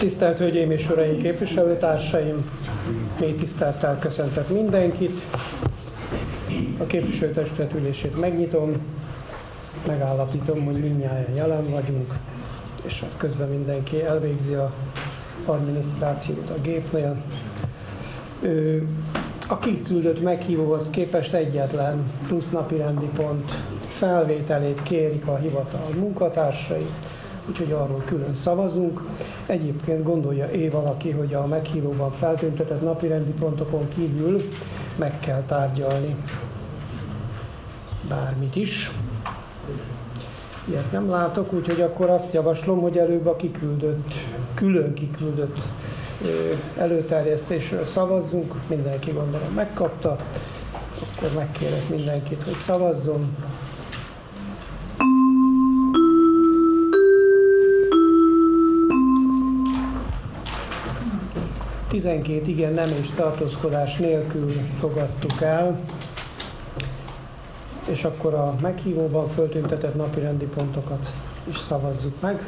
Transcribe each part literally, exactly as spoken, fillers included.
Tisztelt Hölgyeim és Uraim, képviselőtársaim! Mély tisztelettel köszöntök mindenkit. A képviselőtestület ülését megnyitom, megállapítom, hogy mindnyájan jelen vagyunk, és közben mindenki elvégzi a adminisztrációt a gépnél. A kiküldött meghívóhoz képest egyetlen plusz napirendi pont felvételét kérik a hivatal munkatársai, úgyhogy arról külön szavazunk. Egyébként gondolja-e valaki, hogy a meghívóban feltüntetett napirendi pontokon kívül meg kell tárgyalni bármit is? Ilyet nem látok, úgyhogy akkor azt javaslom, hogy előbb a kiküldött, külön kiküldött előterjesztésről szavazzunk. Mindenki gondolom megkapta, akkor megkérek mindenkit, hogy szavazzon. tizenkét igen, nem és tartózkodás nélkül fogadtuk el, és akkor a meghívóban föltüntetett napirendi pontokat is szavazzuk meg.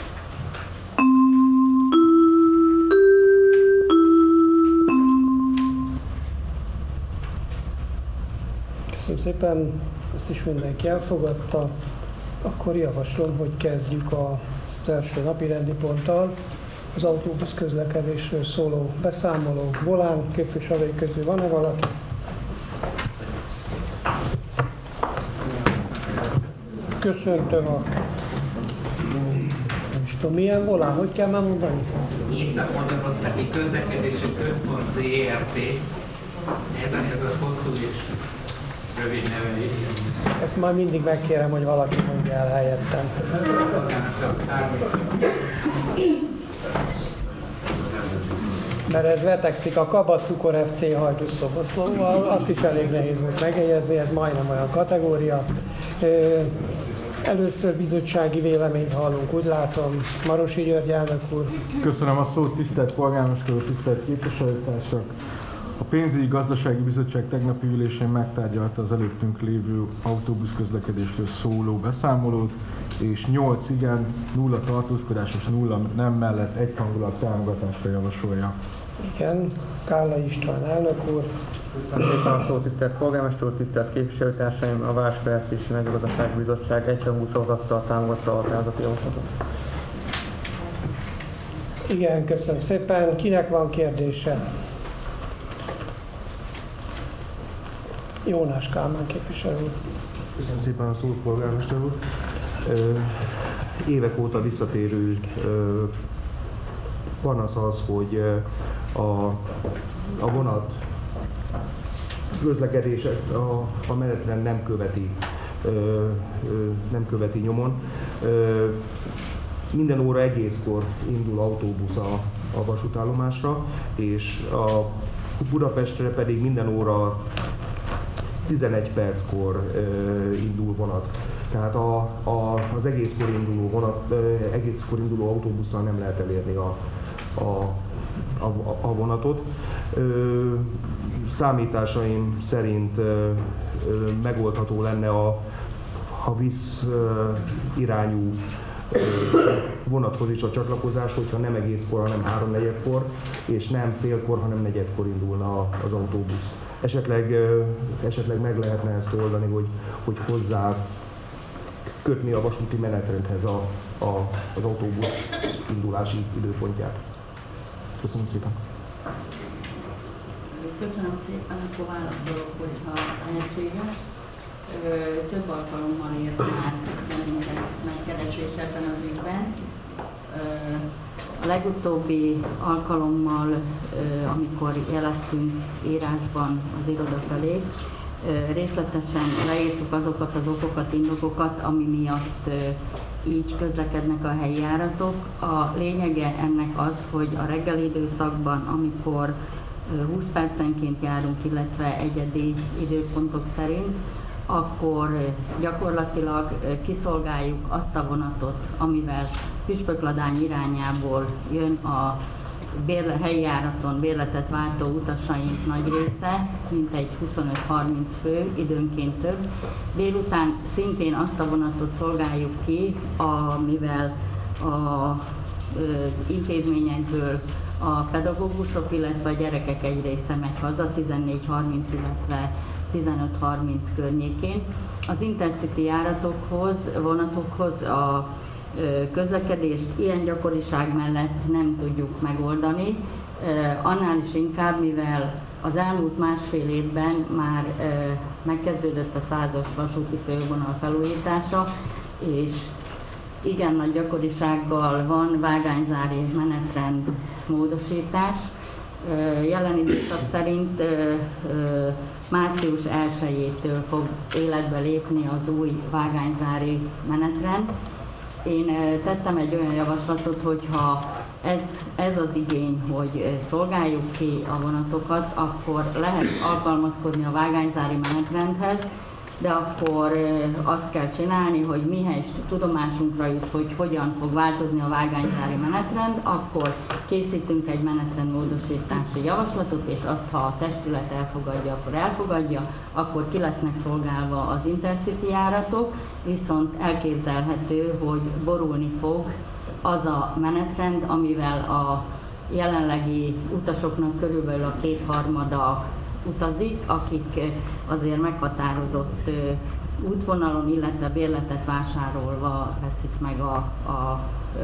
Köszönöm szépen, ezt is mindenki elfogadta. Akkor javaslom, hogy kezdjük az első napirendi ponttal. Az autóbusz közlekedésről szóló beszámoló. Volán képviselői közül van-e valaki? Köszöntöm a... Nem is tudom, milyen Volán? Hogy kell már mondani? Észak-Magyarországi Közlekedési Központ zé er té. Ezen ez a hosszú és rövid neve. Ezt majd mindig megkérem, hogy valaki mondja el helyettem. Mert ez vetekszik a Kabacukor ef cé Hajdúszoboszlóval, azt is elég nehéz volt megjegyezni, ez majdnem olyan kategória. Először bizottsági véleményt hallunk, úgy látom. Marosi György elnök úr. Köszönöm a szót, tisztelt polgármester úr, tisztelt képviselőtársak! A pénzügyi gazdasági bizottság tegnapi ülésén megtárgyalta az előttünk lévő autóbusz közlekedésről szóló beszámolót, és nyolc igen, nulla tartózkodás és nulla nem mellett egyhangulag támogatásra javasolja. Igen, Kállai István elnök úr. Köszönöm szépen a szót, tisztelt polgármester úr, tisztelt képviselőtársaim! A Városfejlesztési Mezőgazdasági Bizottság egyhangú szavazattal támogatta a pályázati javaslatot. Igen, köszönöm szépen. Kinek van kérdése? Jónás Kálmán képviselő úr. Köszönöm szépen a szót, polgármester úr. Évek óta visszatérő panasz az, hogy a, a vonat közlekedését a, a menetrend nem követi, nem követi nyomon. Minden óra egészkor indul autóbusz a, a vasútállomásra, és a Budapestre pedig minden óra tizenegy perckor uh, indul vonat. Tehát a, a, az egészkor induló vonat, uh, egészkor induló autóbusszal nem lehet elérni a, a, a, a vonatot. Uh, számításaim szerint uh, uh, megoldható lenne a, a víz uh, irányú uh, vonathoz is a csatlakozás, hogyha nem egészkor, hanem háromnegyedkor, és nem félkor, hanem negyedkor indulna az autóbusz. Esetleg, esetleg meg lehetne ezt oldani, hogy, hogy hozzá kötni a vasúti menetrendhez a, a, az autóbusz indulási időpontját. Köszönöm szépen. Köszönöm szépen, akkor válaszolok, hogyha lehetséges. Több alkalommal ért már megkeresés ebben az ügyben. A legutóbbi alkalommal, amikor jeleztünk írásban az iroda felé, részletesen leírtuk azokat az okokat, indokokat, ami miatt így közlekednek a helyi járatok. A lényege ennek az, hogy a reggeli időszakban, amikor húsz percenként járunk, illetve egyedi időpontok szerint, akkor gyakorlatilag kiszolgáljuk azt a vonatot, amivel Püspökladány irányából jön a bérle, helyi járaton bérletet váltó utasaink nagy része, mintegy huszonöt-harminc fő, időnként több. Délután szintén azt a vonatot szolgáljuk ki, amivel a intézményekből a pedagógusok, illetve a gyerekek egy része megy haza, tizennégy harminc, illetve tizenöt harminc környékén. Az Intercity járatokhoz, vonatokhoz a közlekedést ilyen gyakoriság mellett nem tudjuk megoldani, annál is inkább, mivel az elmúlt másfél évben már megkezdődött a százas vasúti fővonal felújítása, és igen nagy gyakorisággal van vágányzári menetrend módosítás. Jelen időszak szerint március elsejétől fog életbe lépni az új vágányzári menetrend. Én tettem egy olyan javaslatot, hogyha ez, ez az igény, hogy szolgáljuk ki a vonatokat, akkor lehet alkalmazkodni a vágányzári menetrendhez, de akkor azt kell csinálni, hogy mihelyest tudomásunkra jut, hogy hogyan fog változni a vágányzári menetrend, akkor készítünk egy menetrendmódosítási javaslatot, és azt, ha a testület elfogadja, akkor elfogadja, akkor ki lesznek szolgálva az Intercity járatok, viszont elképzelhető, hogy borulni fog az a menetrend, amivel a jelenlegi utasoknak körülbelül a kétharmada utazik, akik azért meghatározott útvonalon, illetve bérletet vásárolva veszik meg a, a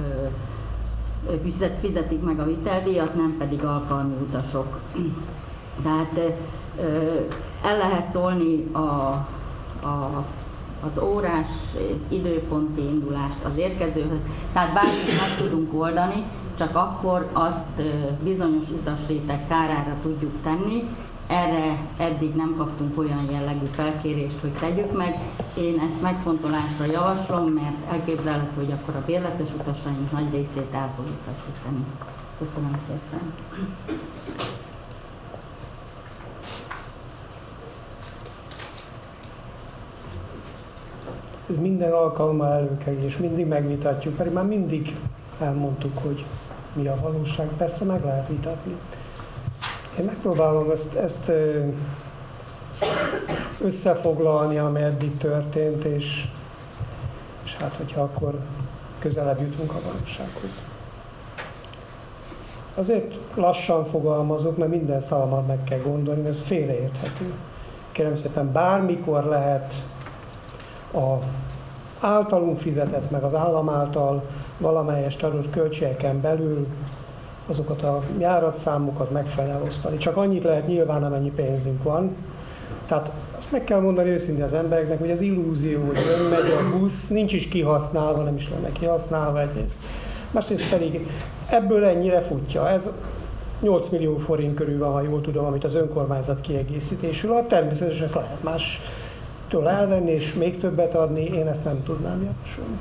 fizet, fizetik meg a viteldíjat, nem pedig alkalmi utasok. Tehát el lehet tolni a, a, az órás időponti indulást az érkezőhöz, tehát bármit meg tudunk oldani, csak akkor azt bizonyos utasréteg kárára tudjuk tenni. Erre eddig nem kaptunk olyan jellegű felkérést, hogy tegyük meg. Én ezt megfontolásra javaslom, mert elképzelhető, hogy akkor a bérletes utasaink nagy részét el fogjuk veszíteni. Köszönöm szépen! Ez minden alkalommal előkerül, és mindig megvitatjuk, pedig már mindig elmondtuk, hogy mi a valóság. Persze meg lehet vitatni. Én megpróbálom ezt, ezt összefoglalni, ami eddig történt, és, és hát, hogyha akkor közelebb jutunk a valósághoz. Azért lassan fogalmazok, mert minden szavamat meg kell gondolni, mert ez félreérthető. Kérem szépen, bármikor lehet a általunk fizetett, meg az állam által valamelyest adott költségeken belül azokat a járatszámokat megfelelően osztani. Csak annyit lehet nyilván, amennyi pénzünk van. Tehát azt meg kell mondani őszintén az embereknek, hogy az illúzió, hogy ön megy a busz, nincs is kihasználva, nem is lenne kihasználva egyrészt. Másrészt pedig ebből ennyire futja. Ez nyolc millió forint körül van, ha jól tudom, amit az önkormányzat kiegészítésül ad. Természetesen ezt lehet mástól elvenni, és még többet adni, én ezt nem tudnám javasolni.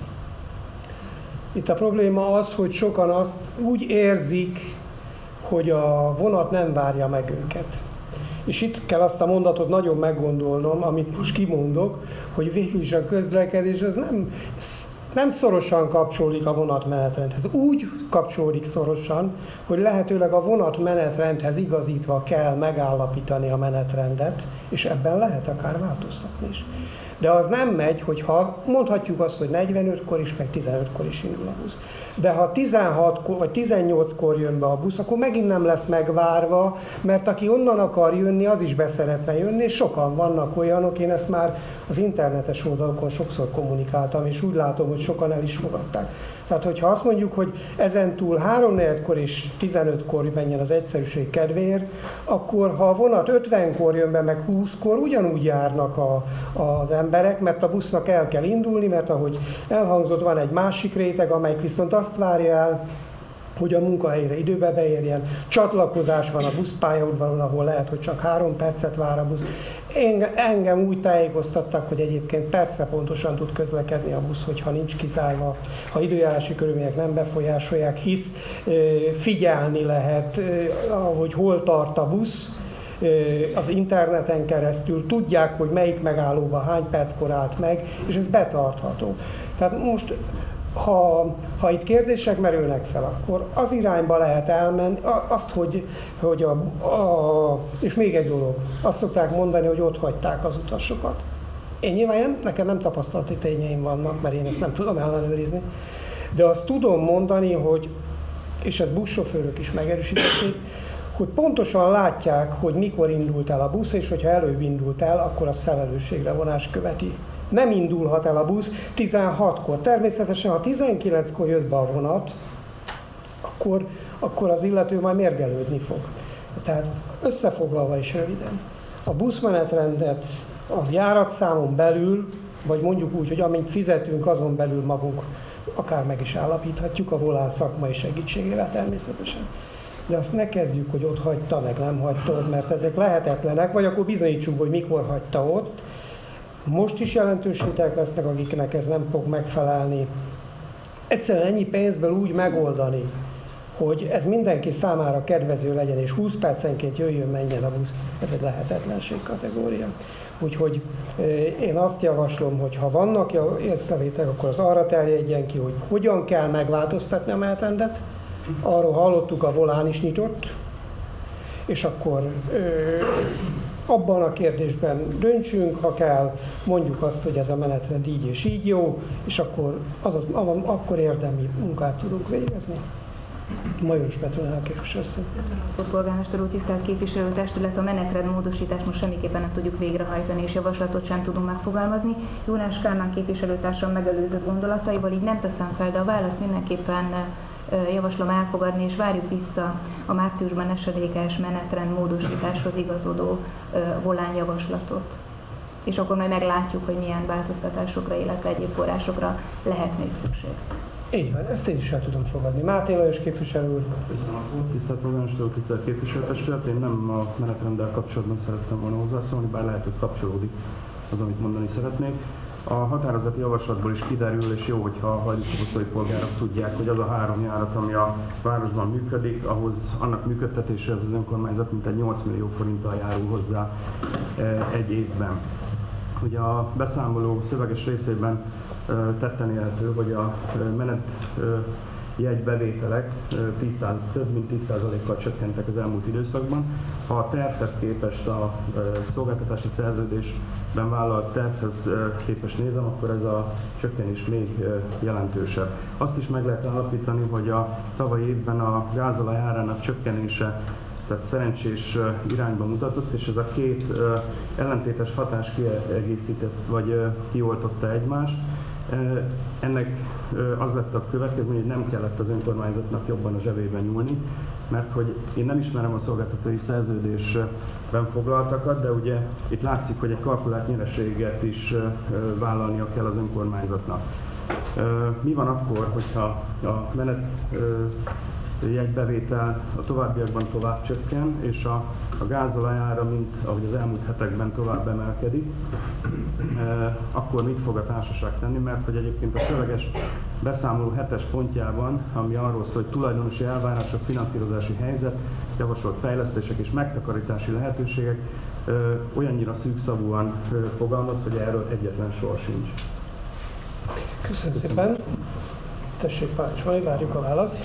Itt a probléma az, hogy sokan azt úgy érzik, hogy a vonat nem várja meg őket. És itt kell azt a mondatot nagyon meggondolnom, amit most kimondok, hogy végül is a közlekedés az nem, nem szorosan kapcsolódik a vonatmenetrendhez. Úgy kapcsolódik szorosan, hogy lehetőleg a vonatmenetrendhez igazítva kell megállapítani a menetrendet, és ebben lehet akár változtatni is. De az nem megy, hogyha mondhatjuk azt, hogy negyvenötkor is, meg tizenötkor is indul a busz. De ha tizenhatkor vagy tizennyolckor jön be a busz, akkor megint nem lesz megvárva, mert aki onnan akar jönni, az is be szeretne jönni, és sokan vannak olyanok, én ezt már az internetes oldalakon sokszor kommunikáltam, és úgy látom, hogy sokan el is fogadták. Tehát, hogyha azt mondjuk, hogy ezentúl háromnegyedkor és tizenötkor menjen az egyszerűség kedvéért, akkor ha a vonat ötvenkor jön be, meg húszkor, ugyanúgy járnak a, az emberek, mert a busznak el kell indulni, mert ahogy elhangzott, van egy másik réteg, amelyik viszont azt várja el, hogy a munkahelyre időbe beérjen. Csatlakozás van a buszpályaudvaron, ahol lehet, hogy csak három percet vár a busz. Engem úgy tájékoztattak, hogy egyébként persze pontosan tud közlekedni a busz, hogyha nincs kizárva, ha időjárási körülmények nem befolyásolják, hisz figyelni lehet, hogy hol tart a busz, az interneten keresztül, tudják, hogy melyik megállóban hány perckor állt meg, és ez betartható. Tehát most Ha, ha itt kérdések merülnek fel, akkor az irányba lehet elmenni, azt, hogy, hogy a, a, és még egy dolog, azt szokták mondani, hogy ott hagyták az utasokat. Én nyilván nem, nekem nem tapasztalati tényeim vannak, mert én ezt nem tudom ellenőrizni, de azt tudom mondani, hogy és ezt buszsofőrök is megerősítették, hogy pontosan látják, hogy mikor indult el a busz, és hogyha előbb indult el, akkor az felelősségre vonás követi. Nem indulhat el a busz tizenhatkor. Természetesen, ha tizenkilenckor jött be a vonat, akkor, akkor az illető majd mérgelődni fog. Tehát összefoglalva is röviden, a buszmenetrendet a járatszámon belül, vagy mondjuk úgy, hogy amint fizetünk, azon belül magunk akár meg is állapíthatjuk, a volán szakmai segítségével természetesen. De azt ne kezdjük, hogy ott hagyta, meg nem hagyta ott, mert ezek lehetetlenek, vagy akkor bizonyítsuk, hogy mikor hagyta ott. Most is jelentős hitelek lesznek, akiknek ez nem fog megfelelni. Egyszerűen ennyi pénzből úgy megoldani, hogy ez mindenki számára kedvező legyen, és húsz percenként jöjjön, menjen a busz, ez egy lehetetlenség kategória. Úgyhogy én azt javaslom, hogy ha vannak észrevételek, akkor az arra terjedjen ki, hogy hogyan kell megváltoztatni a menetrendet. Arról hallottuk, a volán is nyitott, és akkor ö, abban a kérdésben döntsünk, ha kell, mondjuk azt, hogy ez a menetrend így és így jó, és akkor, azaz, akkor érdemi munkát tudunk végezni. Majoros Petronella képviselőasszony. Köszönöm a szót, polgármester úr, tisztelt képviselőtestület, a menetrend módosítást most semmiképpen nem tudjuk végrehajtani, és javaslatot sem tudunk megfogalmazni. Jónás Kálmán képviselőtársam megelőző gondolataival így nem teszem fel, de a választ mindenképpen javaslom elfogadni, és várjuk vissza a márciusban esedékes menetrend módosításhoz igazodó volánjavaslatot. És akkor majd meglátjuk, hogy milyen változtatásokra, illetve egyéb forrásokra lehet még szükség. Így van, ezt én is el tudom fogadni. Máté Lajos képviselő úr. Köszönöm a szót, tisztelt polgármester úr, tisztelt képviselőtestület. Én nem a menetrenddel kapcsolatban szerettem volna hozzászólni, bár lehet, hogy kapcsolódik az, amit mondani szeretnék. A határozati javaslatból is kiderül, és jó, hogyha a hajdúszoboszlói polgárok tudják, hogy az a három járat, ami a városban működik, ahhoz annak működtetése az önkormányzat mintegy nyolc millió forinttal járul hozzá egy évben. Ugye a beszámoló szöveges részében tetten érhető, hogy a menet jegybevételek több mint tíz százalékkal csökkentek az elmúlt időszakban. Ha a tervhez képest, a szolgáltatási szerződésben vállalt tervhez képest nézem, akkor ez a csökkenés még jelentősebb. Azt is meg lehet állapítani, hogy a tavalyi évben a gázolaj árának csökkenése tehát szerencsés irányba mutatott, és ez a két ellentétes hatás kiegészített, vagy kioltotta egymást. Ennek az lett a következmény, hogy nem kellett az önkormányzatnak jobban a zsebében nyúlni, mert hogy én nem ismerem a szolgáltatói szerződésben foglaltakat, de ugye itt látszik, hogy egy kalkulált nyereséget is vállalnia kell az önkormányzatnak. Mi van akkor, hogyha a menet jegybevétel a továbbiakban tovább csökken, és a, a gázolaj ára, mint ahogy az elmúlt hetekben tovább emelkedik, e, akkor mit fog a társaság tenni? Mert hogy egyébként a szöveges beszámoló hetes pontjában, ami arról szól, hogy tulajdonosi elvárások, finanszírozási helyzet, javasolt fejlesztések és megtakarítási lehetőségek, e, olyannyira szűkszavúan e, fogalmaz, hogy erről egyetlen sor sincs. Köszönöm szépen. Tessék parancsolni, várjuk a választ.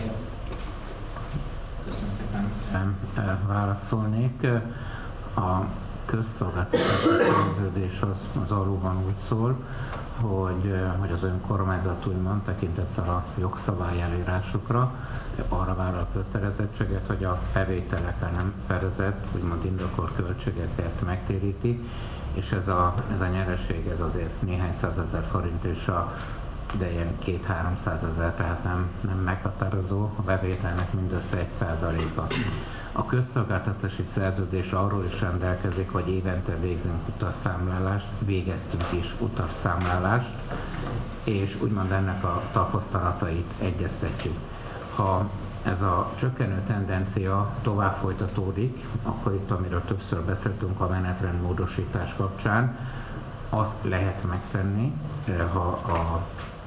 Köszönöm szépen. Válaszolnék. A közszolgáltatási szerződés az, az arról van úgy szól, hogy, hogy az önkormányzat úgymond tekintettel a jogszabály előírásokra arra vállal kötelezettséget, hogy a bevételekkel nem fedezett, úgymond indokolt költségeket megtéríti, és ez a, ez a nyereség ez azért néhány százezer forint, és a de ilyen két-háromszázezer, tehát nem, nem meghatározó, a bevételnek mindössze egy százaléka. A közszolgáltatási szerződés arról is rendelkezik, hogy évente végzünk utasszámlálást, végeztünk is utasszámlálást, és úgymond ennek a tapasztalatait egyeztetjük. Ha ez a csökkenő tendencia tovább folytatódik, akkor itt, amiről többször beszéltünk a menetrend módosítás kapcsán, azt lehet megtenni, ha a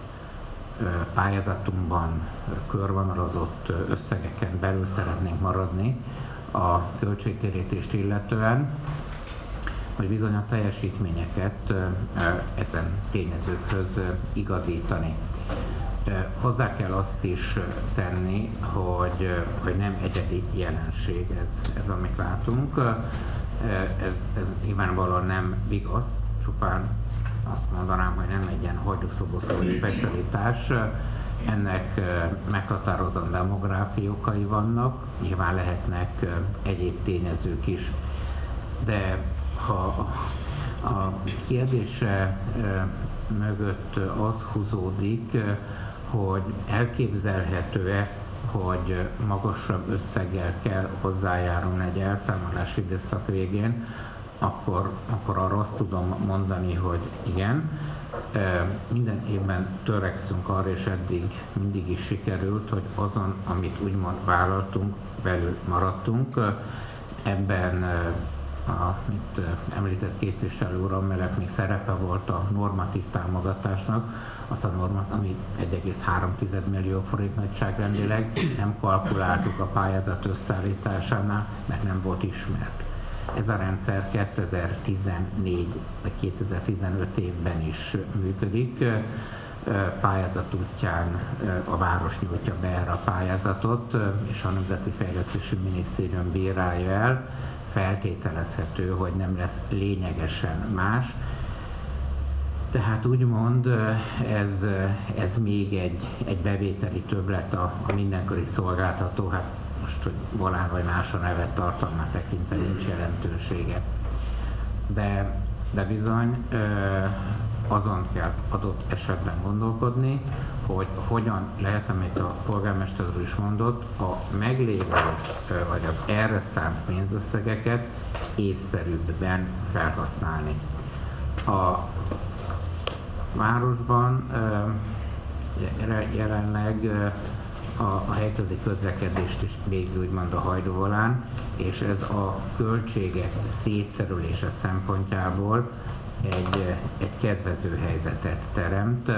pályázatunkban körvonalazott összegeken belül szeretnénk maradni a költségtérítést illetően, hogy bizony a teljesítményeket ezen tényezőkhöz igazítani. Hozzá kell azt is tenni, hogy, hogy nem egyedi jelenség ez, ez amit látunk. Ez, ez nyilvánvalóan nem igaz, csupán azt mondanám, hogy nem egy ilyen hajdúszoboszlói specialitás. Ennek meghatározó demográfiai okai vannak, nyilván lehetnek egyéb tényezők is, de ha a kérdése mögött az húzódik, hogy elképzelhető-e, hogy magasabb összeggel kell hozzájárulni egy elszámolási időszak végén, akkor, akkor arra azt tudom mondani, hogy igen. Minden évben törekszünk arra, és eddig mindig is sikerült, hogy azon, amit úgymond vállaltunk, belül maradtunk. Ebben, amit említett képviselő uram, mellett még szerepe volt a normatív támogatásnak, azt a normát, ami egy egész három millió forint nagyságrendileg, nem kalkuláltuk a pályázat összeállításánál, mert nem volt ismert. Ez a rendszer kétezer-tizennégy vagy kétezer-tizenöt évben is működik. Pályázat útján a város nyújtja be erre a pályázatot, és a Nemzeti Fejlesztési Minisztérium bírálja el. Feltételezhető, hogy nem lesz lényegesen más. Tehát úgymond ez, ez még egy, egy bevételi többlet a, a mindenkori szolgáltató, hát most, hogy Volán vagy más a nevet tartalmát tekintve nincs jelentősége. De, de bizony azon kell adott esetben gondolkodni, hogy hogyan lehet, amit a polgármester úr is mondott, a meglévő vagy az erre szánt pénzösszegeket észszerűbben felhasználni. A városban jelenleg a, a helyközi közlekedést is végzi úgymond a Hajdú-Volán, és ez a költségek szétterülése szempontjából egy, egy kedvező helyzetet teremt.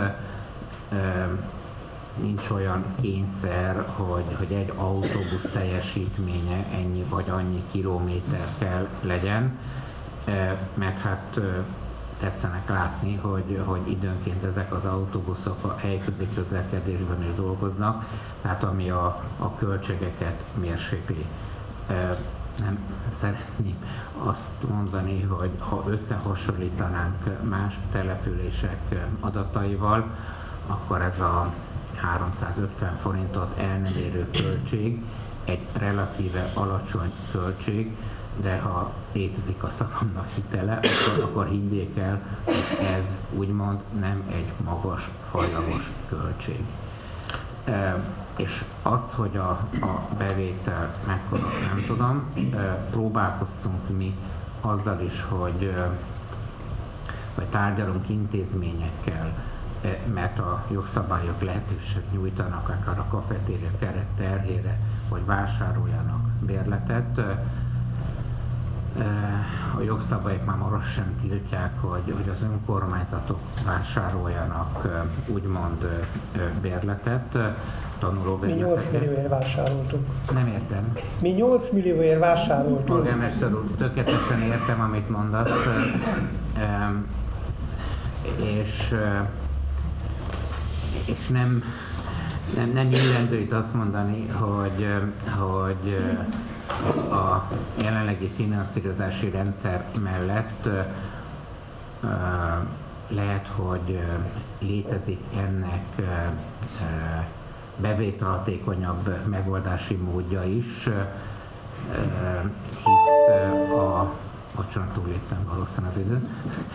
Nincs olyan kényszer, hogy, hogy egy autóbusz teljesítménye ennyi vagy annyi kilométer kell legyen, mert hát tetszenek látni, hogy, hogy időnként ezek az autóbuszok a helyközi közlekedésben is dolgoznak, tehát ami a, a költségeket mérsékli. Nem szeretném azt mondani, hogy ha összehasonlítanánk más települések adataival, akkor ez a háromszázötven forintot el nem érő költség egy relatíve alacsony költség, de ha létezik a szavamnak hitele, akkor, akkor higgyék el, hogy ez úgymond nem egy magas, fajlagos költség. E, és az, hogy a, a bevétel mekkora, nem tudom, e, próbálkoztunk mi azzal is, hogy, e, hogy tárgyalunk intézményekkel, e, mert a jogszabályok lehetőség nyújtanak akár a kafetéria keret terhére, hogy vásároljanak bérletet. A jogszabályok már most sem tiltják, hogy, hogy az önkormányzatok vásároljanak úgymond bérletet, tanulóbérletet. Mi nyolc millióért vásároltunk. Nem értem. Mi nyolc millióért vásároltunk. Polgármester úr, tökéletesen értem, amit mondasz, és, és nem, nem, nem illendő itt azt mondani, hogy, hogy a jelenlegi finanszírozási rendszer mellett lehet, hogy létezik ennek bevételhatékonyabb megoldási módja is, hisz a bocsánat, túléptem valószínűleg az időt.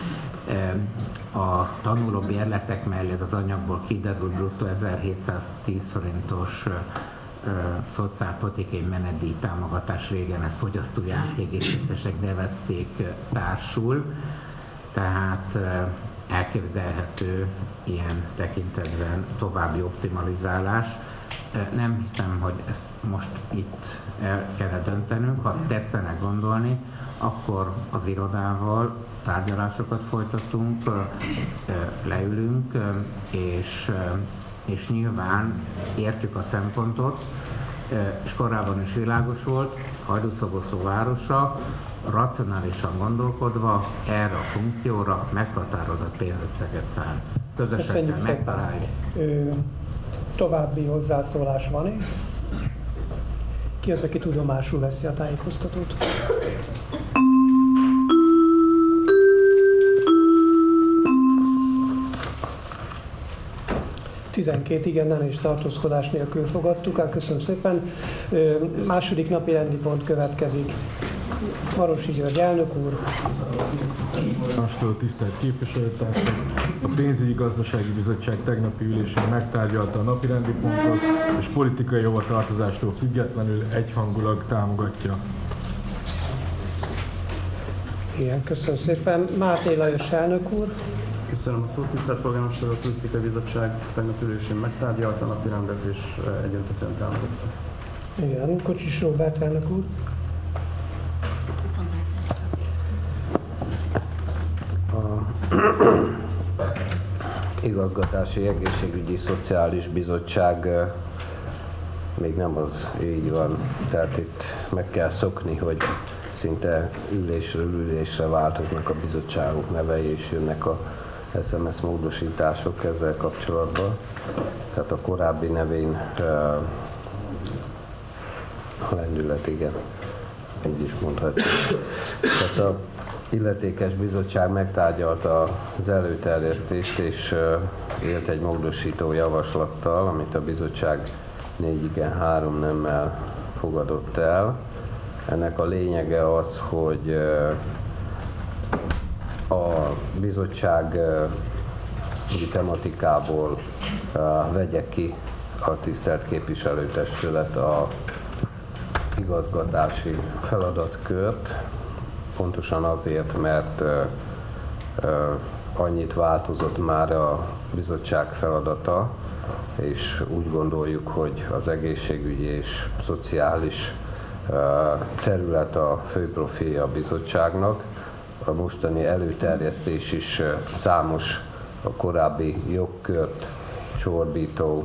A tanuló bérletek mellé ez az anyagból kiderül bruttó ezerhétszáztíz forintos szociálpolitikai menedíj támogatás, régen ezt fogyasztói átkiegészítések nevezték, társul, tehát elképzelhető ilyen tekintetben további optimalizálás. Nem hiszem, hogy ezt most itt el kellene döntenünk, ha tetszenek gondolni, akkor az irodával tárgyalásokat folytatunk, leülünk, és és nyilván értjük a szempontot, és korábban is világos volt, Hajdú-Szoboszló városa racionálisan gondolkodva erre a funkcióra meghatározott pénzösszeget szán. Közösen kell megtalálni. További hozzászólás van-e? Ki az, aki tudomásul veszi a tájékoztatót? tizenkét igen, nem és tartózkodás nélkül fogadtuk el. Köszönöm szépen. Második napi rendi pont következik. Marosi György elnök úr. Mostól tisztelt képviselőtársak, a pénzügyi gazdasági bizottság tegnapi ülésén megtárgyalta a napirendi pontot, és politikai hovatartozástól függetlenül egyhangulag támogatja. Igen, köszönöm szépen. Máté Lajos elnök úr. Köszönöm a szót, tisztelt polgármester, a Turisztikai Bizottság tegnap ülésén megtárgyalta a napirendet és egyöntetően támogatta. Igen, Kocsis Róbert elnök úr. Igazgatási, Egészségügyi, Szociális Bizottság még nem az így van, tehát itt meg kell szokni, hogy szinte ülésről ülésre változnak a bizottságok nevei, és jönnek a es em es módosítások ezzel kapcsolatban. Tehát a korábbi nevén a lendület, igen, így is mondhatjuk. Tehát a illetékes bizottság megtárgyalta az előterjesztést, és élt egy módosító javaslattal, amit a bizottság négy igen, három nemmel fogadott el. Ennek a lényege az, hogy a bizottság tematikából vegye ki a tisztelt képviselőtestület a igazgatási feladatkört, pontosan azért, mert annyit változott már a bizottság feladata, és úgy gondoljuk, hogy az egészségügyi és szociális terület a fő profilja a bizottságnak. A mostani előterjesztés is számos a korábbi jogkört csorbító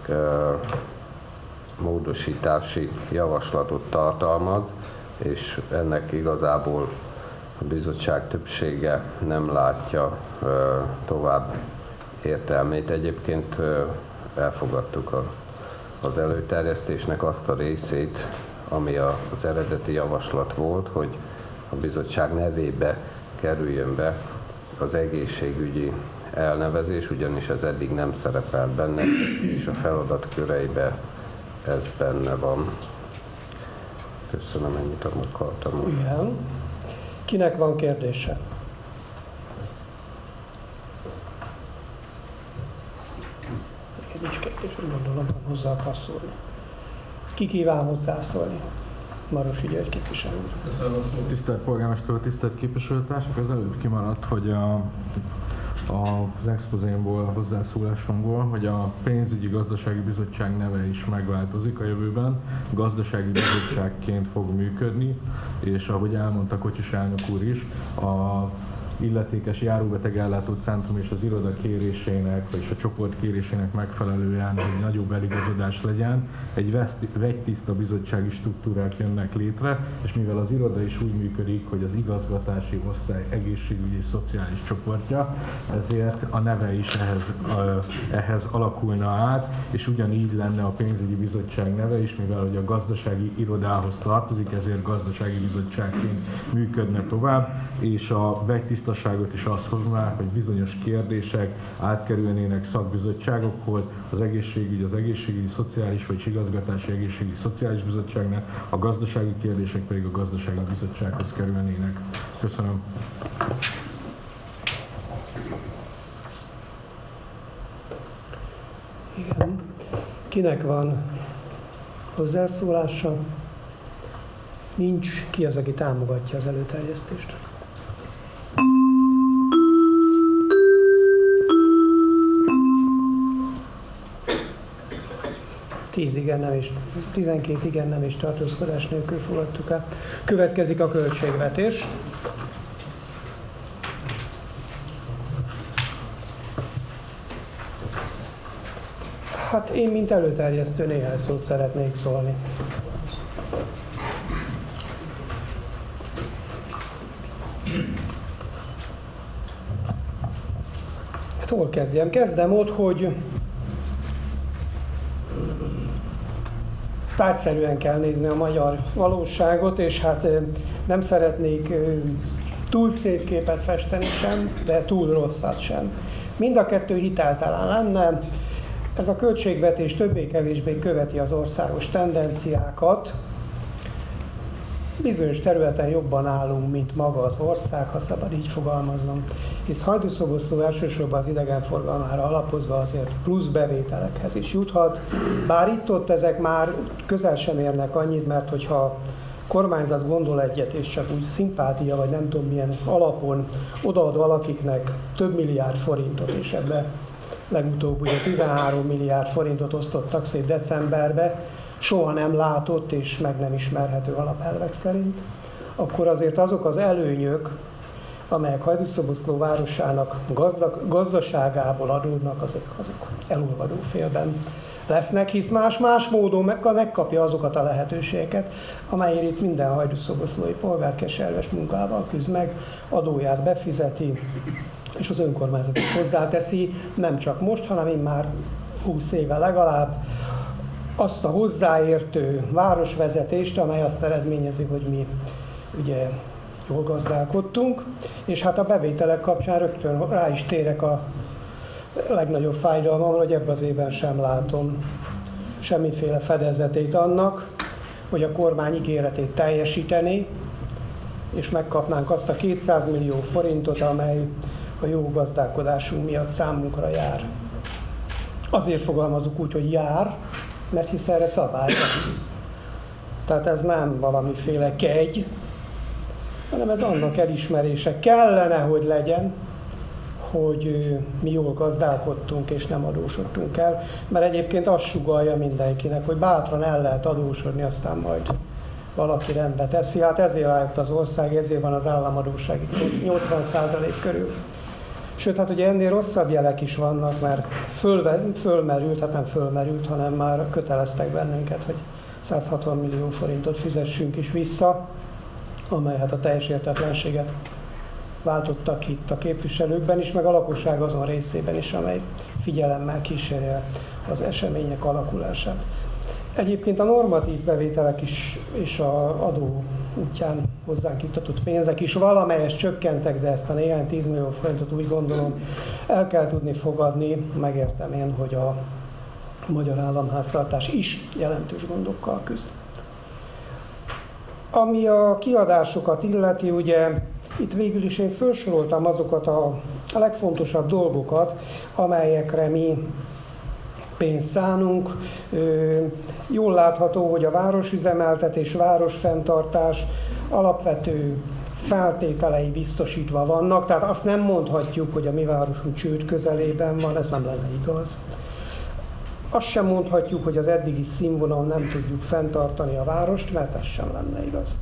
módosítási javaslatot tartalmaz, és ennek igazából a bizottság többsége nem látja tovább értelmét. Egyébként elfogadtuk a, az előterjesztésnek azt a részét, ami az eredeti javaslat volt, hogy a bizottság nevébe kerüljön be az egészségügyi elnevezés, ugyanis ez eddig nem szerepel benne, és a feladatköreibe ez benne van. Köszönöm, ennyit akartam. Igen. Kinek van kérdése? Nincs kérdés, hogy gondolom, van hozzá akar szólni. Ki kíván hozzászólni? Marosi György képviselő. Köszönöm. Tisztelt polgármester, tisztelt képviselőtársak, az előbb kimaradt, hogy a, a, az expozémból, a hozzászólásomból, hogy a pénzügyi gazdasági bizottság neve is megváltozik a jövőben, gazdasági bizottságként fog működni, és ahogy elmondta Kocsis elnök úr is, a illetékes járóbetegellátó centrum és az iroda kérésének, vagyis a csoport kérésének megfelelően, hogy nagyobb eligazodás legyen, egy vegytiszta bizottsági struktúrák jönnek létre, és mivel az iroda is úgy működik, hogy az igazgatási osztály egészségügyi és szociális csoportja, ezért a neve is ehhez, ehhez alakulna át, és ugyanígy lenne a pénzügyi bizottság neve is, mivel hogy a gazdasági irodához tartozik, ezért gazdasági bizottságként működne tovább, és a vegytisztaságot is azt hozná, hogy bizonyos kérdések átkerülnének szakbizottságokhoz, az egészségügy, az egészségügyi, szociális vagy igazgatási egészségügyi szociális bizottságnak, a gazdasági kérdések pedig a gazdasági bizottsághoz kerülnének. Köszönöm. Igen. Kinek van hozzászólása? Nincs. Ki az, aki támogatja az előterjesztést? tíz igen nem és tizenkét igen nem és tartózkodás nélkül fogadtuk el. Következik a költségvetés. Hát én, mint előterjesztő, néhány szót szeretnék szólni. Hát hol kezdjem? Kezdem ott, hogy tárgyszerűen kell nézni a magyar valóságot, és hát nem szeretnék túl szép képet festeni sem, de túl rosszat sem. Mind a kettő hiteltelen lenne. Ez a költségvetés többé-kevésbé követi az országos tendenciákat. Bizonyos területen jobban állunk, mint maga az ország, ha szabad így fogalmaznom. Hisz Hajdúszoboszló elsősorban az idegenforgalmára alapozva azért plusz bevételekhez is juthat, bár itt-ott ezek már közel sem érnek annyit, mert hogyha kormányzat gondol egyet, és csak úgy szimpátia, vagy nem tudom milyen alapon odaad valakiknek több milliárd forintot, és ebbe legutóbb ugye tizenhárom milliárd forintot osztottak szét decemberbe, soha nem látott és meg nem ismerhető alapelvek szerint, akkor azért azok az előnyök, amelyek Hajdúszoboszló városának gazdag, gazdaságából adódnak, azok, azok elolvadó félben lesznek, hisz más-más módon megkapja azokat a lehetőségeket, amelyért itt minden hajdúszoboszlói polgár keserves munkával küzd meg, adóját befizeti, és az önkormányzat is hozzáteszi, nem csak most, hanem én már húsz éve legalább, azt a hozzáértő városvezetést, amely azt eredményezi, hogy mi ugye jól gazdálkodtunk, és hát a bevételek kapcsán rögtön rá is térek a legnagyobb fájdalmam, hogy ebben az évben sem látom semmiféle fedezetét annak, hogy a kormány ígéretét teljesíteni, és megkapnánk azt a kétszáz millió forintot, amely a jó gazdálkodásunk miatt számunkra jár. Azért fogalmazunk úgy, hogy jár, mert hisz erre szabály van. Tehát ez nem valamiféle kegy, hanem ez annak elismerése kellene, hogy legyen, hogy mi jól gazdálkodtunk és nem adósodtunk el, mert egyébként azt sugallja mindenkinek, hogy bátran el lehet adósodni, aztán majd valaki rendbe teszi. Hát ezért állt az ország, ezért van az államadósság nyolcvan százalék körül. Sőt, hát ugye ennél rosszabb jelek is vannak, mert fölve, fölmerült, hát nem fölmerült, hanem már köteleztek bennünket, hogy száz hatvan millió forintot fizessünk is vissza, amely hát a teljes értetlenséget váltottak itt a képviselőkben is, meg a lakosság azon részében is, amely figyelemmel kíséri az események alakulását. Egyébként a normatív bevételek is és az adó útján hozzánk juttatott pénzek is valamelyest csökkentek, de ezt a néhány tízmillió forintot úgy gondolom el kell tudni fogadni. Megértem én, hogy a magyar államháztartás is jelentős gondokkal küzd. Ami a kiadásokat illeti, ugye itt végül is én felsoroltam azokat a legfontosabb dolgokat, amelyekre mi pénzt szánunk. Jól látható, hogy a városüzemeltetés, városfenntartás alapvető feltételei biztosítva vannak, tehát azt nem mondhatjuk, hogy a mi városunk csőd közelében van, ez nem lenne igaz. Azt sem mondhatjuk, hogy az eddigi színvonalon nem tudjuk fenntartani a várost, mert ez sem lenne igaz.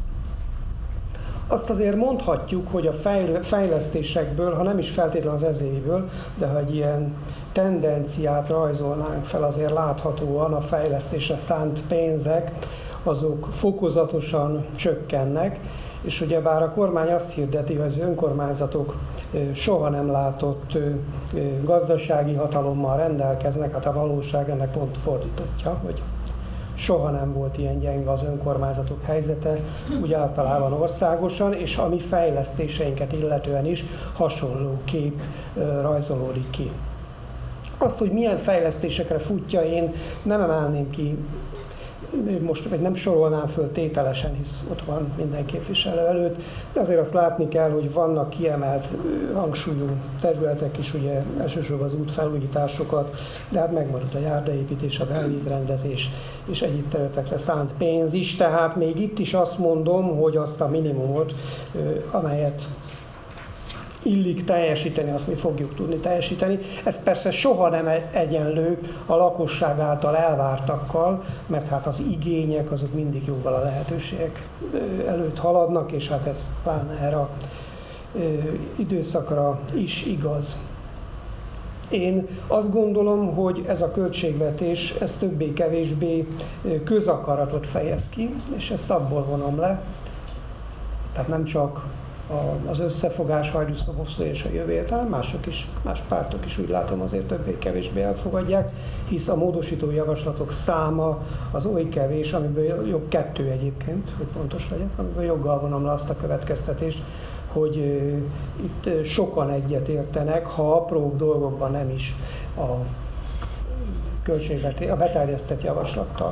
Azt azért mondhatjuk, hogy a fejlesztésekből, ha nem is feltétlenül az ezéiből, de ha egy ilyen tendenciát rajzolnánk fel, azért láthatóan a fejlesztésre szánt pénzek, azok fokozatosan csökkennek, és ugyebár a kormány azt hirdeti, hogy az önkormányzatok soha nem látott gazdasági hatalommal rendelkeznek, hát a valóság ennek pont fordítottja, hogy soha nem volt ilyen gyenge az önkormányzatok helyzete, úgy általában országosan, és a mi fejlesztéseinket illetően is hasonló kép rajzolódik ki. Azt, hogy milyen fejlesztésekre futja, én nem emelném ki, most vagy nem sorolnám föl tételesen, hisz ott van minden képviselő előtt, de azért azt látni kell, hogy vannak kiemelt hangsúlyú területek is, ugye elsősorban az útfelújításokat, de hát megmaradt a járdaépítés, a belvízrendezés és egyéb területekre szánt pénz is, tehát még itt is azt mondom, hogy azt a minimumot, amelyet illik teljesíteni, azt mi fogjuk tudni teljesíteni. Ez persze soha nem egyenlő a lakosság által elvártakkal, mert hát az igények azok mindig jóval a lehetőségek előtt haladnak, és hát ez pláne erre a időszakra is igaz. Én azt gondolom, hogy ez a költségvetés, ez többé-kevésbé közakaratot fejez ki, és ezt abból vonom le, tehát nem csak az összefogás, Hajdúszoboszló és a Jövét, hanem mások is, más pártok is úgy látom azért többé-kevésbé elfogadják, hisz a módosító javaslatok száma az oly kevés, amiből jog kettő egyébként, hogy pontos legyek, amiből joggal vonom le azt a következtetést, hogy uh, itt sokan egyet értenek, ha apróbb dolgokban nem is a költségvetés, a beterjesztett javaslattal.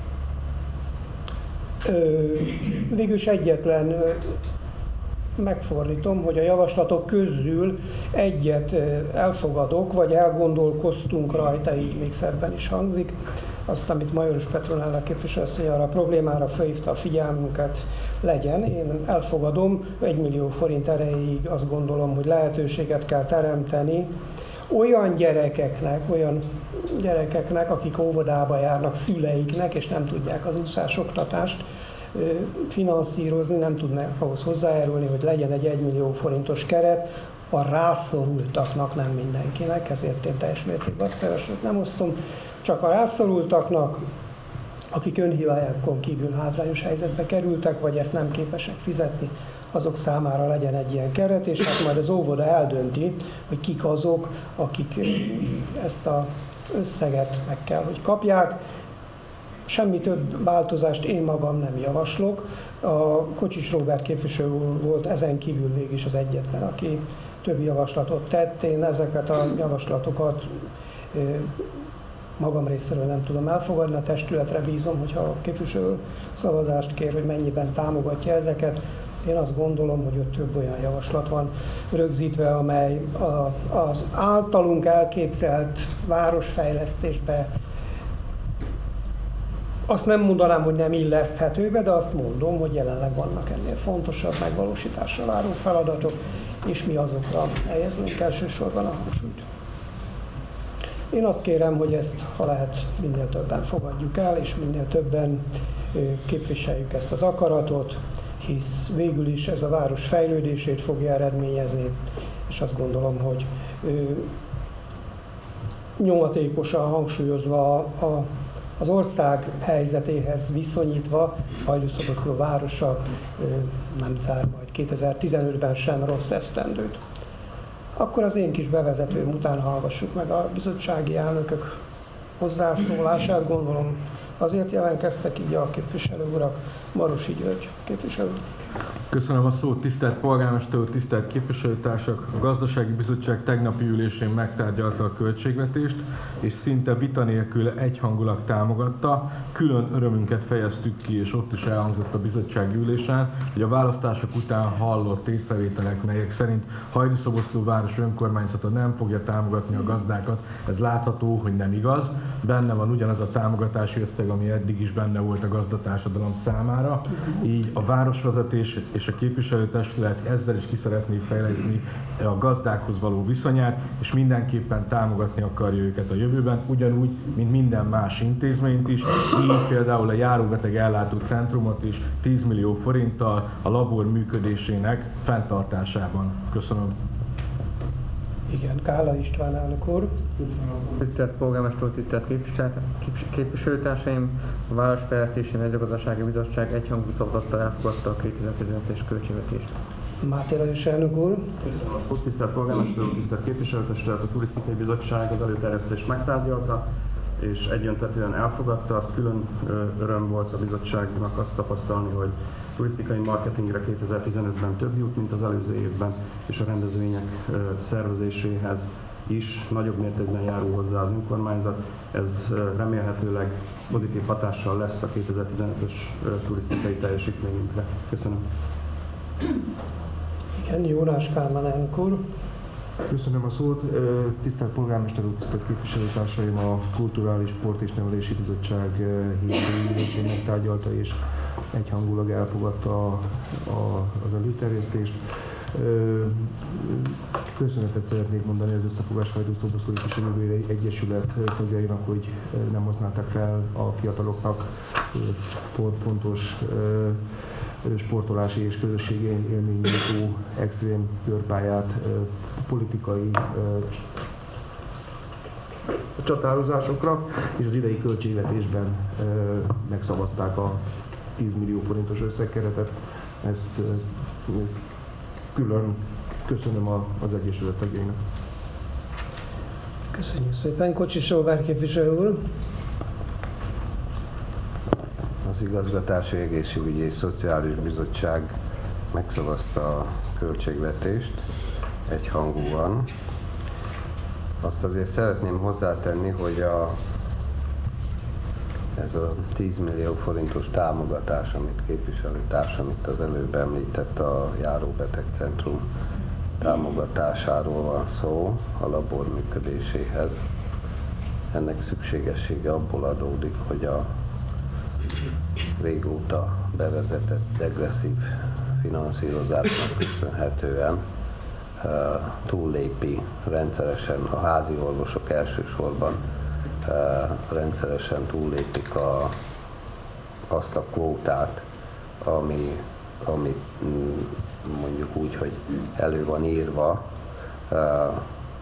Végülis egyetlen megfordítom, hogy a javaslatok közül egyet elfogadok, vagy elgondolkoztunk rajta, így még szebben is hangzik. Azt, amit Majoros Petronella képviselőasszony arra a problémára felhívta a figyelmünket, legyen. Én elfogadom, egy millió forint erejéig azt gondolom, hogy lehetőséget kell teremteni olyan gyerekeknek, olyan gyerekeknek, akik óvodába járnak, szüleiknek, és nem tudják az úszásoktatást finanszírozni, nem tudnak ahhoz hozzájárulni, hogy legyen egy egymillió forintos keret, a rászorultaknak, nem mindenkinek, ezért én teljes mértékben azt javaslatot nem osztom, csak a rászorultaknak, akik önhibájukon kívül hátrányos helyzetbe kerültek, vagy ezt nem képesek fizetni, azok számára legyen egy ilyen keret, és hát majd az óvoda eldönti, hogy kik azok, akik ezt az összeget meg kell, hogy kapják. Semmi több változást én magam nem javaslok. A Kocsis Róbert képviselő úr volt ezen kívül végig is az egyetlen, aki több javaslatot tett. Én ezeket a javaslatokat magam részéről nem tudom elfogadni, a testületre bízom, hogyha a képviselő szavazást kér, hogy mennyiben támogatja ezeket. Én azt gondolom, hogy ott több olyan javaslat van rögzítve, amely az általunk elképzelt városfejlesztésbe, azt nem mondanám, hogy nem illeszthető be, de azt mondom, hogy jelenleg vannak ennél fontosabb megvalósításra váró feladatok, és mi azokra helyeznénk elsősorban a hangsúlyt. Én azt kérem, hogy ezt, ha lehet, minél többen fogadjuk el, és minél többen képviseljük ezt az akaratot, hisz végül is ez a város fejlődését fogja eredményezni, és azt gondolom, hogy nyomatékosan hangsúlyozva a, a, az ország helyzetéhez viszonyítva, Hajdúszoboszló városa nem zár majd kétezer-tizenötben sem rossz esztendőt. Akkor az én kis bevezetőm után hallgassuk meg a bizottsági elnökök hozzászólását. Gondolom azért jelentkeztek így a képviselő urak. Marosi György képviselő. Köszönöm a szót, tisztelt polgármester úr, tisztelt képviselőtársak! A Gazdasági Bizottság tegnapi ülésén megtárgyalta a költségvetést, és szinte vita nélkül egyhangulag támogatta. Külön örömünket fejeztük ki, és ott is elhangzott a bizottsági ülésen, hogy a választások után hallott észrevételek, melyek szerint Hajdúszoboszló város önkormányzata nem fogja támogatni a gazdákat. Ez látható, hogy nem igaz. Benne van ugyanaz a támogatási összeg, ami eddig is benne volt a gazdatársadalom számára. Így a városvezetés és a képviselőtestület ezzel is ki szeretné fejleszteni a gazdákhoz való viszonyát, és mindenképpen támogatni akarja őket a jövőben, ugyanúgy, mint minden más intézményt is, így például a járóbeteg ellátó centrumot is tíz millió forinttal a labor működésének fenntartásában. Köszönöm. Igen, Kála István elnök úr. Tisztelt polgármester úr, tisztelt képviselőtársaim! A Városfejlesztési Mezőgazdasági Bizottság egyhangú szavazattal elfogadta a kétezer-tizenötös költségvetést. Máté Lajos elnök úr. Köszönöm a szót, tisztelt polgármester úr, tisztelt képviselőtestület, a Turisztikai Bizottság az előterjesztést megtárgyalta, és egyöntetően elfogadta. Az külön öröm volt a bizottságnak azt tapasztalni, hogy turisztikai marketingre kétezer-tizenötben több jut, mint az előző évben, és a rendezvények szervezéséhez is nagyobb mértékben járul hozzá az önkormányzat. Ez remélhetőleg pozitív hatással lesz a kétezer-tizenötös turisztikai teljesítményünkre. Köszönöm. Igen, Jónás Kálmán elnök úr. Köszönöm a szót. Tisztelt polgármester úr, tisztelt képviselőtársaim, a Kulturális Sport és Nevelési Bizottság hétfői ülésén megtárgyalta és egyhangulag elfogadta a, a, az előterjesztést. Köszönetet szeretnék mondani az Összefogás Hajdúszoboszlói Kisjövői Egyesület tagjainak, hogy nem használták fel a fiataloknak fontos sportolási és közösségi élménynyújtó extrém körpályát politikai csatározásokra, és az idei költségvetésben megszavazták a tíz millió forintos összegkeretet. Ezt külön köszönöm az Egyesület tagjainak. Köszönjük szépen. Kocsis Róbert képviselő úr. Az Igazgatási, Egészségügyi és Szociális Bizottság megszavazta a költségvetést egyhangúan. Azt azért szeretném hozzátenni, hogy a ez a tíz millió forintos támogatás, amit képviselőtársam itt az előbb említett, a Járóbetegcentrum támogatásáról van szó a labor működéséhez. Ennek szükségessége abból adódik, hogy a régóta bevezetett degresszív finanszírozásnak köszönhetően uh, túllépi rendszeresen, a házi orvosok elsősorban uh, rendszeresen túllépik a, azt a kvótát, ami, ami mondjuk úgy, hogy elő van írva, uh,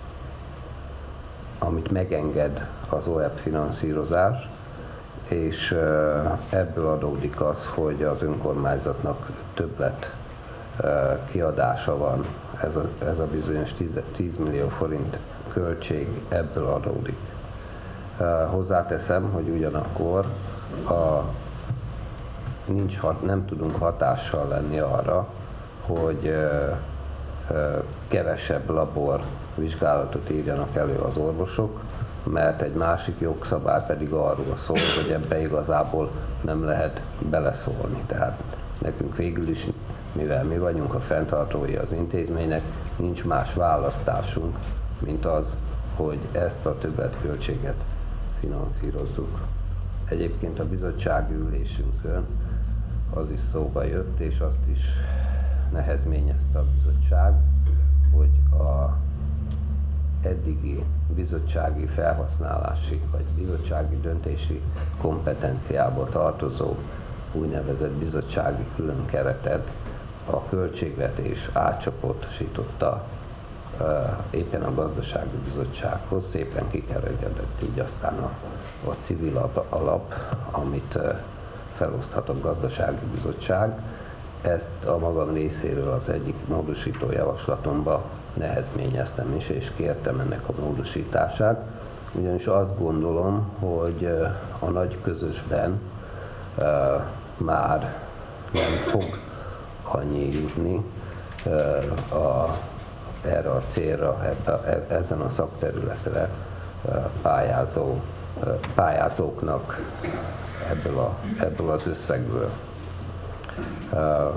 amit megenged az o e pé finanszírozás, és ebből adódik az, hogy az önkormányzatnak többlet kiadása van, ez a, ez a bizonyos tíz millió forint költség ebből adódik. Hozzáteszem, hogy ugyanakkor a, nincs hat, nem tudunk hatással lenni arra, hogy kevesebb labor vizsgálatot írjanak elő az orvosok, mert egy másik jogszabály pedig arról szól, hogy ebbe igazából nem lehet beleszólni. Tehát nekünk végül is, mivel mi vagyunk a fenntartói az intézménynek, nincs más választásunk, mint az, hogy ezt a többletköltséget finanszírozzuk. Egyébként a bizottsági ülésünkön az is szóba jött, és azt is nehezményezte a bizottság, hogy a eddigi bizottsági felhasználási vagy bizottsági döntési kompetenciába tartozó úgynevezett bizottsági külön keretet a költségvetés átcsoportosította uh, éppen a gazdasági bizottsághoz, szépen kikerekedett így aztán a, a civil alap, amit uh, feloszthat a gazdasági bizottság. Ezt a magam részéről az egyik módosító javaslatomba nehezményeztem is, és kértem ennek a módosítását, ugyanis azt gondolom, hogy a nagy közösben uh, már nem fog annyi jutni uh, a, erre a célra, ebbe, ezen a szakterületre uh, pályázó, uh, pályázóknak ebből, a, ebből az összegből. Uh,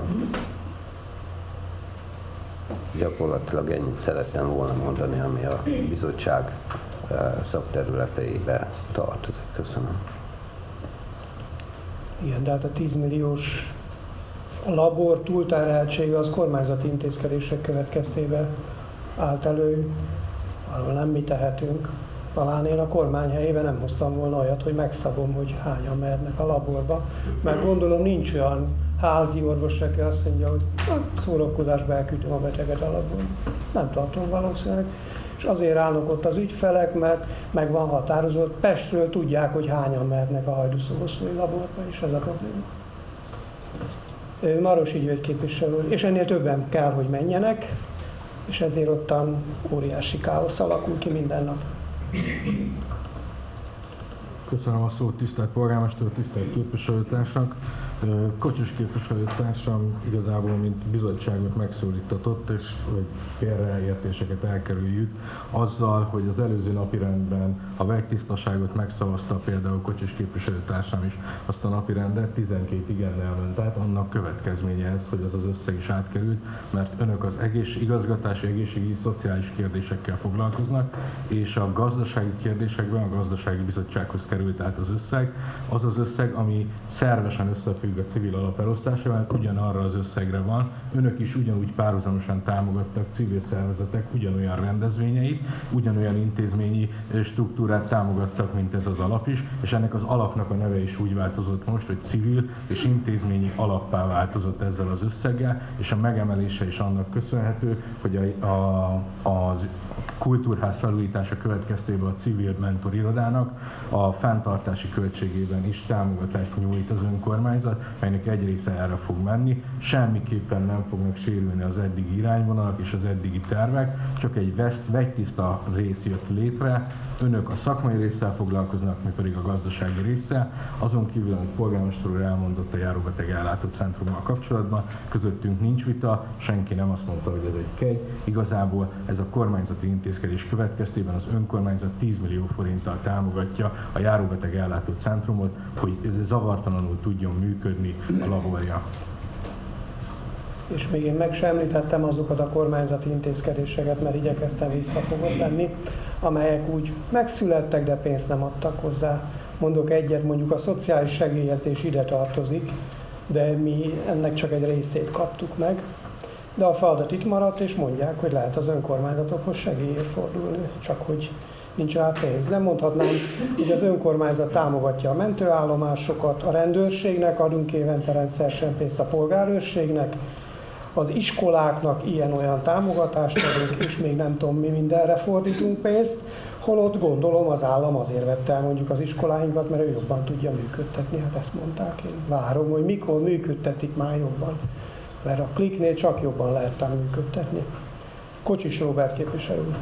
Gyakorlatilag ennyit szerettem volna mondani, ami a bizottság szakterületeibe tartozik. Köszönöm. Igen, de hát a tíz milliós labor túlterheltsége az kormányzati intézkedések következtében állt elő, arról nem mi tehetünk. Talán én a kormány helyében nem hoztam volna olyat, hogy megszabom, hogy hányan mehetnek a laborba, mert gondolom nincs olyan házi orvos, aki azt mondja, hogy a szórakozásba elküldöm a beteget a laborba. Nem tartom valószínűleg. És azért állnak ott az ügyfelek, mert meg van határozott. Pestről tudják, hogy hányan mehetnek a hajdúszoboszlói laborba, és ez a probléma. Marosi György képviselő, és ennél többen kell, hogy menjenek, és ezért ottan óriási káosz alakul ki minden nap. Köszönöm a szót, tisztelt polgármester, tisztelt képviselőtársak. Kocsis képviselőtársam igazából, mint bizottságot megszólítatott, és hogy félreértéseket elkerüljük, azzal, hogy az előző napirendben a vegytisztaságot megszavazta például Kocsis képviselőtársam is azt a napirendet, tizenkét igennel ment át, annak következménye ez, hogy az az összeg is átkerült, mert önök az egész, igazgatási, egészségügyi, szociális kérdésekkel foglalkoznak, és a gazdasági kérdésekben a gazdasági bizottsághoz került át az összeg, az az összeg, ami szervesen összefügg a civil alapelosztásával, ugyanarra az összegre van. Önök is ugyanúgy párhuzamosan támogattak civil szervezetek ugyanolyan rendezvényeit, ugyanolyan intézményi struktúrát támogattak, mint ez az alap is, és ennek az alapnak a neve is úgy változott most, hogy civil és intézményi alappá változott ezzel az összeggel, és a megemelése is annak köszönhető, hogy a, a, az kultúrház felújítása következtében a civil mentor irodának a fenntartási költségében is támogatást nyújt az önkormányzat, melynek egy része erre fog menni. Semmiképpen nem fognak sérülni az eddigi irányvonalak és az eddigi tervek, csak egy vegytiszta rész jött létre. Önök a szakmai résszel foglalkoznak, mi pedig a gazdasági résszel. Azon kívül, amit polgármester úr elmondott a járóbeteg ellátó centrummal kapcsolatban, közöttünk nincs vita, senki nem azt mondta, hogy ez egy kegy. Igazából ez a kormányzati intézmény intézkedés következtében az önkormányzat tíz millió forinttal támogatja a járóbeteg ellátó centrumot, hogy zavartalanul tudjon működni a laborja. És még én meg sem említettem azokat a kormányzati intézkedéseket, mert igyekeztem visszafogott lenni, amelyek úgy megszülettek, de pénzt nem adtak hozzá. Mondok egyet, mondjuk a szociális segélyezés ide tartozik, de mi ennek csak egy részét kaptuk meg. De a feladat itt maradt, és mondják, hogy lehet az önkormányzatokhoz segélyért fordulni, csak hogy nincs rá pénz. Nem mondhatnám, hogy az önkormányzat támogatja a mentőállomásokat, a rendőrségnek adunk évente rendszeresen pénzt, a polgárőrségnek, az iskoláknak ilyen-olyan támogatást adunk, és még nem tudom, mi mindenre fordítunk pénzt, holott gondolom az állam azért vette el mondjuk az iskoláinkat, mert ő jobban tudja működtetni. Hát ezt mondták, én várom, hogy mikor működtetik már jobban, mert a Kliknél csak jobban lehet működtetni. Kocsis Róbert képviselő.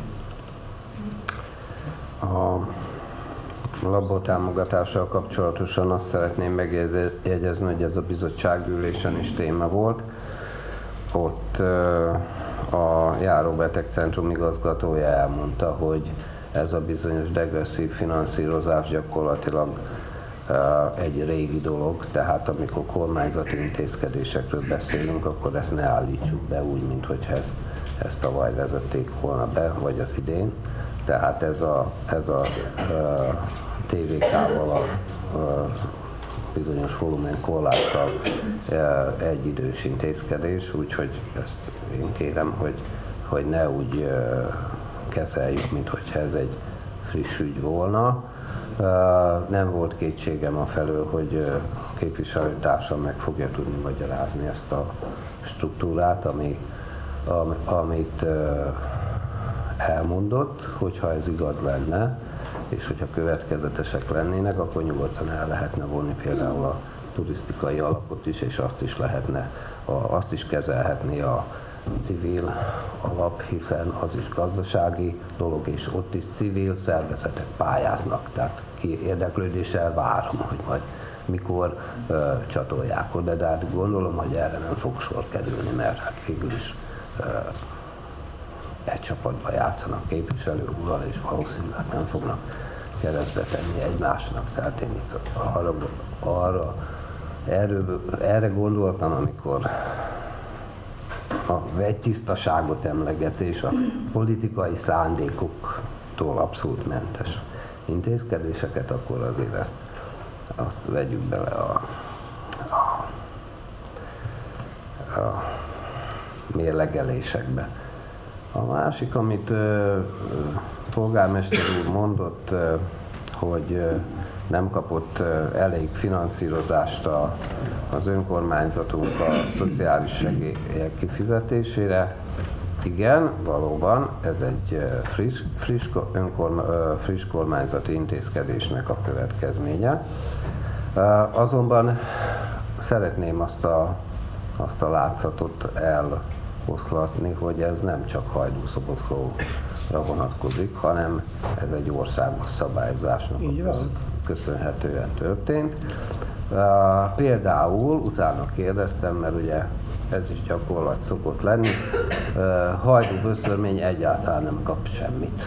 A labortámogatással kapcsolatosan azt szeretném megjegyezni, hogy ez a bizottságülésen is téma volt. Ott a Járóbetegcentrum igazgatója elmondta, hogy ez a bizonyos degresszív finanszírozás gyakorlatilag egy régi dolog, tehát amikor kormányzati intézkedésekről beszélünk, akkor ezt ne állítsuk be úgy, mintha ezt, ezt tavaly vezették volna be, vagy az idén. Tehát ez a, ez a, a té vé ká-val a, a bizonyos volumen korláttal egyidős intézkedés, úgyhogy ezt én kérem, hogy, hogy ne úgy kezeljük, mintha ez egy friss ügy volna. Nem volt kétségem afelől, hogy képviselőtársam meg fogja tudni magyarázni ezt a struktúrát, ami, amit elmondott, hogyha ez igaz lenne, és hogyha következetesek lennének, akkor nyugodtan el lehetne vonni például a turisztikai alapot is, és azt is lehetne, azt is kezelhetné a civil alap, hiszen az is gazdasági dolog, és ott is civil szervezetek pályáznak. Tehát érdeklődéssel várom, hogy majd mikor ö, csatolják oda, de hát gondolom, hogy erre nem fog sor kerülni, mert hát végül is ö, egy csapatban játszanak képviselő úrral, és valószínűleg nem fognak keresztbe tenni egymásnak. Tehát én itt arra, arra erről, erre gondoltam, amikor a vegytisztaságot emlegetés, a politikai szándékoktól abszolút mentes intézkedéseket, akkor azért ezt azt vegyük bele a, a, a mérlegelésekbe. A másik, amit ö, polgármester úr mondott, ö, hogy ö, nem kapott ö, elég finanszírozást a, az önkormányzatunk a szociális segélyek kifizetésére. Igen, valóban ez egy friss, friss, önkorma, friss kormányzati intézkedésnek a következménye. Azonban szeretném azt a, azt a látszatot eloszlatni, hogy ez nem csak Hajdú-Szoboszlóra vonatkozik, hanem ez egy országos szabályozásnak köszönhetően történt. Például utána kérdeztem, mert ugye ez is gyakorlat szokott lenni, Hajdú-Böszörmény egyáltalán nem kap semmit.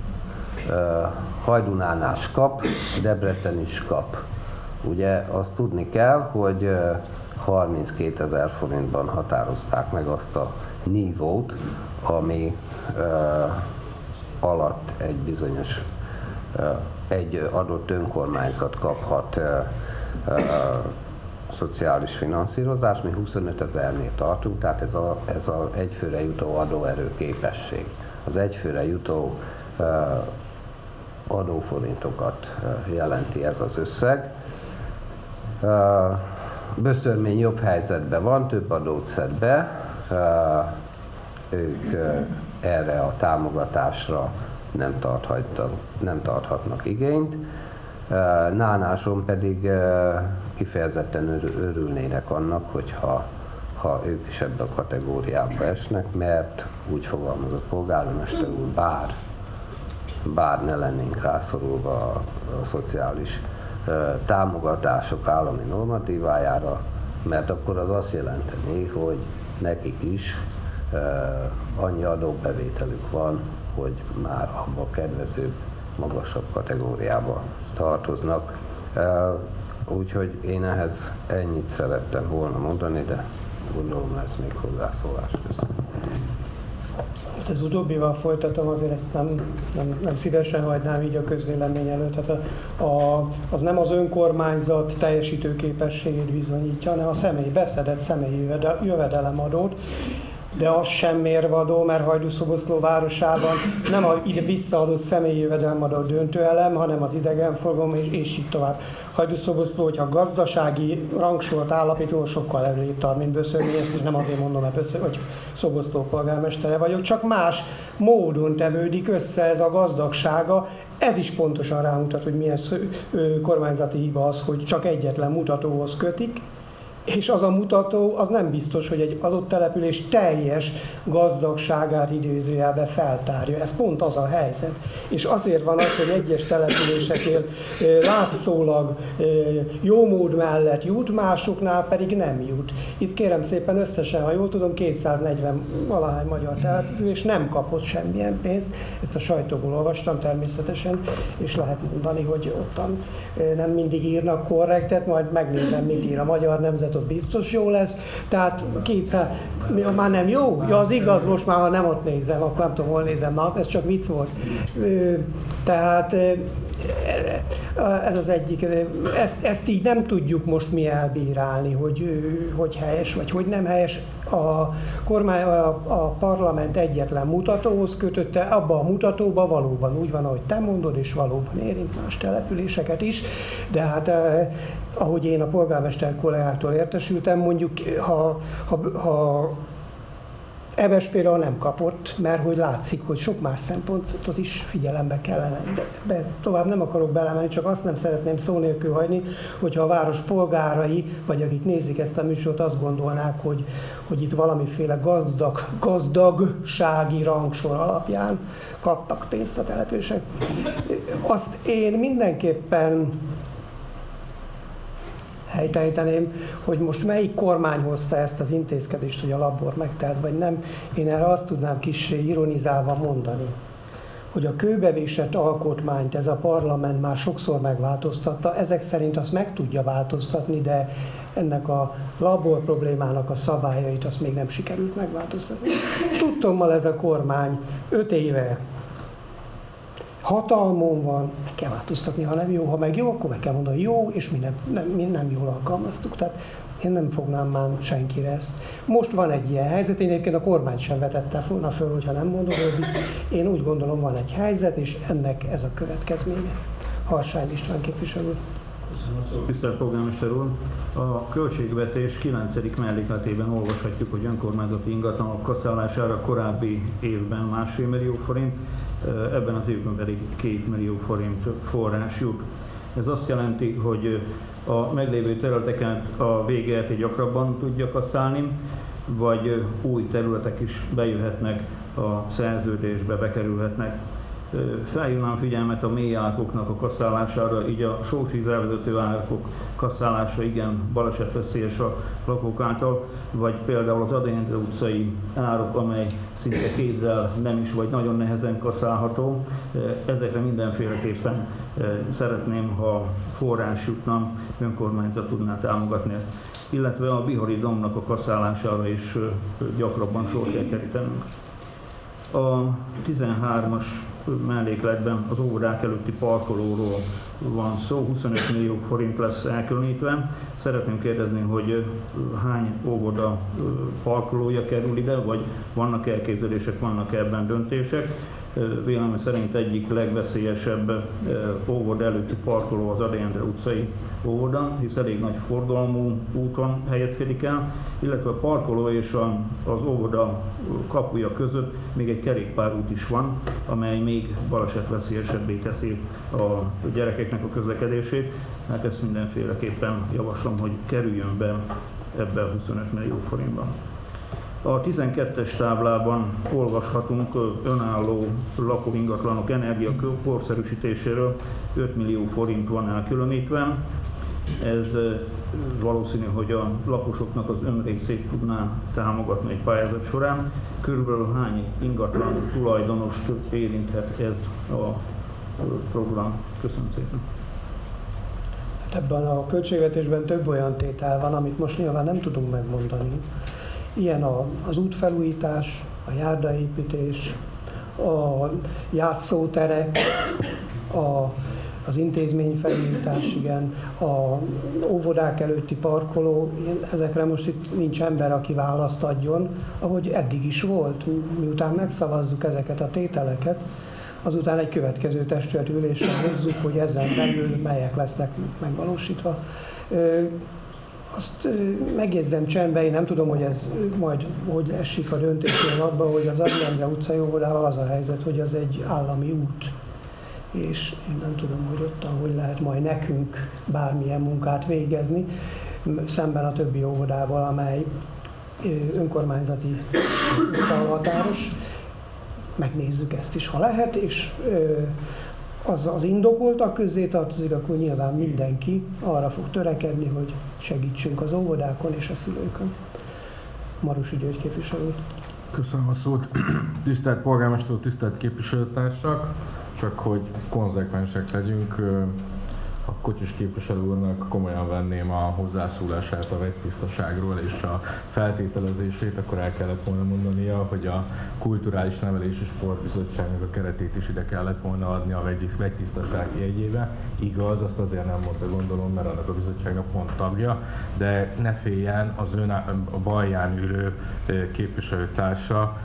Hajdú-Nánás kap, Debrecen is kap. Ugye azt tudni kell, hogy harminckétezer forintban határozták meg azt a nívót, ami alatt egy bizonyos, egy adott önkormányzat kaphat szociális finanszírozás, mi huszonötezernél tartunk, tehát ez a, ez a egyfőre jutó adóerő képesség. Az egyfőre jutó uh, adóforintokat uh, jelenti ez az összeg. Uh, Böszörmény jobb helyzetben van, több adót szed be, uh, ők uh, erre a támogatásra nem, nem tarthatnak igényt. Nánáson pedig kifejezetten örülnének annak, hogyha ha ők is ebbe a kategóriába esnek, mert úgy fogalmazott polgármester úr, bár, bár ne lennénk rászorulva a, a szociális támogatások állami normatívájára, mert akkor az azt jelenteni, hogy nekik is annyi adóbevételük van, hogy már abba kedvező, magasabb kategóriába tartoznak. Úgyhogy én ehhez ennyit szerettem volna mondani, de gondolom lesz még hozzászólás. Köszönöm. Az utóbbival folytatom, azért ezt nem, nem, nem szívesen hagynám így a közvélemény előtt. Hát a, a, az nem az önkormányzat teljesítőképességét bizonyítja, hanem a személy beszedett személyi jövedelemadót. De az sem mérvadó, mert Hajdúszoboszló városában nem a ide visszaadott személyi jövedelemadó döntő elem, hanem az idegenforgalom, és, és így tovább. Hajdúszoboszló, hogyha gazdasági rangsort állapítunk, sokkal előrébb tart, mint Böszörmény, ezt is nem azért mondom, mert Böször, hogy Szoboszló polgármestere vagyok, csak más módon tevődik össze ez a gazdagsága. Ez is pontosan rámutat, hogy milyen kormányzati hiba az, hogy csak egyetlen mutatóhoz kötik, és az a mutató, az nem biztos, hogy egy adott település teljes gazdagságát idézőjelben feltárja. Ez pont az a helyzet. És azért van az, hogy egyes településeknél látszólag jó mód mellett jut, másoknál pedig nem jut. Itt kérem szépen összesen, ha jól tudom, kétszáznegyven valahány magyar település nem kapott semmilyen pénzt. Ezt a sajtóból olvastam természetesen, és lehet mondani, hogy ottan nem mindig írnak korrektet, majd megnézem, mit ír a Magyar Nemzet, ott biztos jó lesz. Tehát kétszáz, már nem jó? Ja, az igaz, most már nem ott nézem, akkor nem tudom, hol nézem, na, ez csak vicc volt. Tehát ez az egyik, ezt, ezt így nem tudjuk most mi elbírálni, hogy, hogy helyes vagy hogy nem helyes. A kormány, a, a parlament egyetlen mutatóhoz kötötte, abban a mutatóban valóban úgy van, ahogy te mondod, és valóban érint más településeket is, de hát eh, ahogy én a polgármester kollégától értesültem, mondjuk ha, ha, ha Eves például nem kapott, mert hogy látszik, hogy sok más szempontot is figyelembe kellene. De, de tovább nem akarok belemenni, csak azt nem szeretném szó nélkül hagyni, hogyha a város polgárai, vagy akik nézik ezt a műsort, azt gondolnák, hogy, hogy itt valamiféle gazdag, gazdagsági rangsor alapján kaptak pénzt a települések. Azt én mindenképpen helytejteném, hogy most melyik kormány hozta ezt az intézkedést, hogy a labor megtelt, vagy nem. Én erre azt tudnám kis ironizálva mondani, hogy a kőbevésett alkotmányt ez a parlament már sokszor megváltoztatta, ezek szerint azt meg tudja változtatni, de ennek a labor problémának a szabályait azt még nem sikerült megváltoztatni. Tudtommal ez a kormány öt éve hatalmon van, meg kell változtatni, ha nem jó, ha meg jó, akkor meg kell mondani, jó, és mi nem, nem, mi nem jól alkalmaztuk. Tehát én nem fognám már senkire ezt. Most van egy ilyen helyzet, én egyébként a kormány sem vetette volna föl, hogyha nem mondom, hogy én úgy gondolom, van egy helyzet, és ennek ez a következménye. Harsány István képviselő. Köszönöm, tisztelt polgármester úr! A költségvetés kilencedik mellékletében olvashatjuk, hogy önkormányzati ingatlanok kasszálására korábbi évben másfél millió forint, ebben az évben pedig két millió forint forrás jut. Ez azt jelenti, hogy a meglévő területeken a vé gé er té gyakrabban tudja kasszálni, vagy új területek is bejöhetnek a szerződésbe, bekerülhetnek. Felhívnám figyelmet a mély árkoknak a kasszálására, így a sósvíz elvezető árkok kasszálása igen balesetveszélyes a lakók által, vagy például az Ade Endre utcai árok, amely szinte kézzel nem is, vagy nagyon nehezen kasszálható. Ezekre mindenféleképpen szeretném, ha forrás jutna, önkormányzat tudná támogatni ezt. Illetve a Bihari Domnak a kasszálására is gyakrabban sor kell kerítenünk. A tizenhármas mellékletben az óvodák előtti parkolóról van szó, huszonöt millió forint lesz elkülönítve. Szeretném kérdezni, hogy hány óvoda parkolója kerül ide, vagy vannak elképzelések, vannak ebben döntések. Véleményem szerint egyik legveszélyesebb óvoda előtti parkoló az Ade Endre utcai óvoda, hisz elég nagy forgalmú úton helyezkedik el, illetve a parkoló és a, az óvoda kapuja között még egy kerékpárút is van, amely még balesetveszélyesebbé teszi a gyerekeknek a közlekedését. Hát ezt mindenféleképpen javaslom, hogy kerüljön be ebbe a huszonöt millió forintban. A tizenkettes táblában olvashatunk önálló lakóingatlanok energiakorszerűsítéséről, öt millió forint van elkülönítve. Ez valószínű, hogy a lakosoknak az önrészét tudná támogatni egy pályázat során. Körülbelül hány ingatlan tulajdonost érinthet ez a program? Köszönöm szépen. Ebben a költségvetésben több olyan tétel van, amit most nyilván nem tudunk megmondani. Ilyen a, az útfelújítás, a járdaépítés, a játszóterek, a, az intézményfelújítás, igen, a óvodák előtti parkoló, ezekre most itt nincs ember, aki választ adjon, ahogy eddig is volt, miután megszavazzuk ezeket a tételeket, azután egy következő testületülésre hozzuk, hogy ezen belül melyek lesznek megvalósítva. Azt megjegyzem csendben, én nem tudom, hogy ez majd hogy esik a döntés pillanatban, hogy az Ady Endre utcai óvodával az a helyzet, hogy az egy állami út. És én nem tudom, hogy ott hogy lehet majd nekünk bármilyen munkát végezni, szemben a többi óvodával, amely önkormányzati határos. Megnézzük ezt is, ha lehet, és az, az indokoltak közé tartozik, akkor nyilván mindenki arra fog törekedni, hogy segítsünk az óvodákon és a szülőkön. Marusi György képviselő. Köszönöm a szót. Tisztelt polgármester, tisztelt képviselőtársak, csak hogy konzekvensek legyünk, a Kocsis képviselő úrnak komolyan venném a hozzászólását a vegytisztaságról és a feltételezését, akkor el kellett volna mondania, hogy a Kulturális Nevelési Sportbizottságnak a keretét is ide kellett volna adni a vegytisztaság jegyébe. Igaz, azt azért nem mondta, gondolom, mert annak a bizottságnak pont tagja, de ne féljen, az ön a balján ülő képviselőtársa,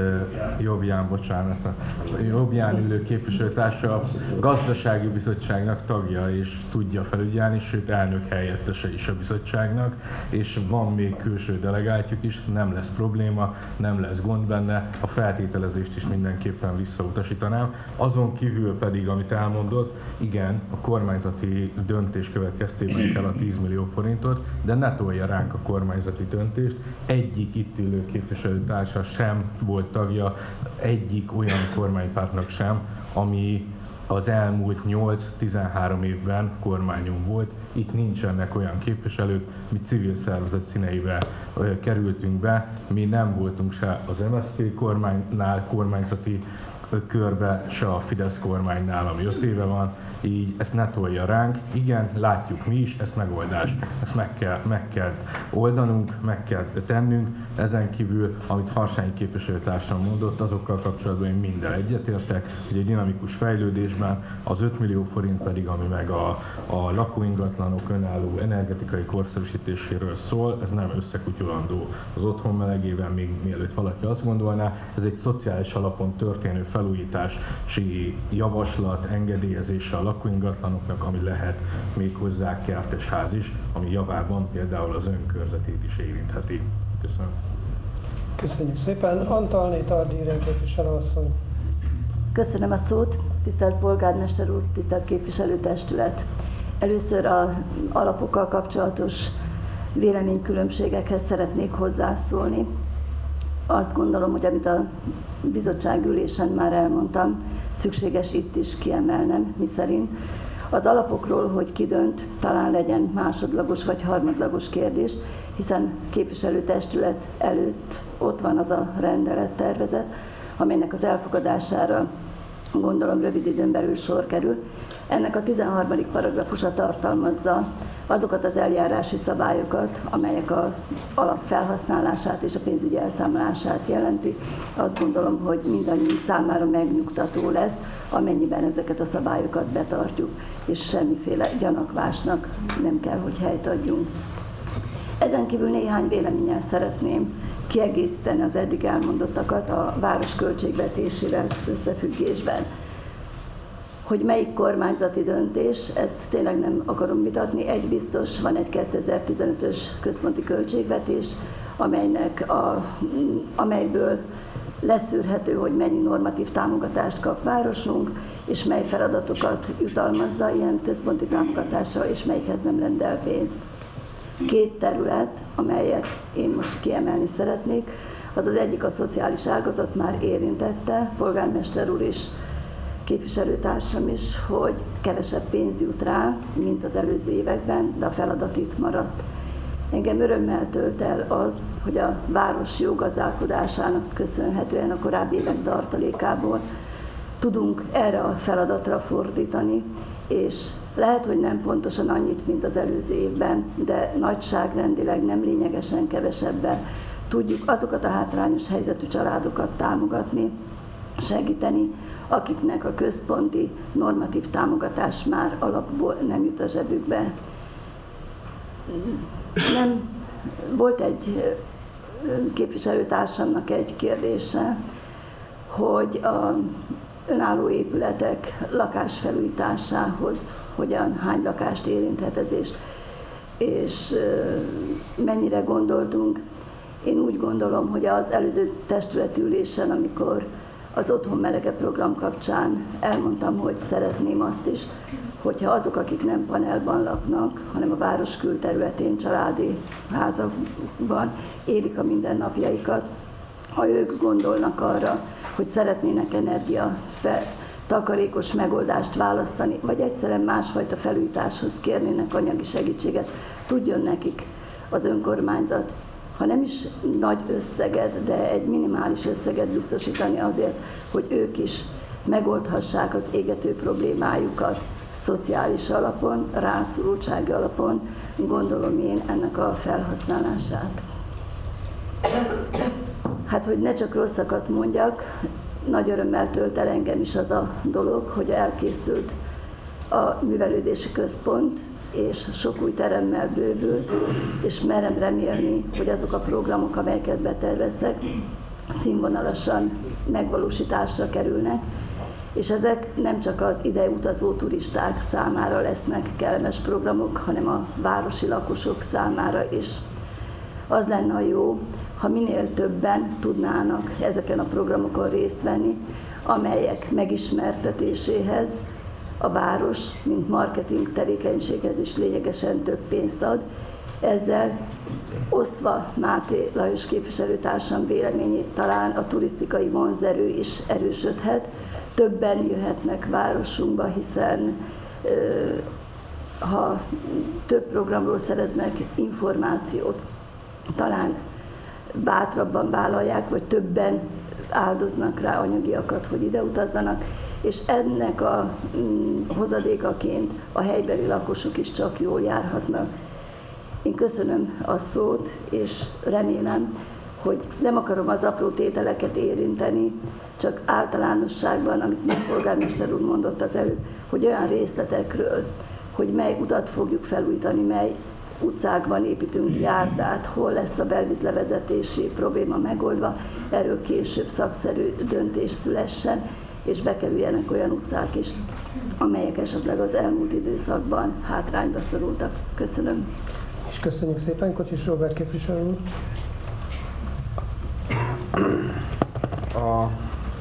jobbján, bocsánat, jobbján ülő képviselőtársa a gazdasági bizottságnak tagja és tudja felügyelni, sőt elnök helyettese is a bizottságnak, és van még külső delegáltjuk is, nem lesz probléma, nem lesz gond benne, a feltételezést is mindenképpen visszautasítanám. Azon kívül pedig, amit elmondott, igen, a kormányzati döntés következtében kell a tíz millió forintot, de ne tolja ránk a kormányzati döntést, egyik itt ülő képviselőtársa sem volt tagja egyik olyan kormánypártnak sem, ami az elmúlt nyolc-tizenhárom évben kormányon volt. Itt nincsenek olyan képviselők, mi civil szervezet színeivel kerültünk be, mi nem voltunk se az em es zé pé kormánynál, kormányzati körbe, se a Fidesz kormánynál, ami öt éve van, így ezt ne tolja ránk. Igen, látjuk mi is, ezt megoldás, ezt meg kell, meg kell oldanunk, meg kell tennünk. Ezen kívül, amit Harsányi képviselőtársam mondott, azokkal kapcsolatban én minden egyetértek, hogy egy dinamikus fejlődésben az öt millió forint pedig, ami meg a, a lakóingatlanok önálló energetikai korszerűsítéséről szól, ez nem összekutyolandó az otthon melegében, még mielőtt valaki azt gondolná, ez egy szociális alapon történő felújítási javaslat, engedélyezése a lakóingatlanoknak, ami lehet még hozzá kertes ház is, ami javában például az önkörzetét is érintheti. Köszönöm. Köszönjük szépen. Antalné Tardi Irén képviselőasszony. Köszönöm a szót, tisztelt polgármester úr, tisztelt képviselőtestület. Először az alapokkal kapcsolatos véleménykülönbségekhez szeretnék hozzászólni. Azt gondolom, hogy amit a bizottságülésen már elmondtam, szükséges itt is kiemelnem, miszerint az alapokról, hogy ki dönt, talán legyen másodlagos vagy harmadlagos kérdés, hiszen képviselőtestület előtt ott van az a rendelettervezet, amelynek az elfogadására gondolom rövid időn belül sor kerül. Ennek a tizenharmadik paragrafusa tartalmazza azokat az eljárási szabályokat, amelyek az alap felhasználását és a pénzügyi elszámolását jelenti. Azt gondolom, hogy mindannyiunk számára megnyugtató lesz, amennyiben ezeket a szabályokat betartjuk, és semmiféle gyanakvásnak nem kell, hogy helyt adjunk. Ezen kívül néhány véleménnyel szeretném kiegészíteni az eddig elmondottakat a város költségvetésével összefüggésben. Hogy melyik kormányzati döntés, ezt tényleg nem akarom vitatni. Egy biztos, van egy kétezer-tizenötös központi költségvetés, amelynek a, amelyből leszűrhető, hogy mennyi normatív támogatást kap városunk, és mely feladatokat jutalmazza ilyen központi támogatásra, és melyikhez nem rendel pénzt. Két terület, amelyet én most kiemelni szeretnék, az az egyik a szociális ágazat már érintette, polgármester úr is képviselőtársam is, hogy kevesebb pénz jut rá, mint az előző években, de a feladat itt maradt. Engem örömmel tölt el az, hogy a város jó gazdálkodásának köszönhetően a korábbi évek tartalékából tudunk erre a feladatra fordítani, és lehet, hogy nem pontosan annyit, mint az előző évben, de nagyságrendileg nem lényegesen kevesebben tudjuk azokat a hátrányos helyzetű családokat támogatni, segíteni, akiknek a központi normatív támogatás már alapból nem jut a zsebükbe. Nem, volt egy képviselőtársamnak egy kérdése, hogy a önálló épületek lakásfelújításához hogyan, hány lakást érinthet ez, és, és mennyire gondoltunk. Én úgy gondolom, hogy az előző testületülésen, amikor az Otthon Melege program kapcsán elmondtam, hogy szeretném azt is, hogyha azok, akik nem panelban laknak, hanem a város külterületén, családi házakban élik a mindennapjaikat, ha ők gondolnak arra, hogy szeretnének energia takarékos megoldást választani, vagy egyszerűen másfajta felújításhoz kérnének anyagi segítséget, tudjon nekik az önkormányzat, ha nem is nagy összeget, de egy minimális összeget biztosítani azért, hogy ők is megoldhassák az égető problémájukat szociális alapon, rászorultsági alapon, gondolom én ennek a felhasználását. Hát, hogy ne csak rosszakat mondjak, nagy örömmel tölt el engem is az a dolog, hogy elkészült a művelődési központ, és sok új teremmel bővült, és merem remélni, hogy azok a programok, amelyeket beterveztek, színvonalasan megvalósításra kerülnek, és ezek nem csak az ide utazó turisták számára lesznek kellemes programok, hanem a városi lakosok számára is. Az lenne a jó, ha minél többen tudnának ezeken a programokon részt venni, amelyek megismertetéséhez a város, mint marketing tevékenységhez is lényegesen több pénzt ad. Ezzel osztva Máté Lajos képviselőtársam véleményét, talán a turisztikai vonzerő is erősödhet, többen jöhetnek városunkba, hiszen ha több programról szereznek információt, talán bátrabban vállalják, vagy többen áldoznak rá anyagiakat, hogy ide utazzanak, és ennek a mm, hozadékaként a helybeli lakosok is csak jól járhatnak. Én köszönöm a szót, és remélem, hogy nem akarom az apró tételeket érinteni, csak általánosságban, amit még polgármester úr mondott az előbb, hogy olyan részletekről, hogy mely utat fogjuk felújítani, mely utcákban építünk járdát, hol lesz a belvízlevezetési probléma megoldva, erről később szakszerű döntés szülessen, és bekerüljenek olyan utcák is, amelyek esetleg az elmúlt időszakban hátrányba szorultak. Köszönöm. És köszönjük szépen, Kocsis Róbert képviselő úr. A,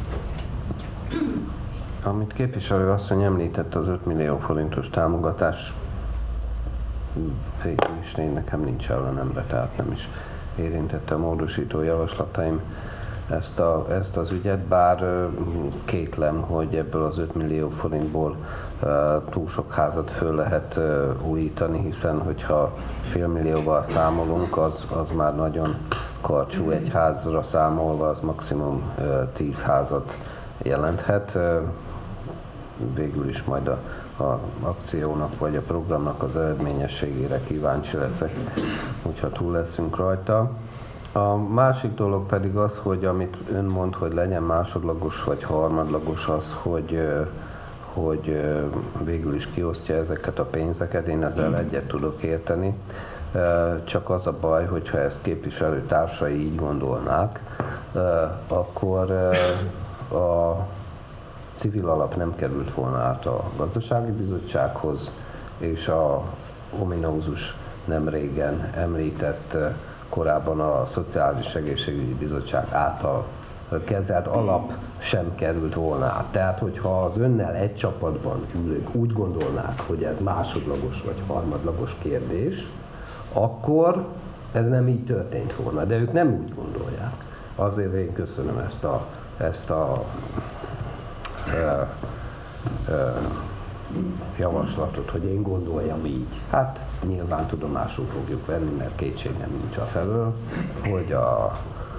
amit képviselő asszony említett, az öt millió forintos támogatás, végül is én nekem nincs ellenemre, tehát nem is érintette a módosító javaslataim ezt, a, ezt az ügyet, bár kétlem, hogy ebből az öt millió forintból túl sok házat föl lehet újítani, hiszen hogyha félmillióval számolunk, az, az már nagyon karcsú, egy házra számolva, az maximum tíz házat jelenthet. Végül is majd a, a akciónak vagy a programnak az eredményességére kíváncsi leszek, hogyha túl leszünk rajta. A másik dolog pedig az, hogy amit ön mond, hogy legyen másodlagos vagy harmadlagos, az, hogy, hogy végül is kiosztja ezeket a pénzeket, én ezzel egyet tudok érteni. Csak az a baj, hogyha ezt képviselő társai így gondolnák, akkor a civil alap nem került volna át a gazdasági bizottsághoz, és a ominózus nem régen említett korábban a Szociális Egészségügyi Bizottság által kezelt alap sem került volna át. Tehát, hogyha az önnel egy csapatban ülők úgy gondolnák, hogy ez másodlagos vagy harmadlagos kérdés, akkor ez nem így történt volna, de ők nem úgy gondolják. Azért én köszönöm ezt a, ezt a e, javaslatot, hogy én gondoljam így. Hát nyilván tudomásul fogjuk venni, mert kétségem nincs a felől, hogy a, a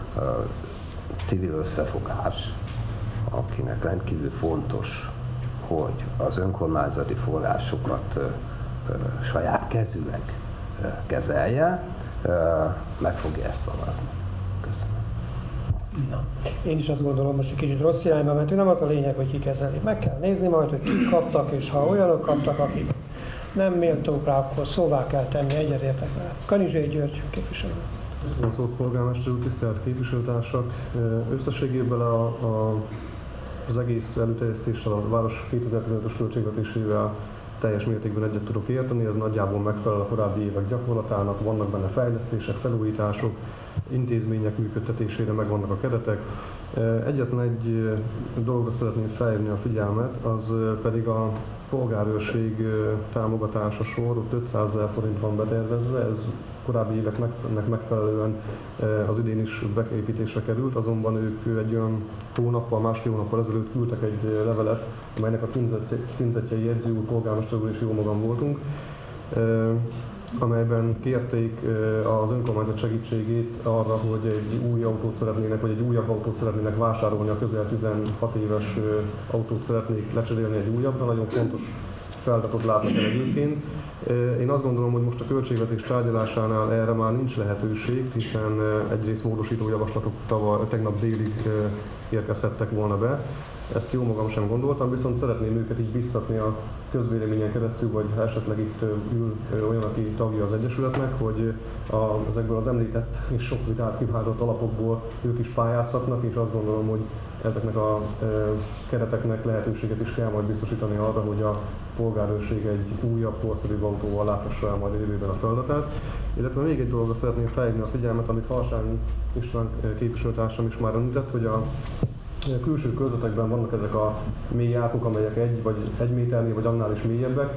civil összefogás, akinek rendkívül fontos, hogy az önkormányzati forrásokat saját kezűleg kezelje, meg fogja ezt szavazni. Köszönöm. Na, én is azt gondolom, most egy kicsit rossz irányba mentünk, nem az a lényeg, hogy ki kezeli. Meg kell nézni majd, hogy kik kaptak, és ha olyanok kaptak, akik nem méltók rá, akkor szóvá kell tenni, egyetértek vele. Kanizsé György képviselő. Köszönöm a szót, polgármester úr, tisztelt képviselőtársak! Összességében a, a, az egész előterjesztéssel a város kétezer-tizenötös költségvetésével teljes mértékben egyet tudok érteni, ez nagyjából megfelel a korábbi évek gyakorlatának, vannak benne fejlesztések, felújítások, intézmények működtetésére megvannak a keretek. Egyetlen egy dologra szeretném felhívni a figyelmet, az pedig a polgárőrség támogatása sor, ott ötszázezer forint van betervezve, ez korábbi éveknek megfelelően az idén is beépítésre került, azonban ők egy olyan hónappal, másfél hónappal ezelőtt küldtek egy levelet, amelynek a címzetje Jegyzi úr, polgármester úr és jó magam voltunk, amelyben kérték az önkormányzat segítségét arra, hogy egy új autót szeretnének, vagy egy újabb autót szeretnének vásárolni, a közel tizenhat éves autót szeretnék lecserélni egy újabbra, nagyon fontos feladatot látnak el egyébként. Én azt gondolom, hogy most a költségvetés tárgyalásánál erre már nincs lehetőség, hiszen egyrészt módosító javaslatok tavaly, tegnap délig érkezhettek volna be. Ezt jó magam sem gondoltam, viszont szeretném őket így biztatni a közvéleményen keresztül, vagy ha esetleg itt ül olyan, aki tagja az Egyesületnek, hogy a, ezekből az említett és sok vitát kiváltott alapokból ők is pályázhatnak, és azt gondolom, hogy ezeknek a e, kereteknek lehetőséget is kell majd biztosítani arra, hogy a polgárőrség egy újabb, korszerűbb autóval láthassa el majd a jövőben a feladatát. Illetve még egy dologra szeretném felhívni a figyelmet, amit Harsányi István képviselőtársam is már említett, hogy a külső körzetekben vannak ezek a mély árkok, amelyek egy vagy egy méternél vagy annál is mélyebbek,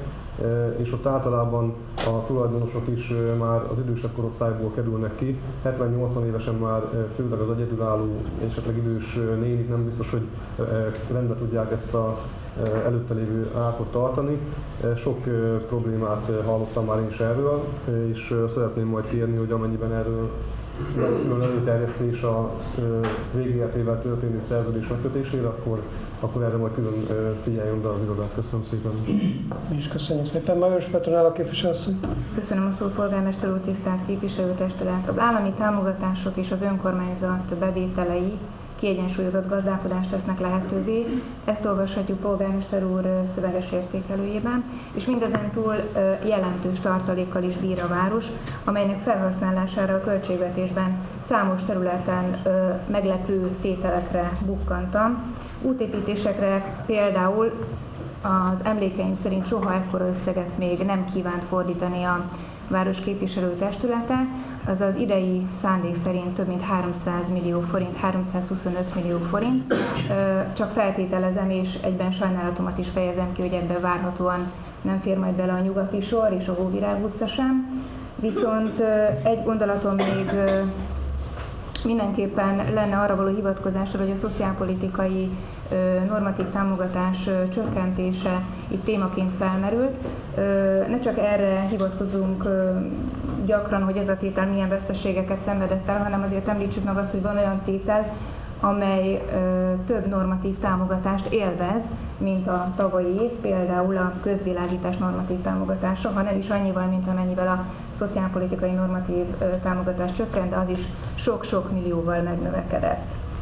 és ott általában a tulajdonosok is már az idősebb korosztályból kerülnek ki. hetven-nyolcvan évesen már főleg az egyedülálló, esetleg idős nénik nem biztos, hogy rendbe tudják ezt a előtte lévő árkot tartani. Sok problémát hallottam már én is erről, és szeretném majd kérni, hogy amennyiben erről lesz külön előterjesztés a végéletével történő szerződés megkötésére, akkor, akkor erre majd külön figyeljen oda az irodát. Köszönöm szépen. Mi is köszönjük szépen. Majoros Petronella képviselőasszony. Köszönöm a szót, polgármester úr, tisztelt képviselőtestület. Az állami támogatások és az önkormányzat bevételei kiegyensúlyozott gazdálkodást tesznek lehetővé. Ezt olvashatjuk polgármester úr szöveges értékelőjében, és mindezen túl jelentős tartalékkal is bír a város, amelynek felhasználására a költségvetésben számos területen meglepő tételekre bukkantam. Útépítésekre például az emlékeim szerint soha ekkora összeget még nem kívánt fordítani a város képviselőtestülete, az az idei szándék szerint több mint háromszáz millió forint, háromszázhuszonöt millió forint. Csak feltételezem, és egyben sajnálatomat is fejezem ki, hogy ebben várhatóan nem fér majd bele a Nyugati sor és a Hóvirág utca sem. Viszont egy gondolatom még mindenképpen lenne arra való hivatkozásra, hogy a szociálpolitikai normatív támogatás csökkentése itt témaként felmerült. Ne csak erre hivatkozunk gyakran, hogy ez a tétel milyen veszteségeket szenvedett el, hanem azért említsük meg azt, hogy van olyan tétel, amely több normatív támogatást élvez, mint a tavalyi év, például a közvilágítás normatív támogatása, ha nem is annyival, mint amennyivel a szociálpolitikai normatív támogatás csökkent, de az is sok-sok millióval megnövekedett.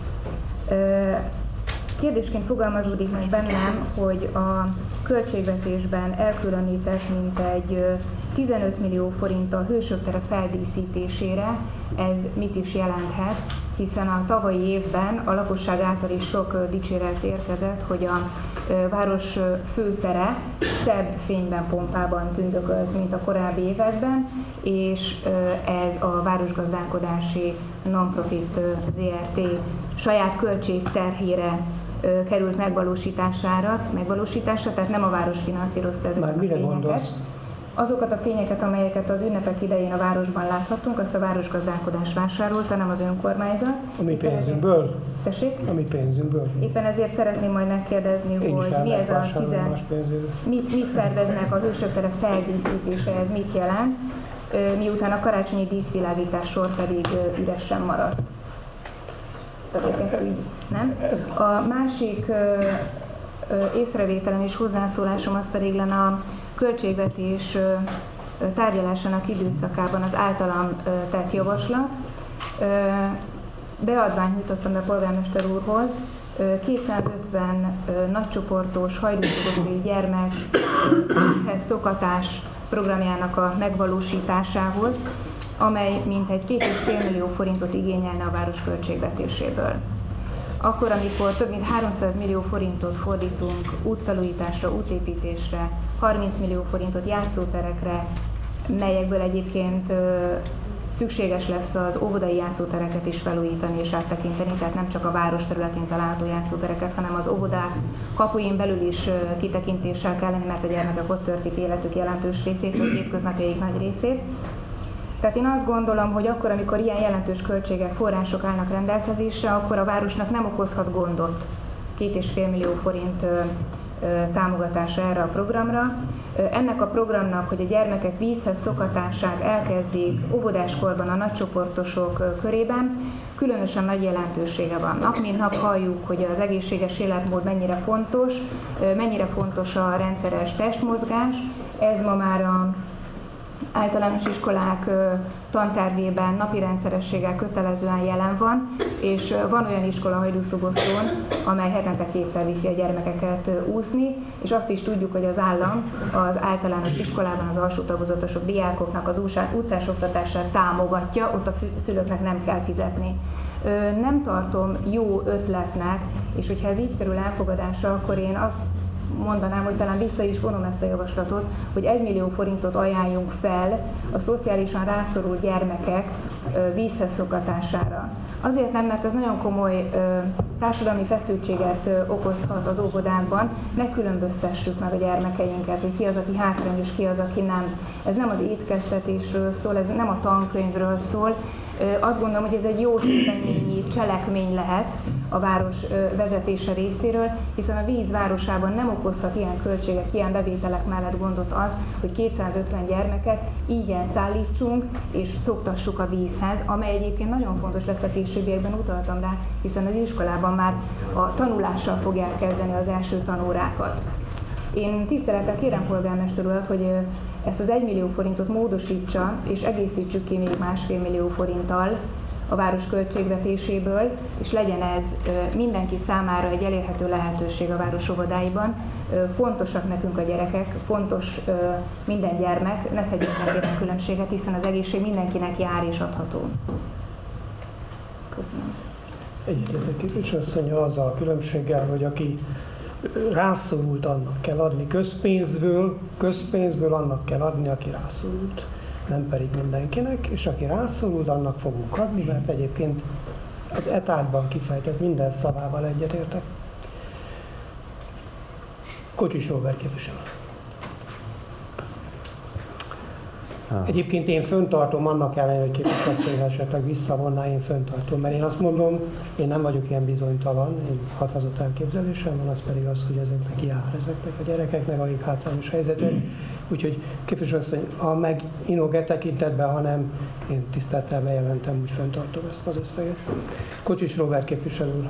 Kérdésként fogalmazódik meg bennem, hogy a költségvetésben elkülönített mintegy tizenöt millió forint a Hősök tere feldíszítésére, ez mit is jelenthet, hiszen a tavalyi évben a lakosság által is sok dicséret érkezett, hogy a város főtere szebb fényben, pompában tündökölt, mint a korábbi években, és ez a Városgazdálkodási Non-Profit zé er té saját költség terhére került megvalósítására, megvalósításra, tehát nem a város finanszírozta ezeket a fényeket. Azokat a fényeket, amelyeket az ünnepek idején a városban láthattunk, azt a városgazdálkodás vásárolta, nem az önkormányzat. A mi pénzünkből? Tessék? A mi pénzünkből. Éppen ezért szeretném majd megkérdezni, Én hogy mi ez a tizen... Mit, mit terveznek a Hősök tere feldíszítése, ez mit jelent, miután a karácsonyi díszvilágítás sor pedig üresen maradt. Így, nem? A másik észrevételem és hozzászólásom az pedig lenne a költségvetés tárgyalásának időszakában az általam tett javaslat. Beadványt nyújtottam be a polgármester úrhoz, kétszázötven nagycsoportos hajdúszoboszlói gyermek vízhez szokatás programjának a megvalósításához, amely mintegy két és fél millió forintot igényelne a város költségvetéséből. Akkor, amikor több mint háromszáz millió forintot fordítunk útfelújításra, útépítésre, harminc millió forintot játszóterekre, melyekből egyébként ö, szükséges lesz az óvodai játszótereket is felújítani és áttekinteni, tehát nem csak a város területén található játszótereket, hanem az óvodák kapuin belül is ö, kitekintéssel kell lenni, mert a gyermekek ott törtik életük jelentős részét, vagy hétköznapjaik nagy részét. Tehát én azt gondolom, hogy akkor, amikor ilyen jelentős költségek, források állnak rendelkezésre, akkor a városnak nem okozhat gondot két és fél millió forint ö, ö, támogatása erre a programra. Ö, ennek a programnak, hogy a gyermekek vízhez szokatását elkezdik óvodáskorban a nagycsoportosok ö, körében, különösen nagy jelentősége van. Nap mint nap halljuk, hogy az egészséges életmód mennyire fontos, ö, mennyire fontos a rendszeres testmozgás. Ez ma már a általános iskolák tantárgyában napi rendszerességgel kötelezően jelen van, és van olyan iskola Hajdúszoboszlón, amely hetente kétszer viszi a gyermekeket úszni, és azt is tudjuk, hogy az állam az általános iskolában az alsó tagozatosok, diákoknak az utcás oktatását támogatja, ott a szülőknek nem kell fizetni. Nem tartom jó ötletnek, és hogyha ez így kerül elfogadásra, akkor én azt mondanám, hogy talán vissza is vonom ezt a javaslatot, hogy egy millió forintot ajánljunk fel a szociálisan rászorult gyermekek vízhez szokatására. Azért nem, mert ez nagyon komoly társadalmi feszültséget okozhat az óvodákban, ne különböztessük meg a gyermekeinket, hogy ki az, aki hátrányos, ki az, aki nem. Ez nem az étkeztetésről szól, ez nem a tankönyvről szól. Azt gondolom, hogy ez egy jó téteményi cselekmény lehet a város vezetése részéről, hiszen a víz városában nem okozhat ilyen költségek, ilyen bevételek mellett gondot az, hogy kétszázötven gyermeket ígyen szállítsunk és szoktassuk a vízhez, amely egyébként nagyon fontos lesz a későbbiekben, utaltam rá, hiszen az iskolában már a tanulással fogják kezdeni az első tanórákat. Én tisztelettel kérem polgármester urat, hogy ezt az egy millió forintot módosítsa, és egészítsük ki még másfél millió forinttal a város költségvetéséből, és legyen ez mindenki számára egy elérhető lehetőség a város óvodáiban. Fontosak nekünk a gyerekek, fontos minden gyermek, ne tegyünk nekik különbséget, hiszen az egészség mindenkinek jár és adható. Köszönöm. Egyetértek képviselőasszonnyal azzal a különbséggel, hogy aki rászorult, annak kell adni közpénzből, közpénzből annak kell adni, aki rászorult, nem pedig mindenkinek, és aki rászorult, annak fogunk adni, mert egyébként az etádban kifejtett minden szavával egyetértek. Kocsis Róbert képviselő. Egyébként én föntartom, annak ellenére, hogy képviselőasszony esetleg visszavonná, én föntartom, mert én azt mondom, én nem vagyok ilyen bizonytalan, én határozott elképzelésem van, az pedig az, hogy ezeknek jár, ezeknek a gyerekeknek, akik hátrányos helyzetben. Úgyhogy képviselőasszony, ha meg inog-e tekintetben, hanem én tisztelettel bejelentem, úgy föntartom ezt az összeget. Kocsis Róbert képviselő.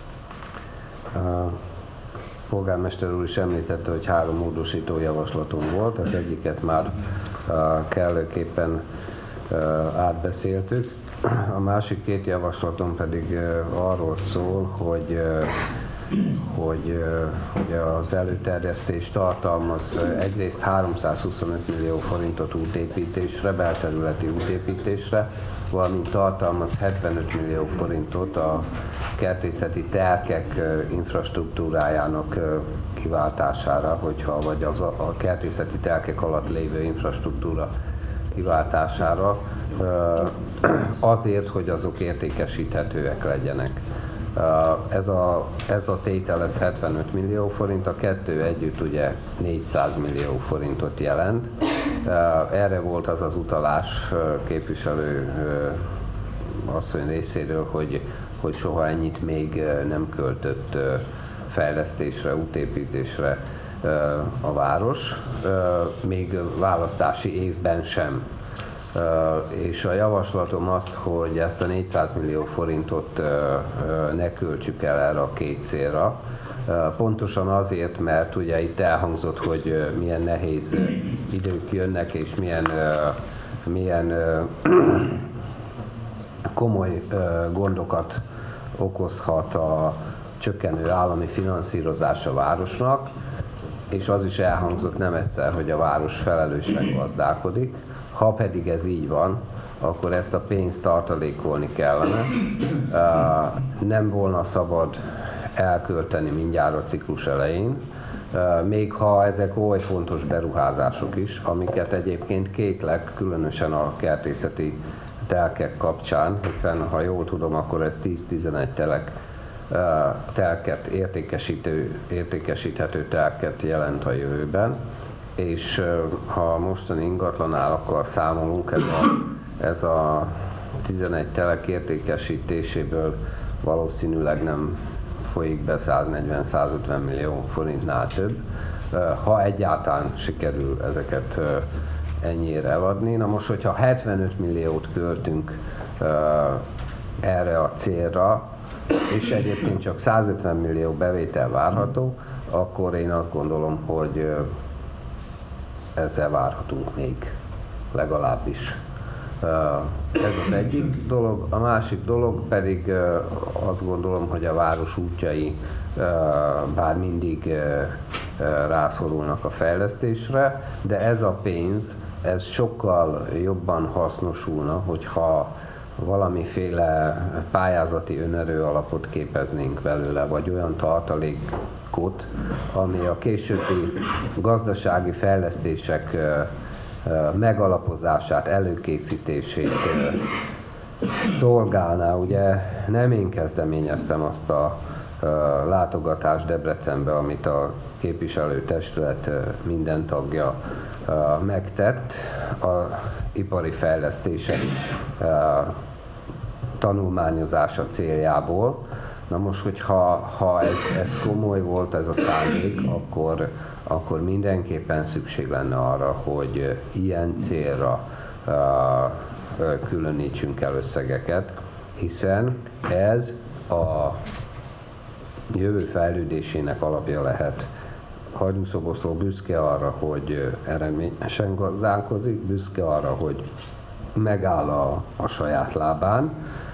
A polgármester úr is említette, hogy három módosító javaslatom volt, az egyiket már kellőképpen átbeszéltük. A másik két javaslatom pedig arról szól, hogy, hogy, hogy az előterjesztés tartalmaz egyrészt háromszázhuszonöt millió forintot útépítésre, belterületi útépítésre, valamint tartalmaz hetvenöt millió forintot a kertészeti telkek infrastruktúrájának kiváltására, hogyha vagy az a, a kertészeti telkek alatt lévő infrastruktúra kiváltására, azért, hogy azok értékesíthetőek legyenek. Ez a, ez a tétel ez hetvenöt millió forint, a kettő együtt ugye négyszáz millió forintot jelent. Erre volt az az utalás képviselő asszony részéről, hogy, hogy soha ennyit még nem költött fejlesztésre, útépítésre a város, még választási évben sem. És a javaslatom azt, hogy ezt a négyszáz millió forintot ne költsük el erre a két célra. Pontosan azért, mert ugye itt elhangzott, hogy milyen nehéz idők jönnek, és milyen, milyen komoly gondokat okozhat a csökkenő állami finanszírozás a városnak, és az is elhangzott nem egyszer, hogy a város felelősen gazdálkodik. Ha pedig ez így van, akkor ezt a pénzt tartalékolni kellene. Nem volna szabad elkölteni mindjárt a ciklus elején, még ha ezek oly fontos beruházások is, amiket egyébként kétlek, különösen a kertészeti telkek kapcsán, hiszen ha jól tudom, akkor ez tíz-tizenegy telek, telket, értékesítő, értékesíthető telket jelent a jövőben, és ha mostani ingatlanárakkal számolunk, ez a, ez a tizenegy telek értékesítéséből valószínűleg nem folyik be száznegyven-százötven millió forintnál több, ha egyáltalán sikerül ezeket ennyire eladni. Na most, hogyha hetvenöt milliót költünk erre a célra, és egyébként csak százötven millió bevétel várható, akkor én azt gondolom, hogy ezzel várhatunk még legalábbis. Ez az egyik dolog. A másik dolog pedig azt gondolom, hogy a város útjai bár mindig rászorulnak a fejlesztésre, de ez a pénz, ez sokkal jobban hasznosulna, hogyha valamiféle pályázati önerő alapot képeznénk belőle, vagy olyan tartalékot, ami a későbbi gazdasági fejlesztések megalapozását, előkészítését szolgálná. Ugye nem én kezdeményeztem azt a látogatást Debrecenbe, amit a képviselőtestület minden tagja megtett a ipari fejlesztések tanulmányozása céljából. Na most, hogyha ha ez, ez komoly volt, ez a szándék, akkor, akkor mindenképpen szükség lenne arra, hogy ilyen célra különítsünk el összegeket, hiszen ez a jövő fejlődésének alapja lehet. Hajdúszoboszló büszke arra, hogy eredményesen gazdálkodik, büszke arra, hogy megáll a, a saját lábán.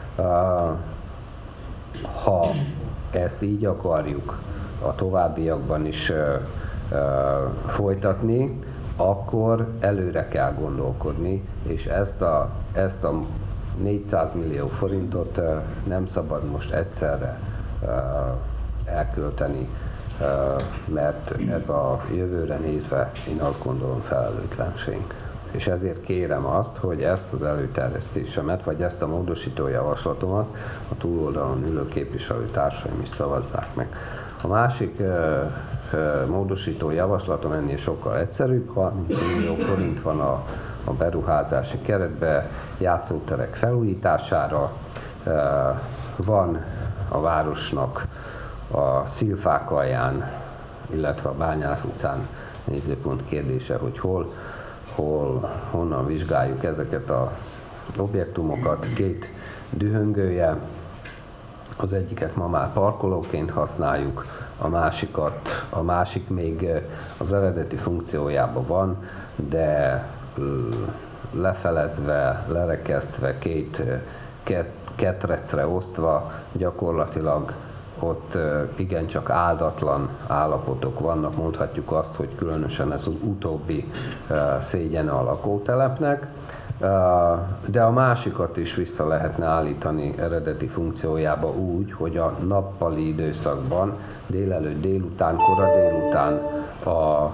Ha ezt így akarjuk a továbbiakban is folytatni, akkor előre kell gondolkodni, és ezt a, ezt a négyszáz millió forintot nem szabad most egyszerre elkölteni, mert ez a jövőre nézve én azt gondolom felelőtlenség. És ezért kérem azt, hogy ezt az előterjesztésemet, vagy ezt a módosító javaslatomat a túloldalon ülő képviselőtársaim is szavazzák meg. A másik uh, uh, módosító javaslatom ennél sokkal egyszerűbb, harminc millió forint van a, a beruházási keretbe, játszóterek felújítására, uh, van a városnak a Szilfák alján, illetve a Bányász utcán nézőpont kérdése, hogy hol, hol, honnan vizsgáljuk ezeket az objektumokat. Két dühöngője, az egyiket ma már parkolóként használjuk, a másikat, a másik még az eredeti funkciójában van, de lefelezve, lerekesztve, két ketrecre osztva gyakorlatilag ott igencsak áldatlan állapotok vannak, mondhatjuk azt, hogy különösen ez az utóbbi szégyene a lakótelepnek, de a másikat is vissza lehetne állítani eredeti funkciójába úgy, hogy a nappali időszakban, délelőtt, délután, kora délután a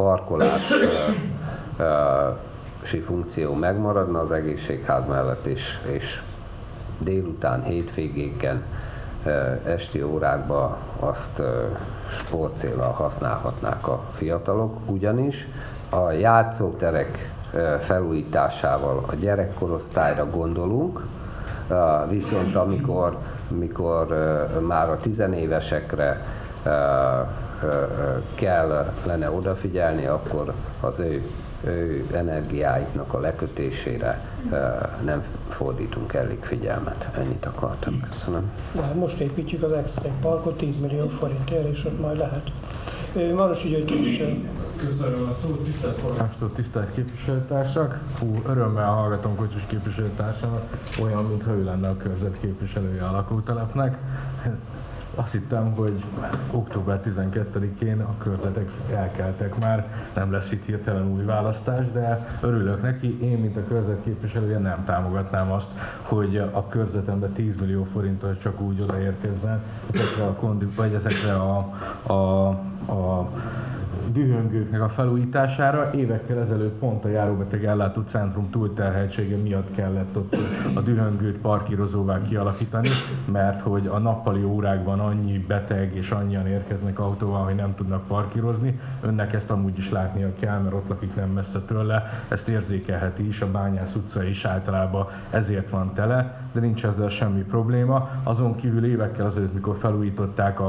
parkolási funkció megmaradna az egészségház mellett, és, és délután, hétvégéken esti órákban azt sportcéllal használhatnák a fiatalok, ugyanis a játszóterek felújításával a gyerekkorosztályra gondolunk, viszont amikor, amikor már a tizenévesekre kellene odafigyelni, akkor az ő, ő energiáiknak a lekötésére nem fordítunk elég figyelmet. Ennyit akartam. Köszönöm. De most építjük az Extrém Parkot tíz millió forintért, és ott majd lehet. Maros ügyőgy képviselő. Köszönöm a szót, tisztelt polgármester, tisztelt képviselőtársak! Hú, örömmel hallgatom Kocsis képviselőtársának, olyan, mintha ő lenne a körzet képviselője a lakótelepnek. Azt hittem, hogy október tizenkettedikén a körzetek elkeltek már, nem lesz itt hirtelen új választás, de örülök neki. Én, mint a körzet képviselője nem támogatnám azt, hogy a körzetembe tíz millió forintot csak úgy odaérkezzen ezekre a, kondi, vagy ezekre a, a, a dühöngőknek a felújítására. Évekkel ezelőtt pont a járóbeteg ellátó centrum túlterheltsége miatt kellett ott a dühöngőt parkírozóvá kialakítani, mert hogy a nappali órákban annyi beteg és annyian érkeznek autóval, hogy nem tudnak parkírozni. Önnek ezt amúgy is látnia kell, mert ott lakik nem messze tőle, ezt érzékelheti is, a Bányász utca is általában ezért van tele, de nincs ezzel semmi probléma. Azon kívül évekkel azelőtt, mikor felújították a,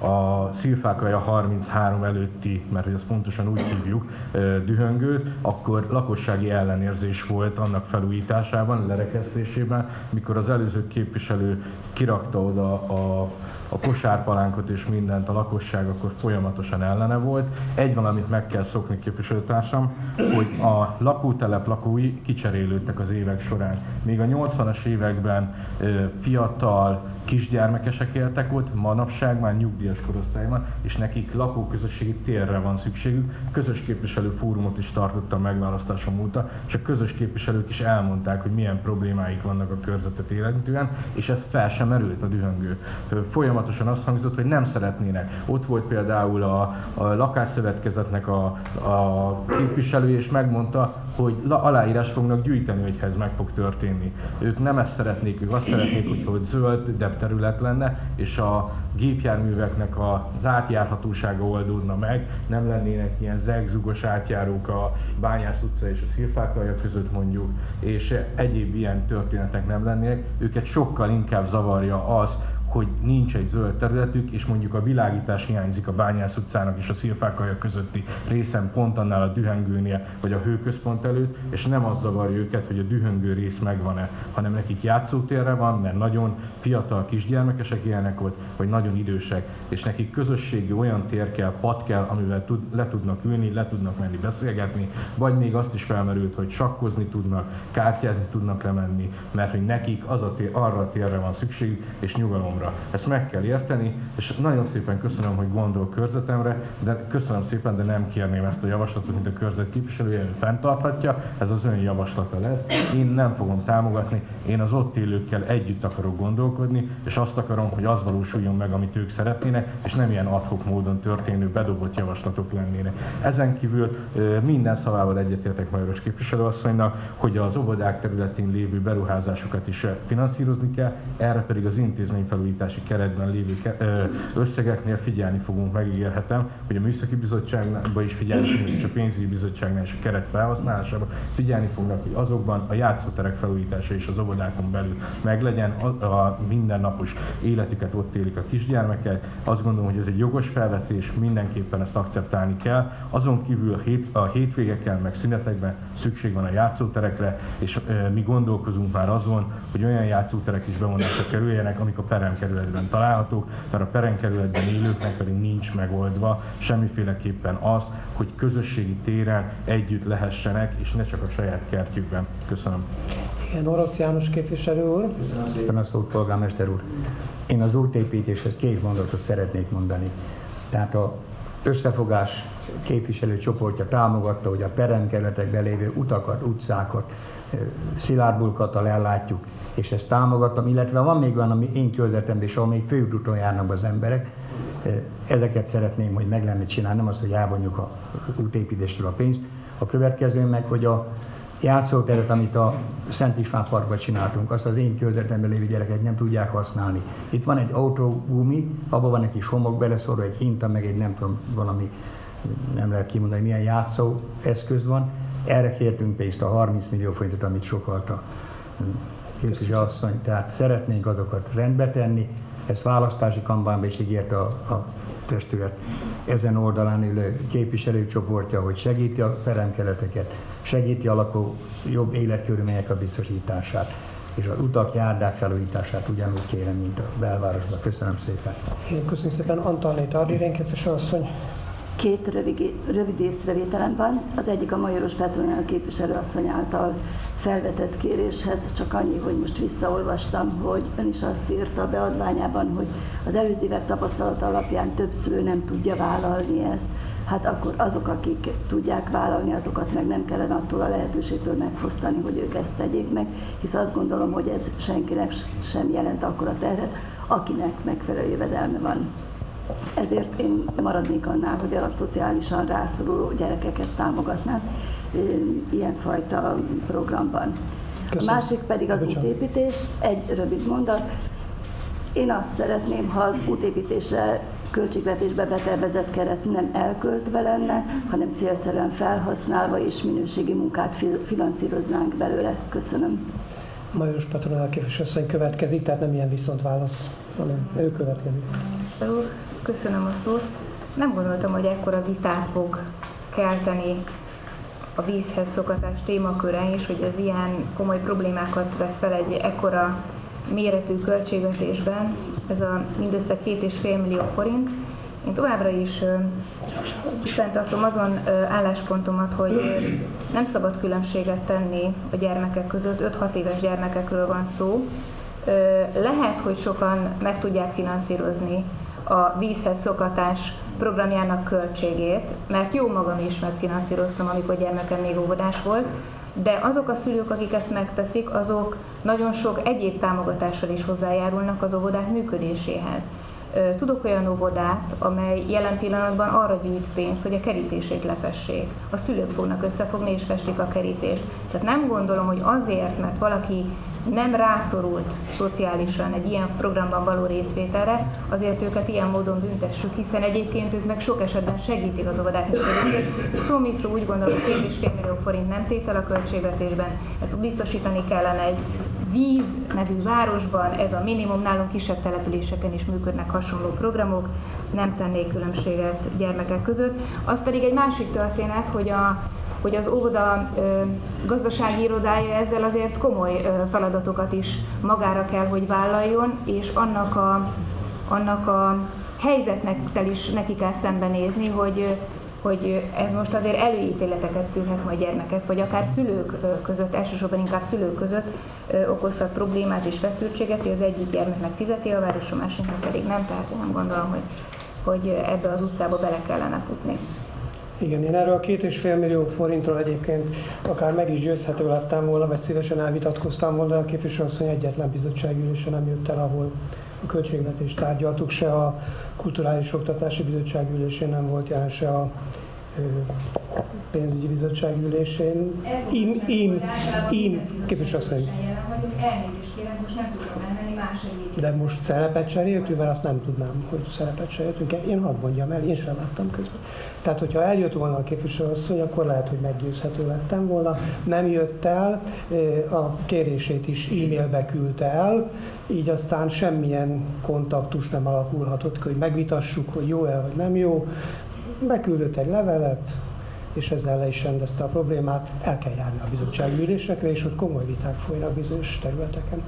a Szilfákalja harminchárom előtti, mert hogy azt pontosan úgy hívjuk, dühöngőt, akkor lakossági ellenérzés volt annak felújításában, lerekesztésében, mikor az előző képviselő kirakta oda a a kosárpalánkot és mindent, a lakosság akkor folyamatosan ellene volt. Egy valamit meg kell szokni, képviselőtársam, hogy a lakótelep lakói kicserélődtek az évek során. Még a nyolcvanas években fiatal, kisgyermekesek éltek ott, manapság már nyugdíjas korosztályban, és nekik lakóközösségi térre van szükségük. Közös képviselő fórumot is tartottam megválasztásom óta, és a közös képviselők is elmondták, hogy milyen problémáik vannak a körzetet illetően, és ez fel sem merült a dühöngő. Folyamatosan azt hangzott, hogy nem szeretnének. Ott volt például a, a lakásszövetkezetnek a, a képviselő, és megmondta, hogy aláírás fognak gyűjteni, hogy ez meg fog történni. Ők nem ezt szeretnék, ők azt szeretnék, hogy, hogy zöld terület lenne, és a gépjárműveknek az átjárhatósága oldódna meg, nem lennének ilyen zegzugos átjárók a Bányász utca és a Szilfákalja között mondjuk, és egyéb ilyen történetek nem lennének. Őket sokkal inkább zavarja az, hogy nincs egy zöld területük, és mondjuk a világítás hiányzik a Bányász utcának és a Szilfákalja közötti részen, pont annál a dühöngőnél, vagy a hőközpont előtt, és nem az zavarja őket, hogy a dühöngő rész megvan-e, hanem nekik játszótérre van, mert nagyon fiatal kisgyermekesek élnek ott, vagy nagyon idősek, és nekik közösségi olyan tér kell, pad kell, amivel tud, le tudnak ülni, le tudnak menni beszélgetni, vagy még azt is felmerült, hogy sakkozni tudnak, kártyázni tudnak lemenni, mert hogy nekik az a tér, arra a térre van szükségük, és nyugalom. Ezt meg kell érteni, és nagyon szépen köszönöm, hogy gondol körzetemre, de köszönöm szépen, de nem kérném ezt a javaslatot, mint a körzet képviselője, ő fenntarthatja, ez az ön javaslata lesz. Én nem fogom támogatni, én az ott élőkkel együtt akarok gondolkodni, és azt akarom, hogy az valósuljon meg, amit ők szeretnének, és nem ilyen ad hoc módon történő, bedobott javaslatok lennének. Ezen kívül minden szavával egyetértek Majoros képviselőasszonynak, hogy az óvodák területén lévő beruházásokat is finanszírozni kell, erre pedig az intézményfelújítás keretben lévő összegeknél figyelni fogunk, megígérhetem, hogy a Műszaki Bizottságban is figyelni fogunk, és a Pénzügyi Bizottságnál is a keret felhasználásában figyelni fognak, hogy azokban a játszóterek felújítása és az óvodákon belül meglegyen, a, a mindennapos életüket ott élik a kisgyermekek. Azt gondolom, hogy ez egy jogos felvetés, mindenképpen ezt akceptálni kell. Azon kívül a, hét, a hétvégekkel, meg szünetekben szükség van a játszóterekre, és e, mi gondolkozunk már azon, hogy olyan játszóterek is bevonásra kerüljenek, amik a peremkerületben találhatók, mert a peremkerületben élőknek pedig nincs megoldva semmiféleképpen az, hogy közösségi téren együtt lehessenek, és ne csak a saját kertjükben. Köszönöm. Igen, Orosz János képviselő úr. Köszönöm szépen a szót, polgármester úr. Én az útépítéshez két mondatot szeretnék mondani. Tehát a összefogás képviselőcsoportja támogatta, hogy a peremkerületekben lévő utakat, utcákat szilárdbulkattal ellátjuk, és ezt támogattam, illetve van még olyan, ami én körzetemben is, ahol még főúton járnak az emberek. Ezeket szeretném, hogy meg lenne csinálni, nem az, hogy elvonjuk a útépítéstől a pénzt. A következő meg, hogy a játszóteret, amit a Szent István Parkban csináltunk, azt az én körzetemben lévő gyerekek nem tudják használni. Itt van egy autógumi, abban van egy kis homok beleszorva, egy hinta, meg egy nem tudom, valami, nem lehet kimondani, milyen játszó eszköz van. Erre kértünk pénzt, a harminc millió forintot, amit sokat a képviselőasszony. Tehát szeretnénk azokat rendbe tenni. Ezt választási kampányban is ígérte a, a testület ezen oldalán ülő képviselőcsoportja, hogy segíti a peremkereteket, segíti a lakó jobb életkörülmények a biztosítását, és az utak, járdák felújítását ugyanúgy kérem, mint a belvárosban. Köszönöm szépen. Én köszönöm szépen. Antalné Tardérén képviselőasszony. Két rövid, rövid észrevételem van. Az egyik a Majoros Petrónia képviselőasszony által felvetett kéréshez, csak annyi, hogy most visszaolvastam, hogy ön is azt írta a beadványában, hogy az előző évek tapasztalata alapján több szülő nem tudja vállalni ezt. Hát akkor azok, akik tudják vállalni, azokat meg nem kellene attól a lehetőségtől megfosztani, hogy ők ezt tegyék meg, hisz azt gondolom, hogy ez senkinek sem jelent akkora terhet, akinek megfelelő jövedelme van. Ezért én maradnék annál, hogy a szociálisan rászoruló gyerekeket támogatnám ilyenfajta programban. Köszönöm. A másik pedig az Bocsánat. útépítés. Egy rövid mondat. Én azt szeretném, ha az útépítésre költségvetésbe betervezett keret nem elköltve lenne, hanem célszerűen felhasználva és minőségi munkát finanszíroznánk belőle. Köszönöm. Majoros Petrónia képviselőasszony következik, tehát nem ilyen viszontválasz, hanem ő következik. Köszönöm a szót. Nem gondoltam, hogy ekkora vitát fog kelteni a vízhez szokatás témaköre is, hogy ez ilyen komoly problémákat vet fel egy ekkora méretű költségvetésben. Ez a mindössze két és fél millió forint. Én továbbra is fenntartom azon álláspontomat, hogy nem szabad különbséget tenni a gyermekek között, öt-hat éves gyermekekről van szó. Lehet, hogy sokan meg tudják finanszírozni a vízhez szokatás programjának költségét, mert jó magam is megfinanszíroztam, amikor gyermekem még óvodás volt, de azok a szülők, akik ezt megteszik, azok nagyon sok egyéb támogatással is hozzájárulnak az óvodák működéséhez. Tudok olyan óvodát, amely jelen pillanatban arra gyűjt pénzt, hogy a kerítését lefessék. A szülők fognak összefogni és festik a kerítést. Tehát nem gondolom, hogy azért, mert valaki nem rászorult szociálisan egy ilyen programban való részvételre, azért őket ilyen módon büntessük, hiszen egyébként ők meg sok esetben segítik az óvodák működését. Szó mi szó, úgy gondolom, hogy két és fél millió forint nem tétel a költségvetésben, ezt biztosítani kellene egy Víz nevű városban, ez a minimum, nálunk kisebb településeken is működnek hasonló programok, nem tennék különbséget gyermekek között. Az pedig egy másik történet, hogy, a, hogy az óvoda ö, gazdasági irodája ezzel azért komoly ö, feladatokat is magára kell, hogy vállaljon, és annak a, annak a helyzetnek is neki kell szembenézni, hogy hogy ez most azért előítéleteket szülhet majd gyermekek, vagy akár szülők között, elsősorban inkább szülők között okozhat problémát és feszültséget, hogy az egyik gyermeknek fizeti a város, a másiknak pedig nem, tehát én nem gondolom, hogy, hogy ebbe az utcába bele kellene futni. Igen, én erről a két és fél millió forintról egyébként akár meg is győzhető lettem volna, vagy szívesen elvitatkoztam volna, de a képviselőasszony egyetlen bizottságülésen nem jött el, ahol a költségvetést tárgyaltuk, se a Kulturális Oktatási Bizottság ülésén nem volt jelen, se a pénzügyi bizottság ülésén. Im, im, im, képviselőasszony. Elnézést kérem, most nem tudom elmenni más egyébként. De most szerepet cseréltünk, mert azt nem tudnám, hogy szerepet cseréltünk. Én hadd mondjam el, én sem láttam közben. Tehát, hogyha eljött volna a képviselőasszony, akkor lehet, hogy meggyőzhető lettem volna. Nem jött el, a kérését is e-mailbe küldte el, így aztán semmilyen kontaktus nem alakulhatott, hogy megvitassuk, hogy jó-e vagy nem jó. Beküldött egy levelet, és ezzel le is rendezte a problémát. El kell járni a bizottsági ülésekre, és ott komoly viták folynak bizonyos területeken.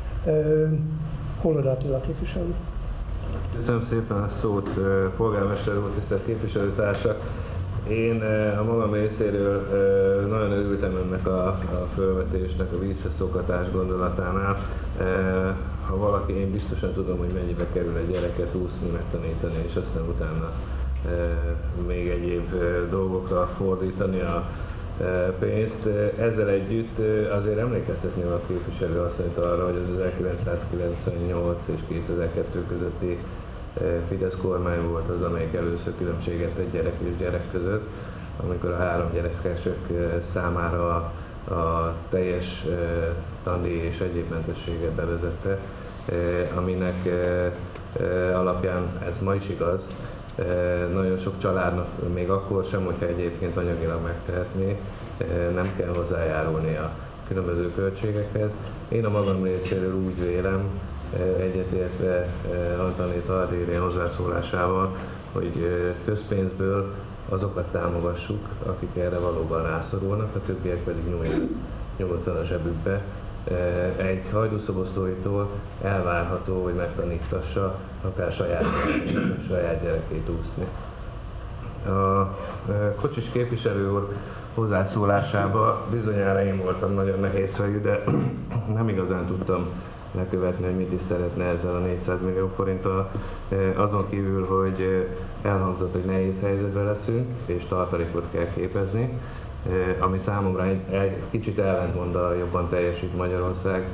Hol odaadja a képviselő? Köszönöm szépen a szót, polgármester úr, tisztelt képviselőtársak! Én a magam részéről nagyon örültem ennek a, a felvetésnek, a vízhez szokatás gondolatánál. Ha valaki, én biztosan tudom, hogy mennyibe kerül egy gyereket úszni, megtanítani, és aztán utána még egyéb dolgokra fordítani a pénzt. Ezzel együtt azért emlékeztetném a képviselő asszonyt arra, hogy az ezerkilencszázkilencvennyolc és kétezer-kettő közötti Fidesz kormány volt az, amelyik először különbséget tett gyerek és gyerek között, amikor a három gyerekesek számára a teljes tandíj és egyéb mentességet bevezette, aminek alapján ez ma is igaz. Nagyon sok családnak még akkor sem, hogyha egyébként anyagilag megtehetné, nem kell hozzájárulni a különböző költségekhez. Én a magam részéről úgy vélem, egyetértve Antoni Tardéri hozzászólásával, hogy közpénzből azokat támogassuk, akik erre valóban rászorulnak, a többiek pedig nyúljanak nyugodtan a zsebükbe. Egy hajdúszoboszlóitól elvárható, hogy megtanítassa akár saját, saját gyerekét úszni. A Kocsis képviselő úr hozzászólásában bizonyára én voltam nagyon nehézfejű, de nem igazán tudtam lekövetni, hogy mit is szeretne ezzel a négyszáz millió forinttal. Azon kívül, hogy elhangzott, hogy nehéz helyzetben leszünk, és tartalékot kell képezni, ami számomra egy, egy kicsit ellentmond a jobban teljesít Magyarország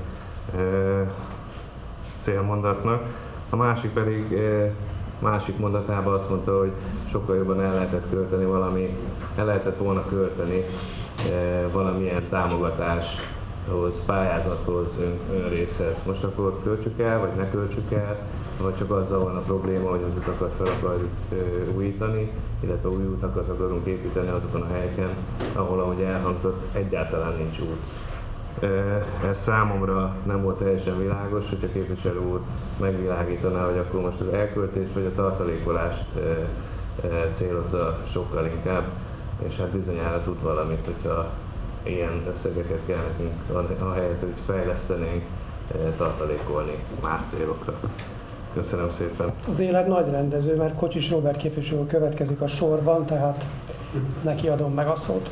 célmondatnak. A másik pedig másik mondatában azt mondta, hogy sokkal jobban el lehetett költeni valami, el lehetett volna költeni valamilyen támogatáshoz, pályázathoz, ön, önrészhez. Most akkor költsük el, vagy ne költsük el, vagy csak azzal van a probléma, hogy az utakat fel akarjuk újítani, illetve új utakat akarunk építeni azokon a helyeken, ahol, ahogy elhangzott, egyáltalán nincs út. Ez számomra nem volt teljesen világos, hogy a képviselő úr megvilágítaná, hogy akkor most az elköltést vagy a tartalékolást célozza sokkal inkább, és hát bizonyára tud valamit, hogyha ilyen összegeket kell nekünk, ahelyett, hogy fejlesztenénk, tartalékolni más célokra. Köszönöm szépen. Az élet nagy rendező, mert Kocsis Róbert képviselő következik a sorban, tehát neki adom meg a szót.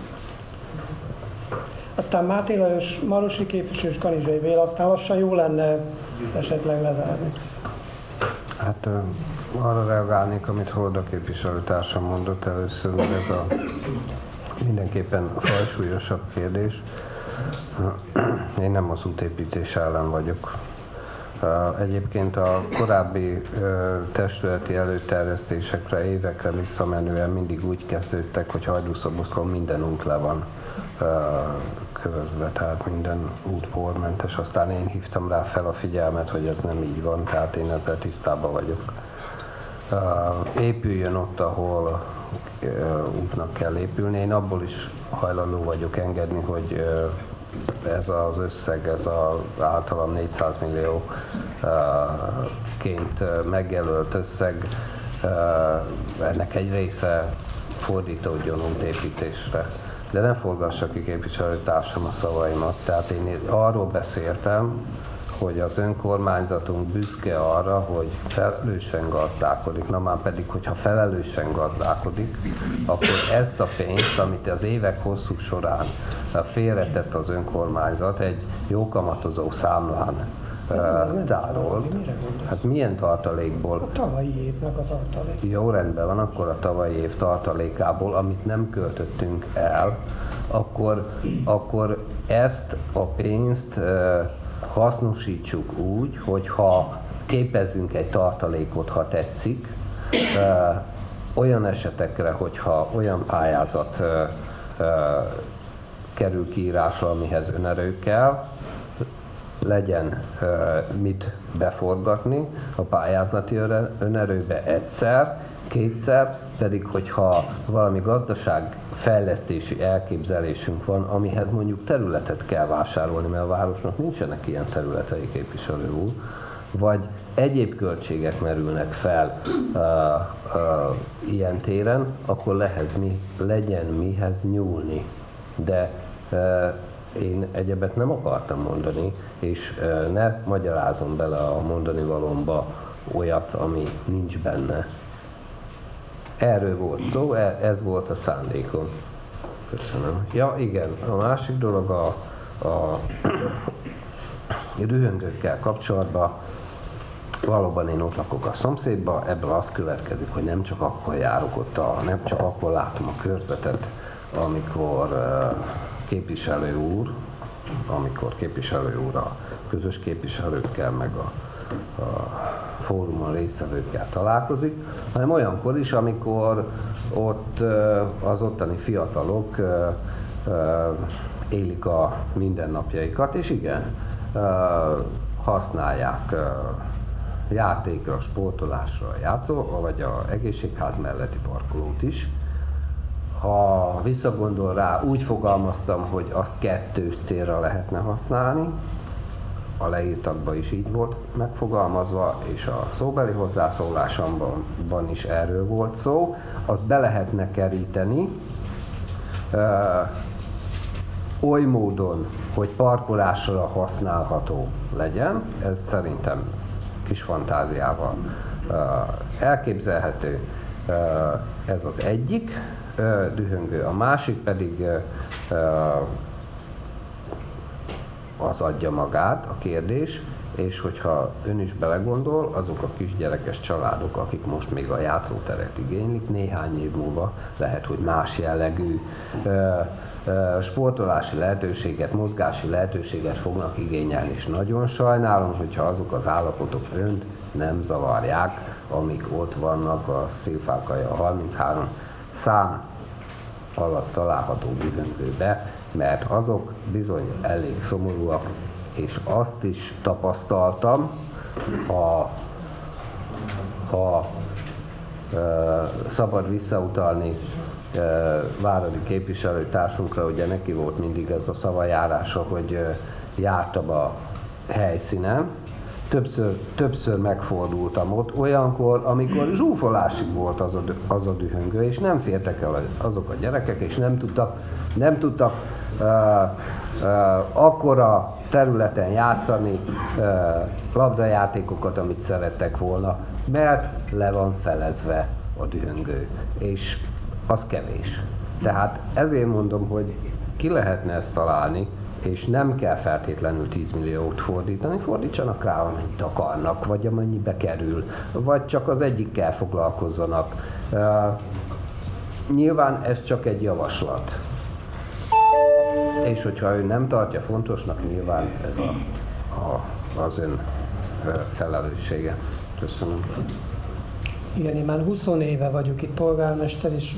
Aztán Máté Lajos, Marosi képviselő és Kanizsai Béla, aztán lassan jó lenne esetleg lezárni. Hát arra reagálnék, amit Holda képviselőtársam mondott először, hogy ez a mindenképpen fajsúlyosabb kérdés. Én nem az útépítés ellen vagyok. Egyébként a korábbi testületi előterjesztésekre, évekre visszamenően mindig úgy kezdődtek, hogy Hajdúszoboszlón minden út le van kövözve, tehát minden út pormentes. Aztán én hívtam rá fel a figyelmet, hogy ez nem így van, tehát én ezzel tisztában vagyok. Épüljön ott, ahol útnak kell épülni. Én abból is hajlandó vagyok engedni, hogy ez az összeg, ez az általam négyszáz millióként megjelölt összeg, ennek egy része fordítódjon útépítésre. De nem forgassa ki képviselőtársam a szavaimat. Tehát én arról beszéltem, hogy az önkormányzatunk büszke arra, hogy felelősen gazdálkodik. Na már pedig, hogyha felelősen gazdálkodik, akkor ezt a pénzt, amit az évek hosszú során félretett az önkormányzat, egy jó kamatozó számlán tárolt. Hát milyen tartalékból? A tavalyi évnek a tartalék. Jó, rendben van, akkor a tavalyi év tartalékából, amit nem költöttünk el, akkor, akkor ezt a pénzt hasznosítsuk úgy, hogy ha képezzünk egy tartalékot, ha tetszik, olyan esetekre, hogyha olyan pályázat kerül kiírásra, amihez önerő kell, legyen mit beforgatni a pályázati önerőbe egyszer, kétszer, pedig hogyha valami gazdaságfejlesztési elképzelésünk van, amihez mondjuk területet kell vásárolni, mert a városnak nincsenek ilyen területei, képviselő úr, vagy egyéb költségek merülnek fel uh, uh, ilyen téren, akkor lehez mi, legyen mihez nyúlni. De uh, én egyebet nem akartam mondani, és uh, ne magyarázom bele a mondani valomba olyat, ami nincs benne. Erről volt szó, ez volt a szándékom. Köszönöm. Ja, igen, a másik dolog a, a rühöngőkkel kapcsolatban. Valóban én ott lakok a szomszédban, ebből az következik, hogy nem csak akkor járok ott, a, nem csak akkor látom a körzetet, amikor uh, képviselő úr, amikor képviselő úr a közös képviselőkkel, meg a, a fórumon résztvevőkkel találkozik, hanem olyankor is, amikor ott uh, az ottani fiatalok uh, uh, élik a mindennapjaikat, és igen, használják játékra, sportolásra, játszó, vagy a egészségház melletti parkolót is. Ha visszagondol rá, úgy fogalmaztam, hogy azt kettős célra lehetne használni, a leírtakban is így volt megfogalmazva, és a szóbeli hozzászólásomban is erről volt szó, azt be lehetne keríteni ö, oly módon, hogy parkolásra használható legyen, ez szerintem kis fantáziával ö, elképzelhető, ö, ez az egyik ö, dühöngő, a másik pedig ö, ö, az adja magát a kérdés, és hogyha ön is belegondol, azok a kisgyerekes családok, akik most még a játszóteret igénylik, néhány év múlva lehet, hogy más jellegű ö, ö, sportolási lehetőséget, mozgási lehetőséget fognak igényelni, és nagyon sajnálom, hogyha azok az állapotok önt nem zavarják, amik ott vannak a Szélfákaja harminchárom szám alatt található dühöngőbe, mert azok bizony elég szomorúak, és azt is tapasztaltam, ha, ha e, szabad visszautalni e, váradi képviselőtársunkra, ugye neki volt mindig ez a szavajárása, hogy e, jártam a helyszínen, többször, többször megfordultam ott, olyankor, amikor zsúfolásig volt az a, az a dühöngő, és nem fértek el azok a gyerekek, és nem tudtak, nem tudtak uh, uh, akkora területen játszani uh, labdajátékokat, amit szerettek volna, mert le van felezve a dühöngő, és az kevés. Tehát ezért mondom, hogy ki lehetne ezt találni, és nem kell feltétlenül tíz milliót fordítani, fordítsanak rá, amennyit akarnak, vagy amennyibe kerül, vagy csak az egyikkel foglalkozzanak. Uh, nyilván ez csak egy javaslat. És hogyha ő nem tartja fontosnak, nyilván ez a, a, az ön uh, felelőssége. Köszönöm. Igen, én már húsz éve vagyok itt polgármester, és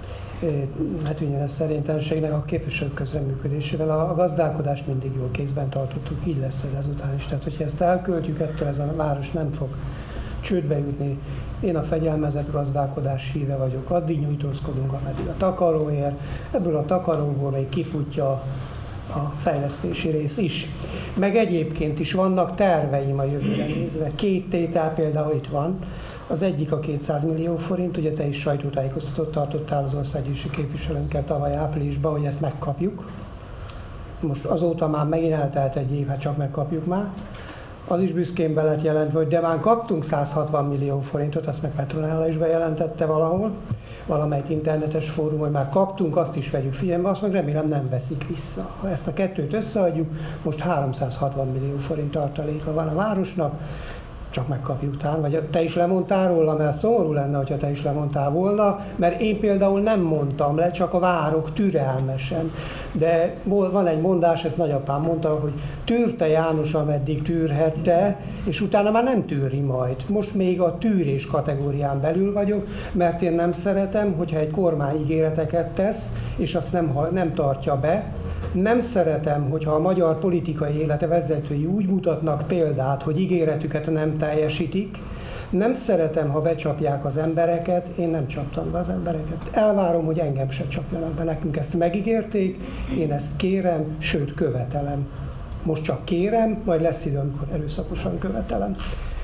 hát ugyanez szerintelenségnek a képviselők közreműködésével a gazdálkodást mindig jól kézben tartottuk, így lesz ez ezután is. Tehát, hogyha ezt elköltjük, ettől ez a város nem fog csődbe jutni. Én a fegyelmezett gazdálkodás híve vagyok, addig nyújtózkodunk, ameddig a takaró ér, ebből a takaróból még kifutja a fejlesztési rész is. Meg egyébként is vannak terveim a jövőre nézve. Két tétel például itt van. Az egyik a kétszáz millió forint, ugye te is sajtótájékoztatót tartottál az országgyűlési képviselőnkkel tavaly áprilisban, hogy ezt megkapjuk. Most azóta már megint eltelt egy év, hát csak megkapjuk már. Az is büszkén be lett jelentve, hogy de már kaptunk száz hatvan millió forintot, azt meg Petronella is bejelentette valahol, valamelyik internetes fórum, hogy már kaptunk, azt is vegyük figyelembe, azt meg remélem nem veszik vissza. Ha ezt a kettőt összeadjuk, most háromszázhatvan millió forint tartaléka van a városnak, csak megkapjuk után, vagy te is lemondtál róla, mert szomorú lenne, hogyha te is lemondtál volna, mert én például nem mondtam le, csak a várok türelmesen. De van egy mondás, ezt nagyapám mondta, hogy tűrte János, ameddig tűrhette, és utána már nem tűri majd. Most még a tűrés kategórián belül vagyok, mert én nem szeretem, hogyha egy kormány ígéreteket tesz, és azt nem, nem tartja be. Nem szeretem, hogyha a magyar politikai élete vezetői úgy mutatnak példát, hogy ígéretüket nem teljesítik. Nem szeretem, ha becsapják az embereket, én nem csaptam be az embereket. Elvárom, hogy engem se csapjanak be. Nekünk ezt megígérték, én ezt kérem, sőt követelem. Most csak kérem, majd lesz idő, amikor erőszakosan követelem.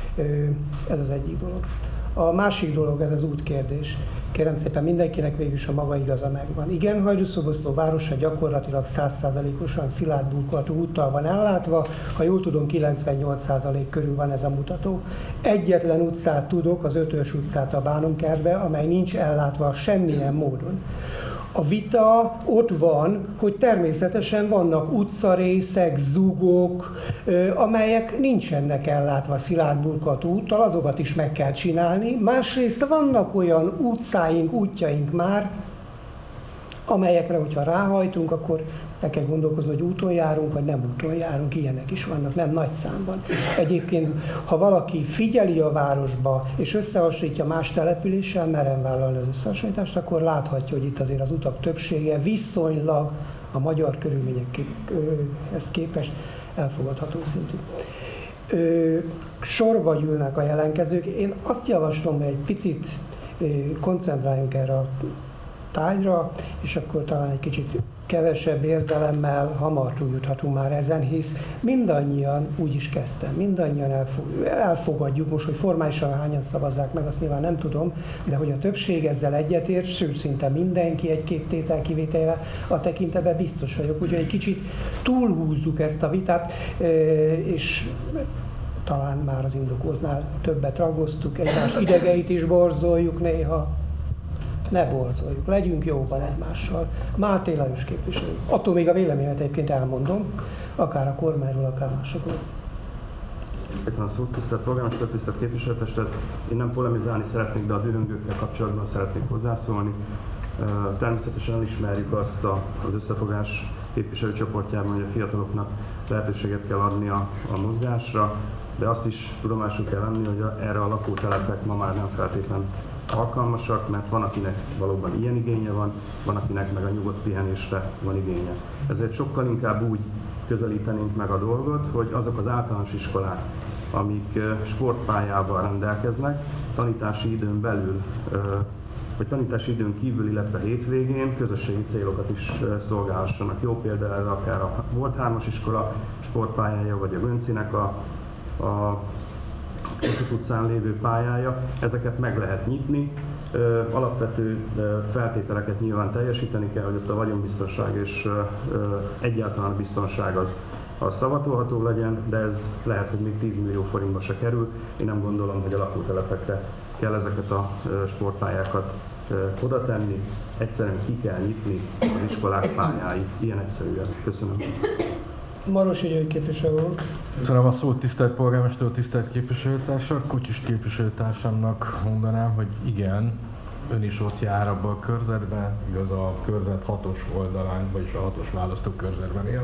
Ez az egyik dolog. A másik dolog, ez az útkérdés. Kérem szépen, mindenkinek végül is a maga igaza megvan. Igen, Hajdúszoboszló városa gyakorlatilag száz százalékosan szilárd burkolatú úttal van ellátva, ha jól tudom, kilencvennyolc százalék körül van ez a mutató. Egyetlen utcát tudok, az Ötös utcát a Bánumkertbe, amely nincs ellátva semmilyen módon. A vita ott van, hogy természetesen vannak utcarészek, zugok, amelyek nincsenek ellátva szilárd burkolatú úttal, azokat is meg kell csinálni. Másrészt vannak olyan utcáink, útjaink már, amelyekre, hogyha ráhajtunk, akkor el kell gondolkozni, hogy úton járunk, vagy nem úton járunk, ilyenek is vannak, nem nagy számban. Egyébként, ha valaki figyeli a városba, és összehasonlítja más településsel, merem vállalni az összehasonlítást, akkor láthatja, hogy itt azért az utak többsége viszonylag a magyar körülményekhez képest elfogadható szintű. Sorba gyűlnek a jelentkezők. Én azt javaslom, hogy egy picit koncentráljunk erre a tárgyra, és akkor talán egy kicsit kevesebb érzelemmel hamar túljuthatunk már ezen, hisz mindannyian úgy is kezdtem, mindannyian elfogadjuk, most, hogy formálisan hányan szavazzák meg, azt nyilván nem tudom, de hogy a többség ezzel egyetért, sőt, szinte mindenki egy-két tétel kivételével a tekintetben biztos vagyok, úgyhogy egy kicsit túlhúzzuk ezt a vitát, és talán már az indokoltnál többet ragoztuk, egymás idegeit is borzoljuk néha. Ne borzoljuk, legyünk jóban egymással. Máté Lajos képviselő. Attól még a véleményemet egyébként elmondom, akár a kormányról, akár másokról. Szépen a szót, tisztelt polgármester, tisztelt képviselőtestet. Én nem polemizálni szeretnék, de a dühöngőkkel kapcsolatban szeretnék hozzászólni. Természetesen elismerjük azt az összefogás képviselőcsoportjában, hogy a fiataloknak lehetőséget kell adni a, a mozgásra, de azt is tudomásul kell venni, hogy a, erre a lakótelepek ma már nem feltétlenül alkalmasak, mert van, akinek valóban ilyen igénye van, van, akinek meg a nyugodt pihenésre van igénye. Ezért sokkal inkább úgy közelítenénk meg a dolgot, hogy azok az általános iskolák, amik sportpályával rendelkeznek, tanítási időn belül, vagy tanítási időn kívül, illetve hétvégén közösségi célokat is szolgálhassanak. Jó példa erre akár a Volt hármas iskola sportpályája, vagy a Göncinek a, a Kossuth utcán lévő pályája, ezeket meg lehet nyitni. Alapvető feltételeket nyilván teljesíteni kell, hogy ott a vagyonbiztonság és egyáltalán a biztonság az, az szavatolható legyen, de ez lehet, hogy még tíz millió forintba se kerül. Én nem gondolom, hogy a lakótelepekre kell ezeket a sportpályákat oda tenni. Egyszerűen ki kell nyitni az iskolák pályái. Ilyen egyszerű ez. Köszönöm. Maros Ügyői képviselő úr. Köszönöm a szót, tisztelt polgármester, tisztelt képviselőtársak. Kocsis képviselőtársamnak mondanám, hogy igen, ön is ott jár abban a körzetben, igaz a körzet hatos oldalán, vagyis a hatos választókörzetben él,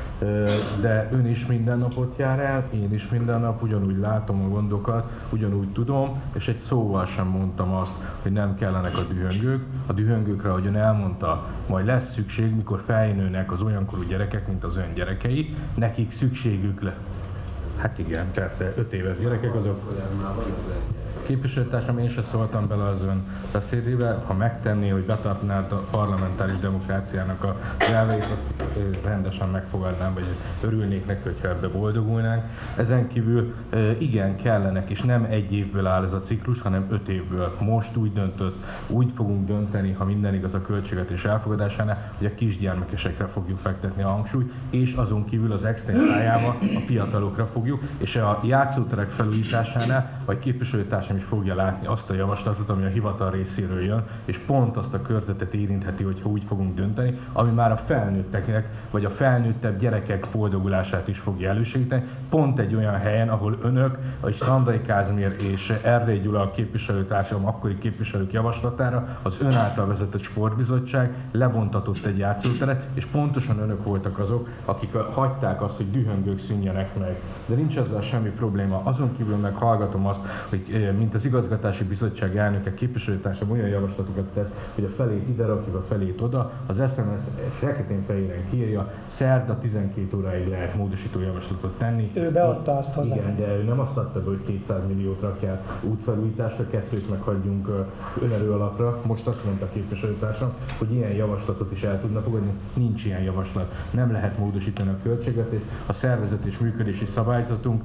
de ön is minden nap ott jár el, én is minden nap, ugyanúgy látom a gondokat, ugyanúgy tudom, és egy szóval sem mondtam azt, hogy nem kellenek a dühöngők. A dühöngőkre, ahogy ön elmondta, majd lesz szükség, mikor felnőnek az olyankorú gyerekek, mint az ön gyerekei, nekik szükségük le. Hát igen, persze, öt éves gyerekek azok. Képviselőtársam, én se szóltam bele az ön beszédébe, ha megtenné, hogy betartnád a parlamentáris demokráciának a elveit, azt rendesen megfogadnám, vagy örülnék neki, hogyha ebbe boldogulnánk. Ezen kívül igen, kellenek, és nem egy évből áll ez a ciklus, hanem öt évből. Most úgy döntött, úgy fogunk dönteni, ha minden igaz a költségvetés elfogadásánál, hogy a kisgyermekesekre fogjuk fektetni a hangsúlyt, és azon kívül az extrém pályával a fiatalokra fogjuk, és a játszóterek felújításánál, vagy képviselőtársam is fogja látni azt a javaslatot, ami a hivatal részéről jön, és pont azt a körzetet érintheti, hogyha úgy fogunk dönteni, ami már a felnőtteknek, vagy a felnőttebb gyerekek boldogulását is fogja elősegíteni, pont egy olyan helyen, ahol önök, és Szandai Kázmér és Erdélyi Gyula a képviselőtársam akkori képviselők javaslatára az ön által vezetett sportbizottság lebontatott egy játszóteret, és pontosan önök voltak azok, akik hagyták azt, hogy dühöngők szűnjenek meg. De nincs ezzel semmi probléma. Azon kívül meg hallgatom azt, hogy mint az igazgatási bizottság elnöke, képviselőtársam olyan javaslatokat tesz, hogy a felét ide rakjuk, a felét oda. Az es em es feketén-fehéren kiírja, szerda tizenkét óráig lehet módosító javaslatot tenni. Ő beadta azt hozzá. Igen, de ő nem azt adta be, hogy kétszáz milliót rakjál útfelújításra, kettőt meghagyjunk önerő alapra. Most azt mondta a képviselőtársam, hogy ilyen javaslatot is el tudna fogadni. Nincs ilyen javaslat. Nem lehet módosítani a költségvetést. A szervezet és működési szabályzatunk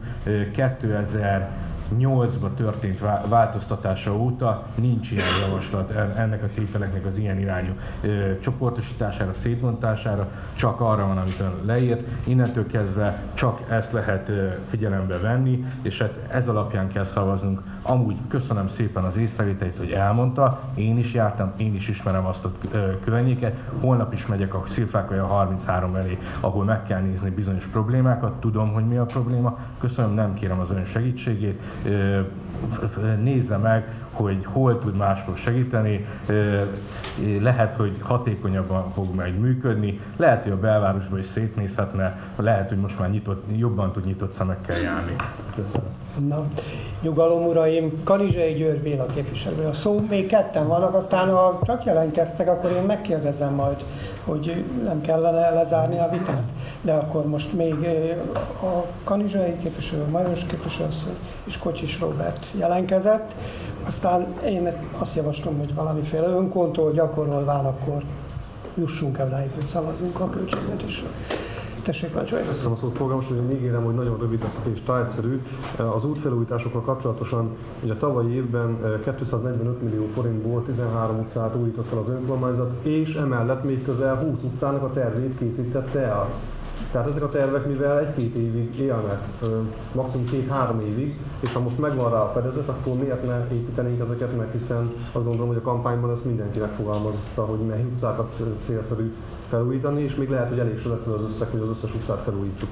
kétezer-nyolcban történt változtatása óta nincs ilyen javaslat ennek a tételeknek az ilyen irányú ö, csoportosítására, szétbontására, csak arra van, amit ön leírt. Innentől kezdve csak ezt lehet ö, figyelembe venni, és hát ez alapján kell szavaznunk. Amúgy köszönöm szépen az észrevételét, hogy elmondta, én is jártam, én is ismerem azt a ö, környéket. Holnap is megyek a Szilfákolya harminchárom elé, ahol meg kell nézni bizonyos problémákat, tudom, hogy mi a probléma. Köszönöm, nem kérem az ön segítségét. Ö, nézze meg, hogy hol tud máskor segíteni, lehet, hogy hatékonyabban fog meg működni, lehet, hogy a belvárosban is szétnézhetne, lehet, hogy most már nyitott, jobban tud nyitott szemekkel járni. Na, nyugalom uraim, Kanizsai György Béla képviselő. A szó még ketten vannak, aztán ha csak jelentkeztek, akkor én megkérdezem majd, hogy nem kellene lezárni a vitát. De akkor most még a Kanizsai képviselő, a Majoros képviselő és Kocsis Róbert jelentkezett. Aztán én azt javaslom, hogy valamiféle önkontroll gyakorolván akkor jussunk el ráig, hogy szavazunk a költségvetésről. Tessék, parancsolj! Köszönöm a szót, polgármester, hogy ígérem, hogy nagyon rövid lesz és tájegyszerű. Az útfelújításokkal kapcsolatosan ugye a tavalyi évben kétszáznegyvenöt millió forintból tizenhárom utcát újított fel az önkormányzat, és emellett még közel húsz utcának a tervét készítette el. Tehát ezek a tervek, mivel egy-két évig élnek, maximum két-három évig, és ha most megvan rá a fedezet, akkor miért ne építenénk ezeket meg, hiszen azt gondolom, hogy a kampányban ezt mindenki megfogalmazta, hogy mely utcákat célszerű felújítani, és még lehet, hogy elég se lesz az összeg, hogy az összes utcát felújítsuk.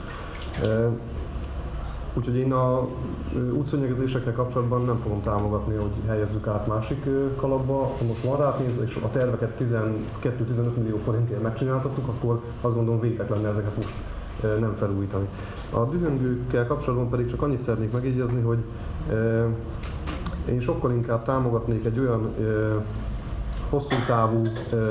Úgyhogy én a útszönnyegezésekkel kapcsolatban nem fogom támogatni, hogy helyezzük át másik kalapba. Ha most van rá pénz, és a terveket tizenkettő-tizenöt millió forintért megcsináltattuk, akkor azt gondolom vétek lenne ezeket most nem felújítani. A dühöngőkkel kapcsolatban pedig csak annyit szeretnék megjegyezni, hogy én sokkal inkább támogatnék egy olyan hosszú távú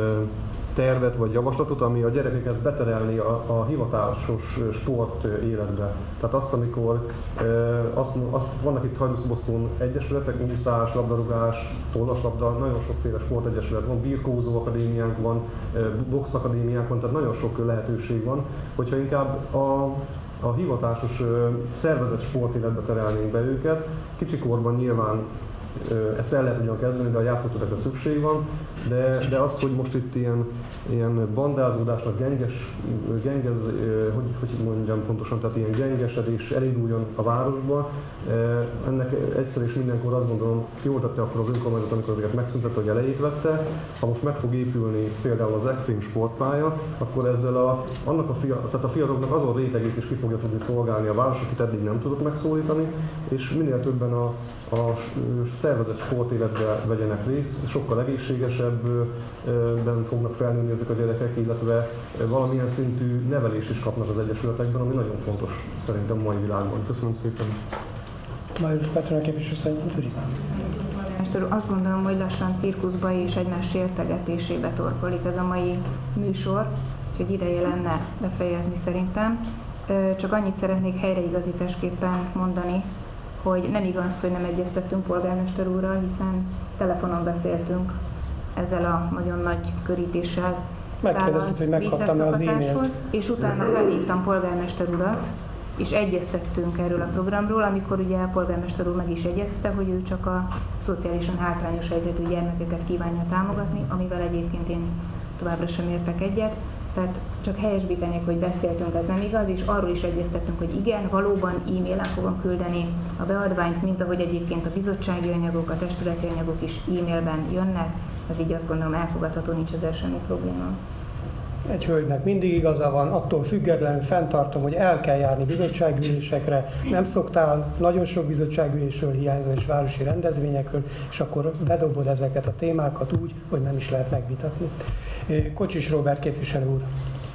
tervet vagy javaslatot, ami a gyerekeket beterelni a, a hivatásos sport életbe. Tehát azt, amikor e, azt, azt, vannak itt Hajdúszoboszlón egyesületek, úszás, labdarúgás, tollaslabda, nagyon sokféle sportegyesület van, birkózó akadémiánk van, e, box akadémiánk van, tehát nagyon sok lehetőség van, hogyha inkább a a hivatásos e, szervezett sportéletbe terelnénk be őket. Kicsikorban nyilván ezt el lehet ugyan kezdeni, de a játszóterekre szükség van, de, de azt, hogy most itt ilyen, ilyen bandázódásnak, genges, gengez, hogy, hogy mondjam pontosan, tehát ilyen gengesedés elinduljon a városba, ennek egyszer és mindenkor azt gondolom, jól tette akkor az önkormányzat, amikor ezeket megszüntette, hogy elejét vette. Ha most meg fog épülni például az extrém sportpálya, akkor ezzel a, annak a, fia, tehát a fiataloknak azon rétegét is ki fogja tudni szolgálni a város, akit eddig nem tudott megszólítani, és minél többen a a szervezett sportéletbe vegyenek részt, sokkal egészségesebben fognak felnőni ezek a gyerekek, illetve valamilyen szintű nevelést is kapnak az egyesületekben, ami nagyon fontos szerintem a mai világban. Köszönöm szépen! Majoros Petra képviselő szerintem Gyuri. Azt gondolom, hogy lassan cirkuszba és egymás sértegetésébe torkolik ez a mai műsor, úgyhogy ideje lenne befejezni szerintem. Csak annyit szeretnék helyreigazításképpen mondani, hogy nem igaz, hogy nem egyeztettünk polgármester úrral, hiszen telefonon beszéltünk ezzel a nagyon nagy körítéssel. Megkérdezted, hogy megkaptam-e az e-mailt. És utána felhívtam polgármester urat, és egyeztettünk erről a programról, amikor ugye a polgármester úr meg is jegyezte, hogy ő csak a szociálisan hátrányos helyzetű gyermekeket kívánja támogatni, amivel egyébként én továbbra sem értek egyet. Tehát csak helyesbítenék, hogy beszéltünk, ez nem igaz, és arról is egyeztettünk, hogy igen, valóban e-mailen fogom küldeni a beadványt, mint ahogy egyébként a bizottsági anyagok, a testületi anyagok is e-mailben jönnek, ez így azt gondolom elfogadható, nincs ezzel semmi probléma. Egy hölgynek mindig igaza van, attól függetlenül fenntartom, hogy el kell járni bizottságülésekre, nem szoktál, nagyon sok bizottságülésről hiányzol és városi rendezvényekről, és akkor bedobod ezeket a témákat úgy, hogy nem is lehet megvitatni. Kocsis Róbert képviselő úr.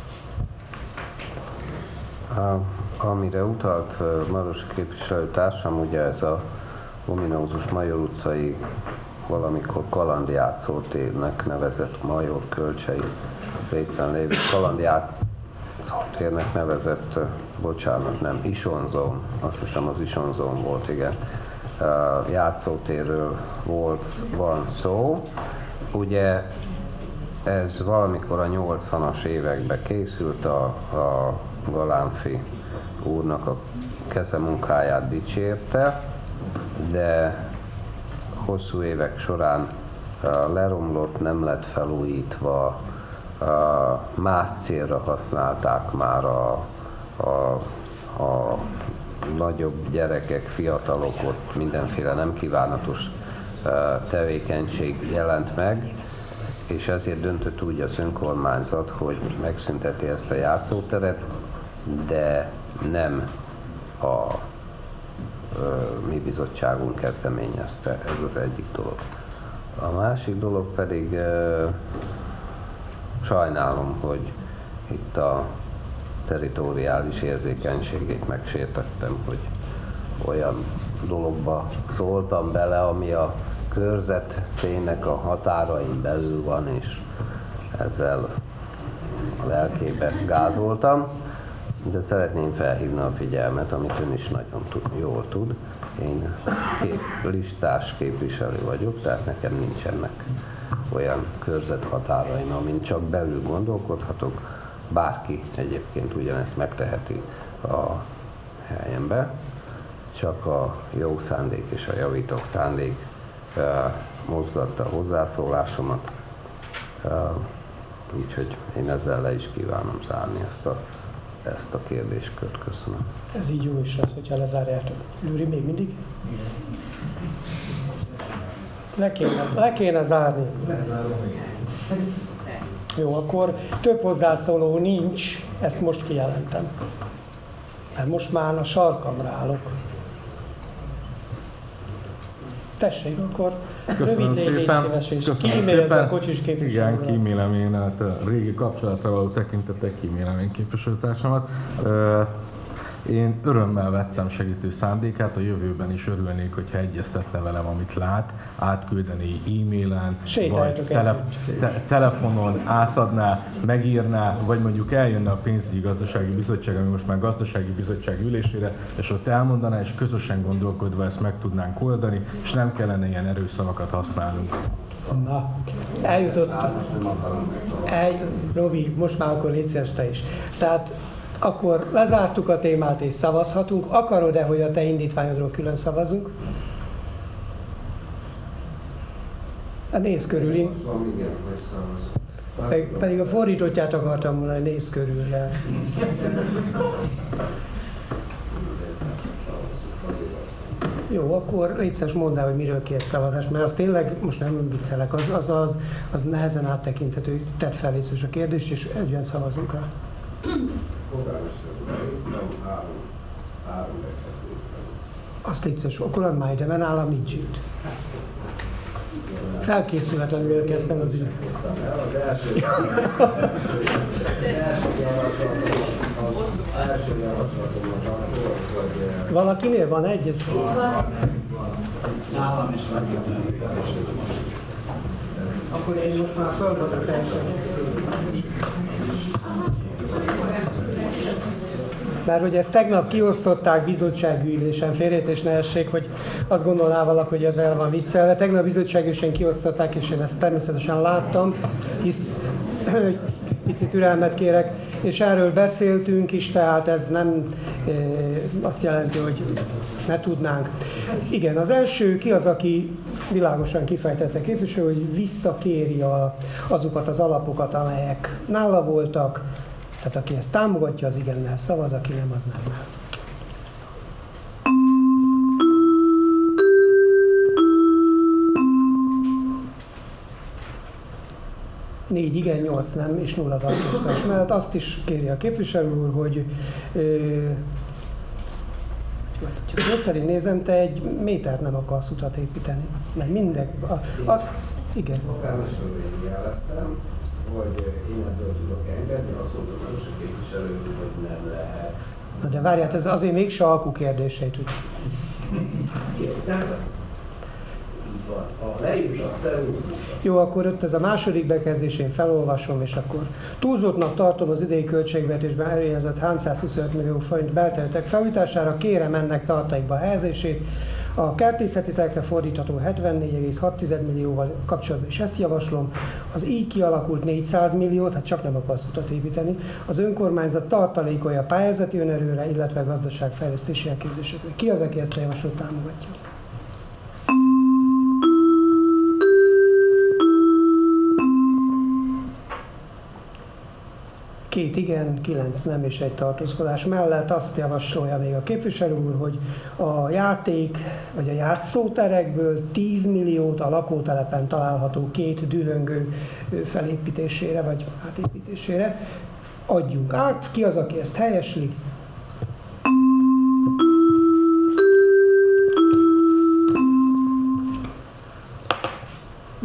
Amire utalt Maros képviselőtársam, ugye ez a ominózus Major utcai valamikor kalandjátszótérnek nevezett Major Kölcsei részen lévő kalandjátszótérnek nevezett, bocsánat, nem, Isonzón, azt hiszem az Isonzón volt, igen, játszótérről volt, van szó. Ugye ez valamikor a nyolcvanas években készült, a, a Galánfi úrnak a kezemunkáját dicsérte, de hosszú évek során leromlott, nem lett felújítva, más célra használták már a, a, a nagyobb gyerekek, fiatalok, ott mindenféle nem kívánatos tevékenység jelent meg, és ezért döntött úgy az önkormányzat, hogy megszünteti ezt a játszóteret, de nem a mi bizottságunk kezdeményezte, ez az egyik dolog. A másik dolog pedig sajnálom, hogy itt a territoriális érzékenységét megsértettem, hogy olyan dologba szóltam bele, ami a körzetének a határain belül van, és ezzel a lelkébe gázoltam, de szeretném felhívni a figyelmet, amit ön is nagyon tud, jól tud. Én kép, listás képviselő vagyok, tehát nekem nincsenek olyan körzethatáraim, amin csak belül gondolkodhatok. Bárki egyébként ugyanezt megteheti a helyembe, csak a jó szándék és a javító szándék uh, mozgatta a hozzászólásomat. Uh, úgyhogy én ezzel le is kívánom zárni ezt a, ezt a kérdéskört. Köszönöm. Ez így jó is lesz, hogyha lezárjátok. Gyuri, még mindig? Le kéne, le kéne zárni. Jó, akkor több hozzászóló nincs, ezt most kijelentem. Mert most már a sarkamra állok. Tessék, akkor rövid légy szíves, és kíméld a kocsis képviselőt. Igen, kímélem én, hát a régi kapcsolatra való tekintettel kímélem én képviselőtársamat. Én örömmel vettem segítő szándékát, a jövőben is örülnék, hogyha egyeztetne velem, amit lát, átküldeni e-mailen, vagy tele, te, telefonon átadná, megírná, vagy mondjuk eljönne a pénzügyi gazdasági bizottság, ami most már gazdasági bizottság ülésére, és ott elmondaná, és közösen gondolkodva ezt meg tudnánk oldani, és nem kellene ilyen erőszavakat használnunk. Na, eljutott. El, Robi, most már akkor légy szíves te is. Tehát akkor lezártuk a témát és szavazhatunk. Akarod-e, hogy a te indítványodról külön szavazunk? Nézz körül. Pedig, pedig a fordítottját akartam mondani, nézz körül. De... Jó, akkor légy szíves, mondd el, hogy miről kérsz szavazást, mert az tényleg, most nem viccelek, az, az, az, az nehezen áttekinthető, tedd fel részes a kérdést, és egyben szavazunk rá. Azt légy szíves, akkor add már ide, mert nálam nincs itt. Felkészületlenül érkeztem az ügyet. Valakinél van egyet? Nálam is van. Akkor én most már fölmondok teljesen. Mert hogy ezt tegnap kiosztották bizottsági ülésen, félreértés ne essék, hogy azt gondolná valaki, hogy ez el van viccelve. Tegnap bizottsági ülésen kiosztották, és én ezt természetesen láttam, hisz picit türelmet kérek, és erről beszéltünk is, tehát ez nem e, azt jelenti, hogy ne tudnánk. Igen, az első, ki az, aki világosan kifejtette képviselő, hogy visszakéri a, azokat az alapokat, amelyek nála voltak, tehát aki ezt támogatja, az igennel szavaz, aki nem, az nem. Négy igen, nyolc nem, és nulla tartózkodás mellett azt is kéri a képviselő úr, hogy ha szerint nézem, te egy métert nem akarsz utat építeni, mert minden, az, igen. Jeleztem, hogy én ebből tudok engedni, azt mondtam, hogy a képviselő, hogy nem lehet. Na de várját, ez azért mégse alkú kérdéseit tud. A leírtak szerint. Jó, akkor ott ez a második bekezdés, én felolvasom, és akkor túlzottnak tartom az idei költségvetésben elérkezett háromszázhuszonöt millió forint belterületek felújítására, kérem ennek tartalékba a helyezését. A kertészeti telekre fordítható hetvennégy egész hat millióval kapcsolatban is ezt javaslom. Az így kialakult négyszáz milliót, hát csak nem akarsz utat építeni, az önkormányzat tartalékolja a pályázati önerőre, illetve gazdaságfejlesztési elképzésekre. Ki az, aki ezt a javaslatot támogatja? Két igen, kilenc nem és egy tartózkodás mellett azt javasolja még a képviselő úr, hogy a játék vagy a játszóterekből tíz milliót a lakótelepen található két dühöngő felépítésére vagy átépítésére adjunk át. Ki az, aki ezt helyesli?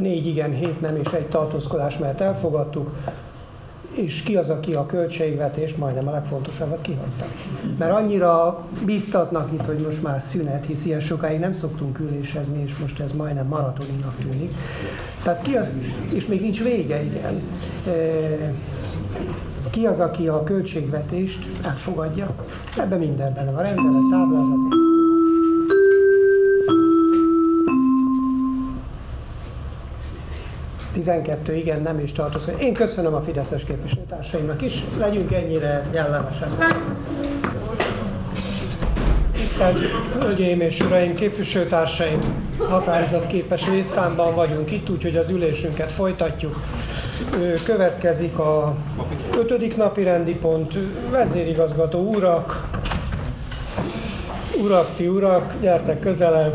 négy igen, hét nem és egy tartózkodás mellett elfogadtuk, és ki az, aki a költségvetést, majdnem a legfontosabbat kihagyta. Mert annyira biztatnak itt, hogy most már szünet, hisz ilyen sokáig nem szoktunk ülésezni, és most ez majdnem maratoninak tűnik. Tehát ki az, és még nincs vége, igen. Ki az, aki a költségvetést elfogadja? Ebben mindenben van rendelet, táblázat. tizenkettő igen, nem is tartozik. Én köszönöm a fideszes képviselőtársaimnak is, legyünk ennyire jellemesen. Tisztelt Hölgyeim és Uraim, képviselőtársaim, határozatképes létszámban vagyunk itt, úgyhogy az ülésünket folytatjuk. Következik a ötödik napi rendi pont, vezérigazgató urak, urak, ti urak, gyertek közelebb.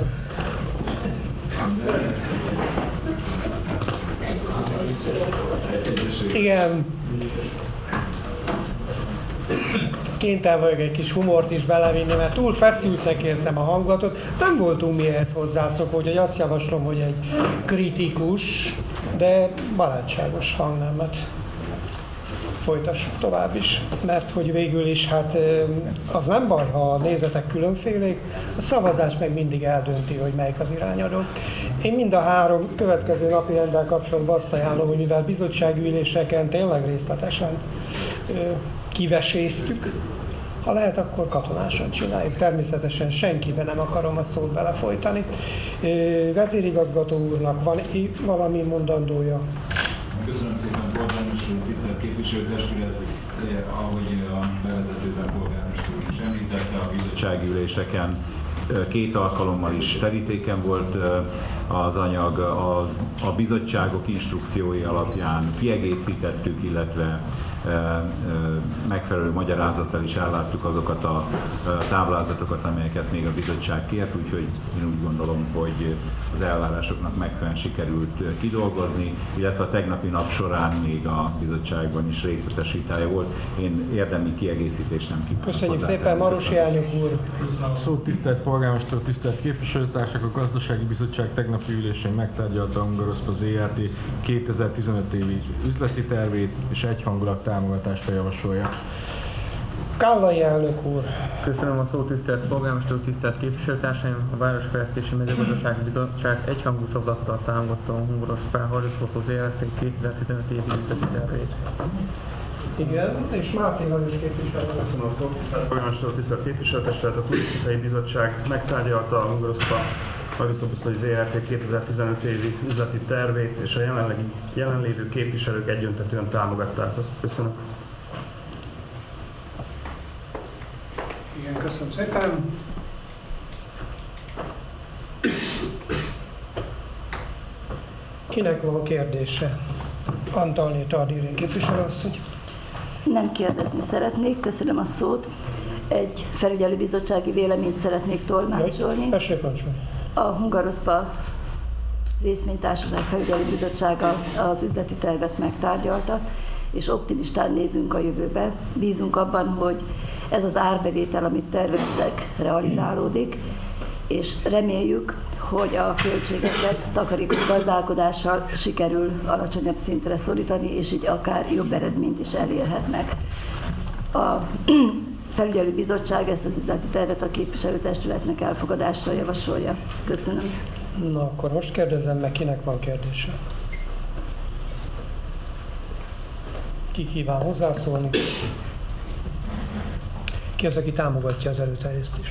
Igen. Kénytelen vagyok egy kis humort is belevinni, mert túl feszültnek érzem a hangulatot. Nem voltunk mi ehhez hozzászokva, úgyhogy azt javaslom, hogy egy kritikus, de barátságos hangnemet folytassuk tovább is. Mert hogy végül is, hát az nem baj, ha a nézetek különfélék, a szavazás meg mindig eldönti, hogy melyik az irányadó. Én mind a három következő napi renddel kapcsolatban azt ajánlom, hogy mivel bizottsági üléseken tényleg részletesen kiveséztük, ha lehet, akkor katonásan csináljuk. Természetesen senkiben nem akarom a szót belefolytani. Vezérigazgató úrnak van valami mondandója? Köszönöm szépen, polgármester úr, tisztelt képviselőtestület, ahogy a bevezetőben polgármester úr is említette, a bizottsági üléseken két alkalommal is terítéken volt az anyag, a, a bizottságok instrukciói alapján kiegészítettük, illetve megfelelő magyarázattal is elláttuk azokat a táblázatokat, amelyeket még a bizottság kért, úgyhogy én úgy gondolom, hogy az elvárásoknak megfelelően sikerült kidolgozni, illetve a tegnapi nap során még a bizottságban is részletes vitája volt. Én érdemi kiegészítést nem kívánok. Köszönjük szépen, Marosi elnök úr! Szó, tisztelt polgármester, tisztelt képviselőtársak, a Gazdasági Bizottság tegnapi ülésén megtárgyalta a Hungaroszpa zé er té kétezer-tizenöt évi üzleti tervét, és egyhangulag támogatásra javasolja. Kállai elnök úr! Köszönöm a szót, tisztelt polgármester úr, tisztelt képviselőtársaim! A Városfejlesztési Mezőgazdasági Bizottság egyhangú szavazattal támogatta a Hungaroszpa zé er té kétezer-tizenöt évi üzleti tervét. Igen, és Máté Lajos képviselő. Köszönöm a szót, tisztelt polgármester úr, tisztelt képviselőtestület, a Turisztikai Bizottság megtárgyalta a Hungaroszpa zé er té kétezer-tizenöt évi üzleti tervét, és a jelenlegi, jelenlévő képviselők egyöntetűen támogatták azt. Köszönöm. Igen, köszönöm szépen. Kinek van kérdése? Antalné Tardírén képviselőasszony. Nem kérdezni szeretnék, köszönöm a szót. Egy felügyelőbizottsági véleményt szeretnék tolmácsolni. Tessék, parancsolni. A Hungaroszpa részvénytársaság felügyelőbizottsága az üzleti tervet megtárgyalta, és optimistán nézünk a jövőbe. Bízunk abban, hogy ez az árbevétel, amit terveztek, realizálódik, és reméljük, hogy a költségeket takarékos gazdálkodással sikerül alacsonyabb szintre szorítani, és így akár jobb eredményt is elérhetnek. A felügyelőbizottság ezt az üzleti tervet a képviselőtestületnek elfogadásra javasolja. Köszönöm. Na, akkor most kérdezem meg, kinek van kérdése. Ki kíván hozzászólni? Ki az, aki támogatja az előterjesztést?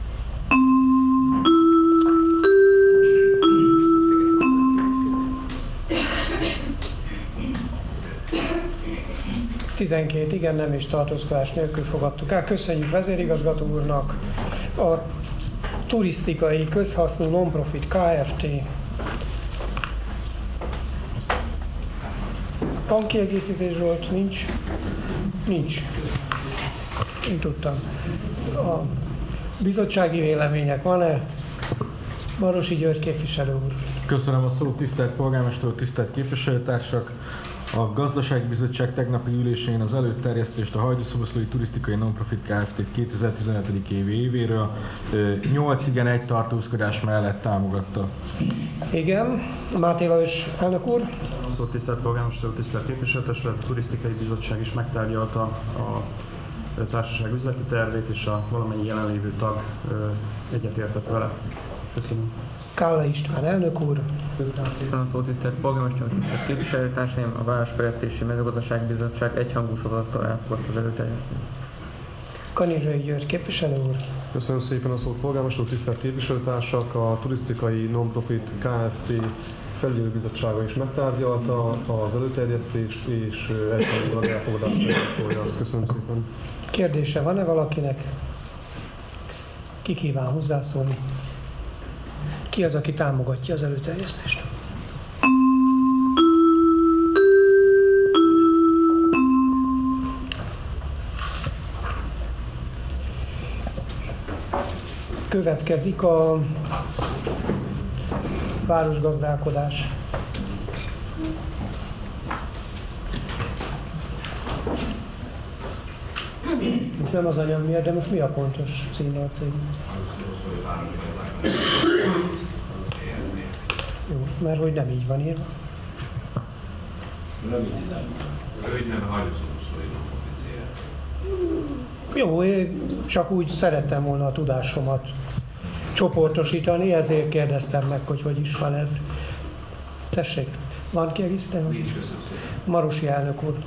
tizenkét igen, nem és tartózkodás nélkül fogadtuk el. Köszönjük vezérigazgató úrnak. A Turisztikai Közhasznú Nonprofit Kft. Van kiegészítés volt? Nincs? Nincs. Én tudtam. A bizottsági vélemények van-e? Marosi György képviselő úr. Köszönöm a szót, tisztelt polgármester, tisztelt képviselőtársak! A Gazdasági Bizottság tegnapi ülésén az előterjesztést a Hajdúszoboszlói Turisztikai Nonprofit Kft. kétezer-tizenöt. évi évéről nyolc igen, egy tartózkodás mellett támogatta. Igen, Máté Lajos elnök úr. Szó tisztelt polgármester úr, tisztelt képviselőtestület, a Turisztikai Bizottság is megtárgyalta a társaság üzleti tervét, és a valamennyi jelenlévő tag egyetértett vele. Köszönöm. Kállai István elnök úr. Köszönöm szépen a szót, tisztelt polgármester úr, tisztelt képviselőtársaim, a Városfejlesztési Mezőgazdasági Bizottság egyhangú szavazattal elfogadta az előterjesztést. Kanizsai György képviselő úr. Köszönöm szépen a szót, polgármester úr, tisztelt képviselőtársak, a Turisztikai Nonprofit Kft. Felügyelőbizottsága is megtárgyalta az előterjesztést, és egyhangulag elfogadást javasolja. Köszönöm szépen. Kérdése van-e valakinek? Ki kíván hozzászólni? Ki az, aki támogatja az előterjesztést? Következik a városgazdálkodás. Most nem az anyag miatt, de most mi a pontos címe a cég? Jó, mert hogy nem így van írva. Rövid nem. Rövid nem, Hajdúszoboszlói Nonprofit Zé R T. Jó, én csak úgy szerettem volna a tudásomat csoportosítani, ezért kérdeztem meg, hogy hogy is van ez. Tessék, van kiegészíteni? Nincs, köszönöm szépen. Marosi elnök úr.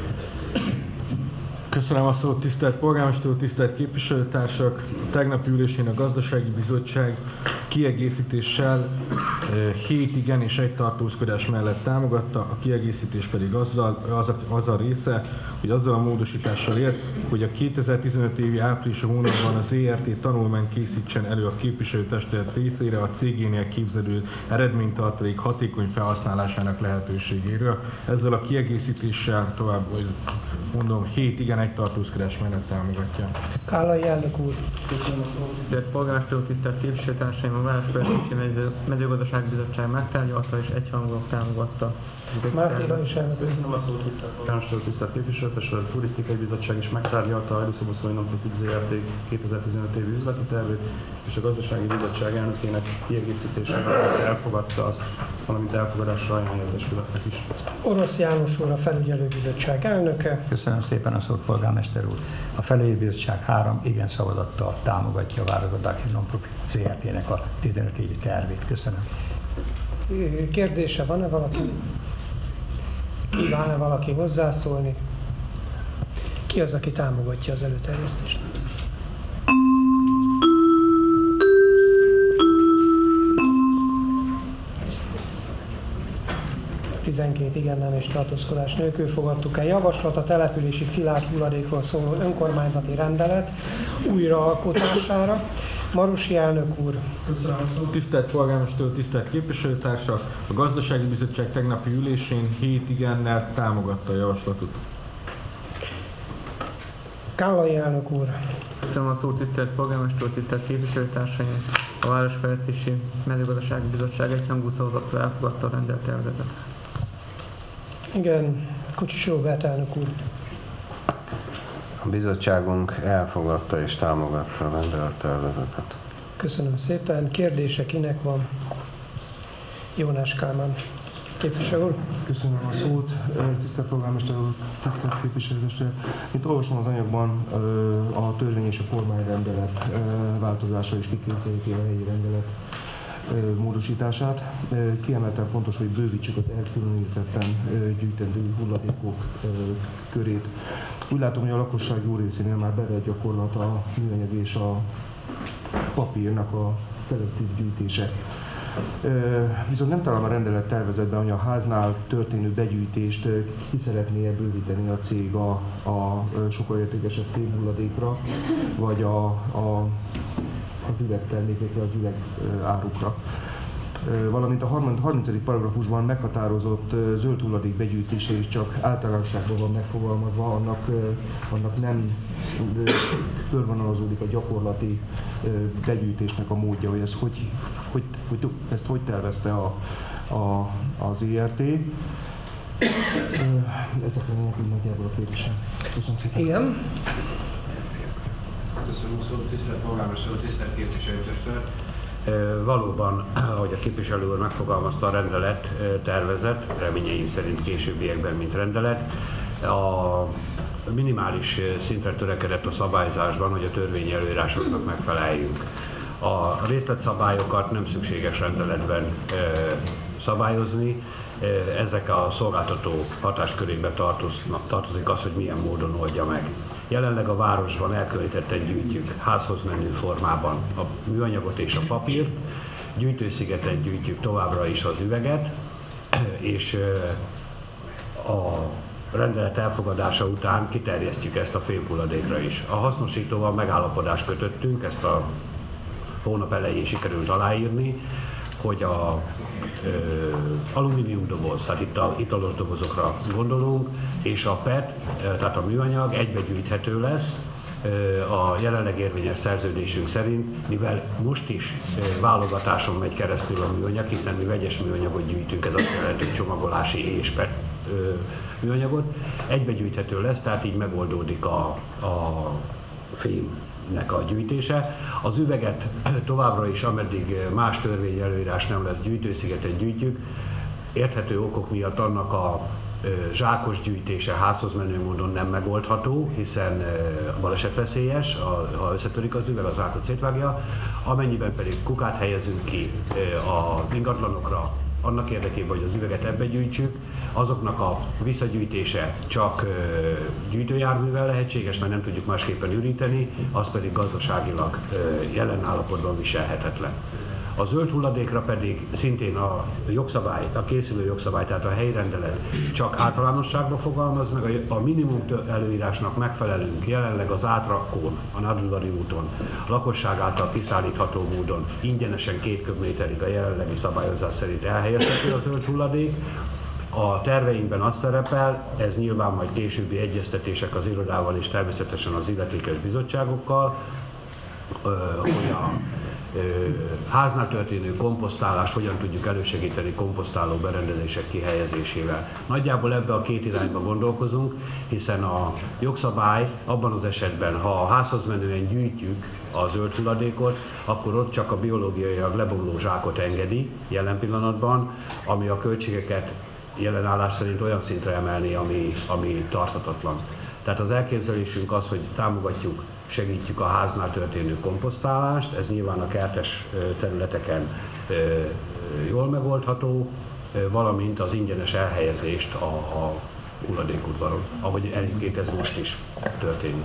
Köszönöm a szót, tisztelt polgármester úr, tisztelt képviselőtársak! Tegnapi ülésén a Gazdasági Bizottság kiegészítéssel hét igen és egy tartózkodás mellett támogatta, a kiegészítés pedig azzal, az, a, az a része, hogy azzal a módosítással ért, hogy a kétezer-tizenöt évi április hónapban az zé er té tanulmány készítsen elő a képviselőtestület részére a cégénél képzelő eredménytartalék hatékony felhasználásának lehetőségéről. Ezzel a kiegészítéssel tovább, mondom, hét igen, egy tartózkodás mellett támogatja. Kállai elnök úr. Tisztelt polgármester úr, tisztelt képviselőtársaim, a Városfejlesztési Mezőgazdasági Bizottság megtárgyalta és egyhangulag támogatta. Máté Lajos elnök úr. Köszönöm a szót, tisztelt polgármester úr, tisztelt képviselőtestület, a Turisztikai Bizottság is megtárgyalta a Hajdúszoboszlói Nonprofit Zé er té kétezer-tizenöt évi üzleti tervét, és a Gazdasági Bizottság elnökének kiegészítésével elfogadta azt, valamint elfogadásra ajánlja a testületnek is. Orosz János úr, a Felügyelőbizottság elnöke. Köszönöm szépen a szót, polgármester úr. A Felügyelőbizottság három igen szavazattal támogatja a Városgazdálkodási Nonprofit Zé er té-nek a tizenöt évi tervét. Köszönöm. Kérdése van-e valaki? Kíván-e valaki hozzászólni? Ki az, aki támogatja az előterjesztést? tizenkét igen, nem és tartózkodás nélkül fogadtuk el javaslat a települési szilárd hulladékról szóló önkormányzati rendelet újraalkotására. Marosi elnök úr. Köszönöm a szót. Tisztelt polgármester, tisztelt képviselőtársak! A Gazdasági Bizottság tegnapi ülésén hét igennel támogatta a javaslatot. Kállai elnök úr. Köszönöm a szót, tisztelt polgármester úr, tisztelt képviselőtársaim! A Városfejlesztési Mezőgazdasági Bizottság egyhangú szavazattal elfogadta a rendelt tervezetet. Igen, Kocsis Róbert elnök úr. A bizottságunk elfogadta és támogatta a rendelet tervezetet. Köszönöm szépen. Kérdése kinek van? Jónás Kálmán képviselő úr. Köszönöm a szót, tisztelt polgármester úr, tisztelt képviselőtestület. Itt olvasom az anyagban a törvény és a kormányrendelet változása és kikényszeríti a helyi rendelet módosítását. Kiemelten fontos, hogy bővítsük az elkülönítetten gyűjtendő hulladékok körét. Úgy látom, hogy a lakosság jó részénél már bevett gyakorlat a műanyag és a papírnak a szelektív gyűjtése. Viszont nem találom a rendelet tervezetben, hogy a háznál történő begyűjtést ki szeretné bővíteni a cég a, a sokkal értékesebb fémhulladékra, vagy a, a, az üvegtermékekre, az üveg árukra. Valamint a harmincadik paragrafusban meghatározott zöld hulladék begyűjtése is csak általánosságban van megfogalmazva, annak, annak nem körvonalazódik a gyakorlati begyűjtésnek a módja, hogy, ez hogy, hogy, hogy ezt hogy tervezte a, a, az zé er té. Ezek lennének úgy nagyjából a kérdésem. Köszönöm szépen. Igen. Köszönöm a szót, tisztelt polgármester, tisztelt képviselőtestület. Valóban, ahogy a képviselő úr megfogalmazta, a rendelet tervezet, reményeim szerint későbbiekben, mint rendelet, a minimális szintre törekedett a szabályzásban, hogy a törvényi előírásoknak megfeleljünk. A részletszabályokat nem szükséges rendeletben szabályozni, ezek a szolgáltató hatáskörébe tartoznak, tartozik az, hogy milyen módon oldja meg. Jelenleg a városban elkülönítetten gyűjtjük házhoz menő formában a műanyagot és a papírt, gyűjtőszigeten gyűjtjük továbbra is az üveget, és a rendelet elfogadása után kiterjesztjük ezt a fémhulladékra is. A hasznosítóval megállapodást kötöttünk, ezt a hónap elején sikerült aláírni, hogy a ö, alumínium doboz, tehát itt a italos dobozokra gondolunk, és a pé e té, tehát a műanyag egybegyűjthető lesz. A jelenleg érvényes szerződésünk szerint, mivel most is válogatáson megy keresztül a műanyag, hiszen mi vegyes műanyagot gyűjtünk, ez azt jelenti, hogy csomagolási és pé e té műanyagot, egybegyűjthető lesz, tehát így megoldódik a, a fémnek a gyűjtése. Az üveget továbbra is, ameddig más törvény előírás nem lesz, gyűjtőszigeten gyűjtjük. Érthető okok miatt annak a zsákos gyűjtése házhoz menő módon nem megoldható, hiszen balesetveszélyes, ha összetörik az üveg, az zsákot szétvágja. Amennyiben pedig kukát helyezünk ki az ingatlanokra, annak érdekében, hogy az üveget ebbe gyűjtsük, azoknak a visszagyűjtése csak gyűjtőjárművel lehetséges, mert nem tudjuk másképpen üríteni, az pedig gazdaságilag jelen állapotban viselhetetlen. A zöld hulladékra pedig szintén a jogszabály, a készülő jogszabály, tehát a helyi rendelet csak általánosságban fogalmaz meg, a minimum előírásnak megfelelünk jelenleg az átrakón, a Nadudvari úton, a lakosság által kiszállítható módon ingyenesen két köbméterig a jelenlegi szabályozás szerint elhelyezhető a zöld hulladék. A terveinkben az szerepel, ez nyilván majd későbbi egyeztetések az irodával és természetesen az illetékes bizottságokkal, hogy a háznál történő komposztálást hogyan tudjuk elősegíteni komposztáló berendezések kihelyezésével. Nagyjából ebbe a két irányba gondolkozunk, hiszen a jogszabály abban az esetben, ha a házhoz menően gyűjtjük a zöld hulladékot, akkor ott csak a biológiailag lebomló zsákot engedi jelen pillanatban, ami a költségeket jelen állás szerint olyan szintre emelni, ami, ami tarthatatlan. Tehát az elképzelésünk az, hogy támogatjuk, segítjük a háznál történő komposztálást, ez nyilván a kertes területeken jól megoldható, valamint az ingyenes elhelyezést a, a hulladékudvaron, ahogy egyébként ez most is történik.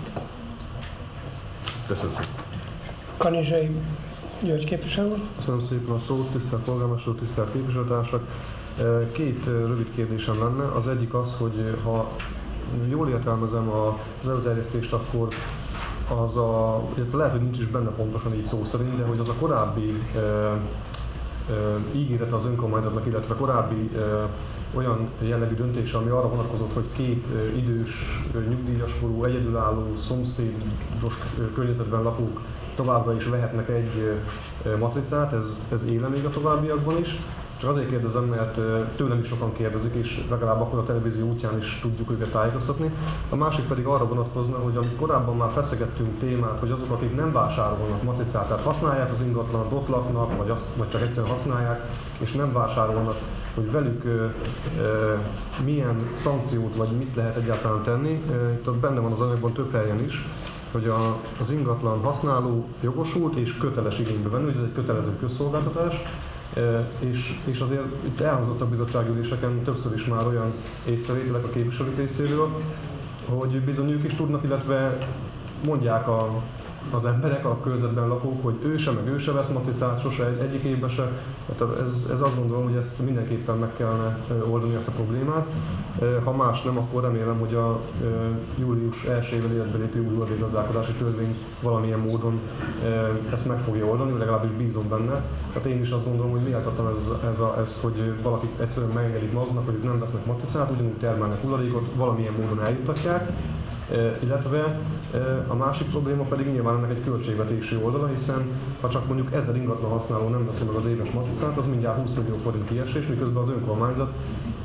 Köszönöm szépen. Kanizsai György képviselő. Köszönöm szépen a szót, tisztelt polgármester, tisztelt képviselőtársak. Két rövid kérdésem lenne. Az egyik az, hogy ha jól értelmezem az előterjesztést, akkor az a, lehet, hogy nincs is benne pontosan így szó szerint, de hogy az a korábbi e, e, ígéret az önkormányzatnak, illetve korábbi e, olyan jellegű döntés, ami arra vonatkozott, hogy két e, idős, e, nyugdíjaskorú, egyedülálló, szomszédos e, környezetben lakók továbbra is vehetnek egy e, matricát, ez, ez éle még a továbbiakban is. Csak azért kérdezem, mert tőlem is sokan kérdezik, és legalább akkor a televízió útján is tudjuk őket tájékoztatni. A másik pedig arra vonatkozna, hogy amit korábban már feszegettünk témát, hogy azok, akik nem vásárolnak matricát, tehát használják az ingatlanot, ott laknak, vagy, azt, vagy csak egyszerűen használják, és nem vásárolnak, hogy velük ö, ö, milyen szankciót, vagy mit lehet egyáltalán tenni. Itt benne van az anyagban több helyen is, hogy a, az ingatlan használó jogosult és köteles igénybe venni, hogy ez egy kötelező közszolgáltatás. E, és, és azért itt elhangzott a bizottságüléseken többször is már olyan észrevételek a képviselők részéről, hogy bizony ők is tudnak, illetve mondják a, az emberek, a körzetben lakók, hogy ő se, meg ő se vesz matricát, sose egy, egyik évben se. Tehát ez, ez azt gondolom, hogy ezt mindenképpen meg kellene oldani ezt a problémát. Ha más nem, akkor remélem, hogy a július elsejével életbe lépő új hulladékgazdálkodási törvény valamilyen módon ezt meg fogja oldani, legalábbis bízom benne. Tehát én is azt gondolom, hogy méltatlan ez, ez, a, ez, hogy valakik egyszerűen megengedik maguknak, hogy ők nem vesznek matricát, ugyanúgy termelnek hulladékot, valamilyen módon eljuttatják. E, illetve e, a másik probléma pedig nyilván ennek egy költségvetési oldala, hiszen ha csak mondjuk ezer ingatlan használó nem veszi meg az éves matricát, az mindjárt húsz millió forint kiesés, miközben az önkormányzat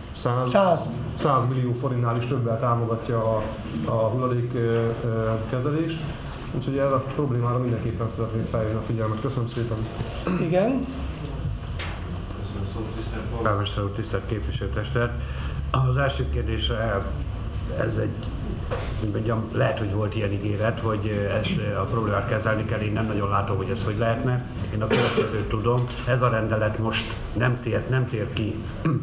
száz millió forintnál is többel támogatja a, a hulladék kezelést. Úgyhogy erre a problémára mindenképpen szeretnék felhívni a figyelmet. Köszönöm szépen. Igen. Köszönöm szó, tisztelt polgármester úr, tisztelt képviselőtestület. Az első kérdésre, ez egy, mondjam, lehet, hogy volt ilyen ígéret, hogy ezt a problémát kezelni kell, én nem nagyon látom, hogy ez hogy lehetne. Én a következőt tudom, ez a rendelet most nem tér, nem tér ki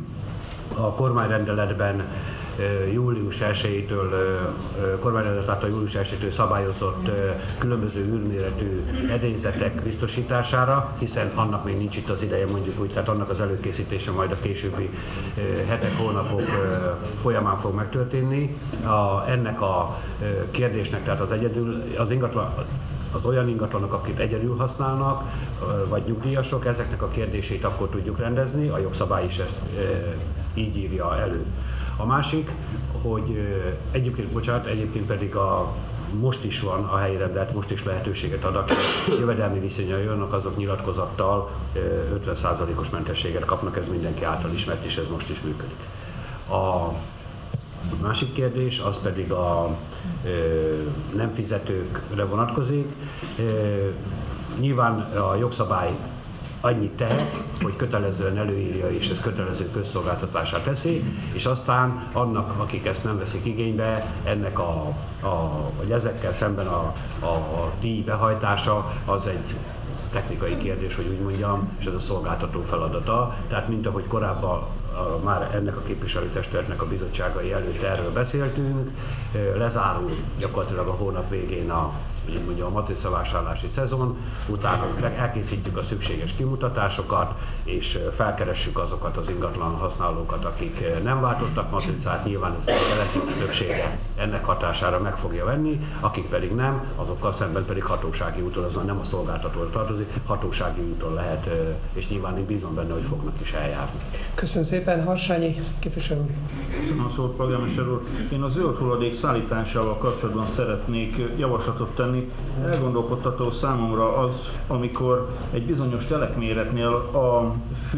a kormányrendeletben július elsejétől, kormányrendelet által július elsejétől szabályozott különböző űrméretű edényzetek biztosítására, hiszen annak még nincs itt az ideje, mondjuk úgy, tehát annak az előkészítése majd a későbbi hetek, hónapok folyamán fog megtörténni. A, ennek a kérdésnek, tehát az egyedül, az ingatlan, az olyan ingatlanok, akik egyedül használnak, vagy nyugdíjasok, ezeknek a kérdését akkor tudjuk rendezni, a jogszabály is ezt így írja elő. A másik, hogy egyébként, bocsánat, egyébként pedig a, most is van a helyi rendelet, most is lehetőséget ad, akik jövedelmi viszonnyal jönnek, azok nyilatkozattal ötven százalékos mentességet kapnak, ez mindenki által ismert, és ez most is működik. A másik kérdés, az pedig a e, nem fizetőkre vonatkozik. E, nyilván a jogszabály annyit tehet, hogy kötelezően előírja, és ez kötelező közszolgáltatását teszi, és aztán annak, akik ezt nem veszik igénybe, ennek a, a vagy ezekkel szemben a, a, a díj behajtása az egy technikai kérdés, hogy úgy mondjam, és ez a szolgáltató feladata. Tehát mint ahogy korábban a, már ennek a képviselőtestületnek a bizottságai előtt erről beszéltünk, lezárul gyakorlatilag a hónap végén a így mondja, a matricavásárlási szezon, utána elkészítjük a szükséges kimutatásokat, és felkeressük azokat az ingatlan használókat, akik nem váltottak matricát, nyilván ez a jelentős többsége ennek hatására meg fogja venni, akik pedig nem, azokkal szemben pedig hatósági úton, az nem a szolgáltatóra tartozik, hatósági úton lehet, és nyilván én bízom benne, hogy fognak is eljárni. Köszönöm szépen, Harsányi képviselő. Köszönöm a szót, polgármester úr. Én az zöld hulladék szállításával kapcsolatban szeretnék javaslatot tenni. Elgondolkodtató számomra az, amikor egy bizonyos telekméretnél a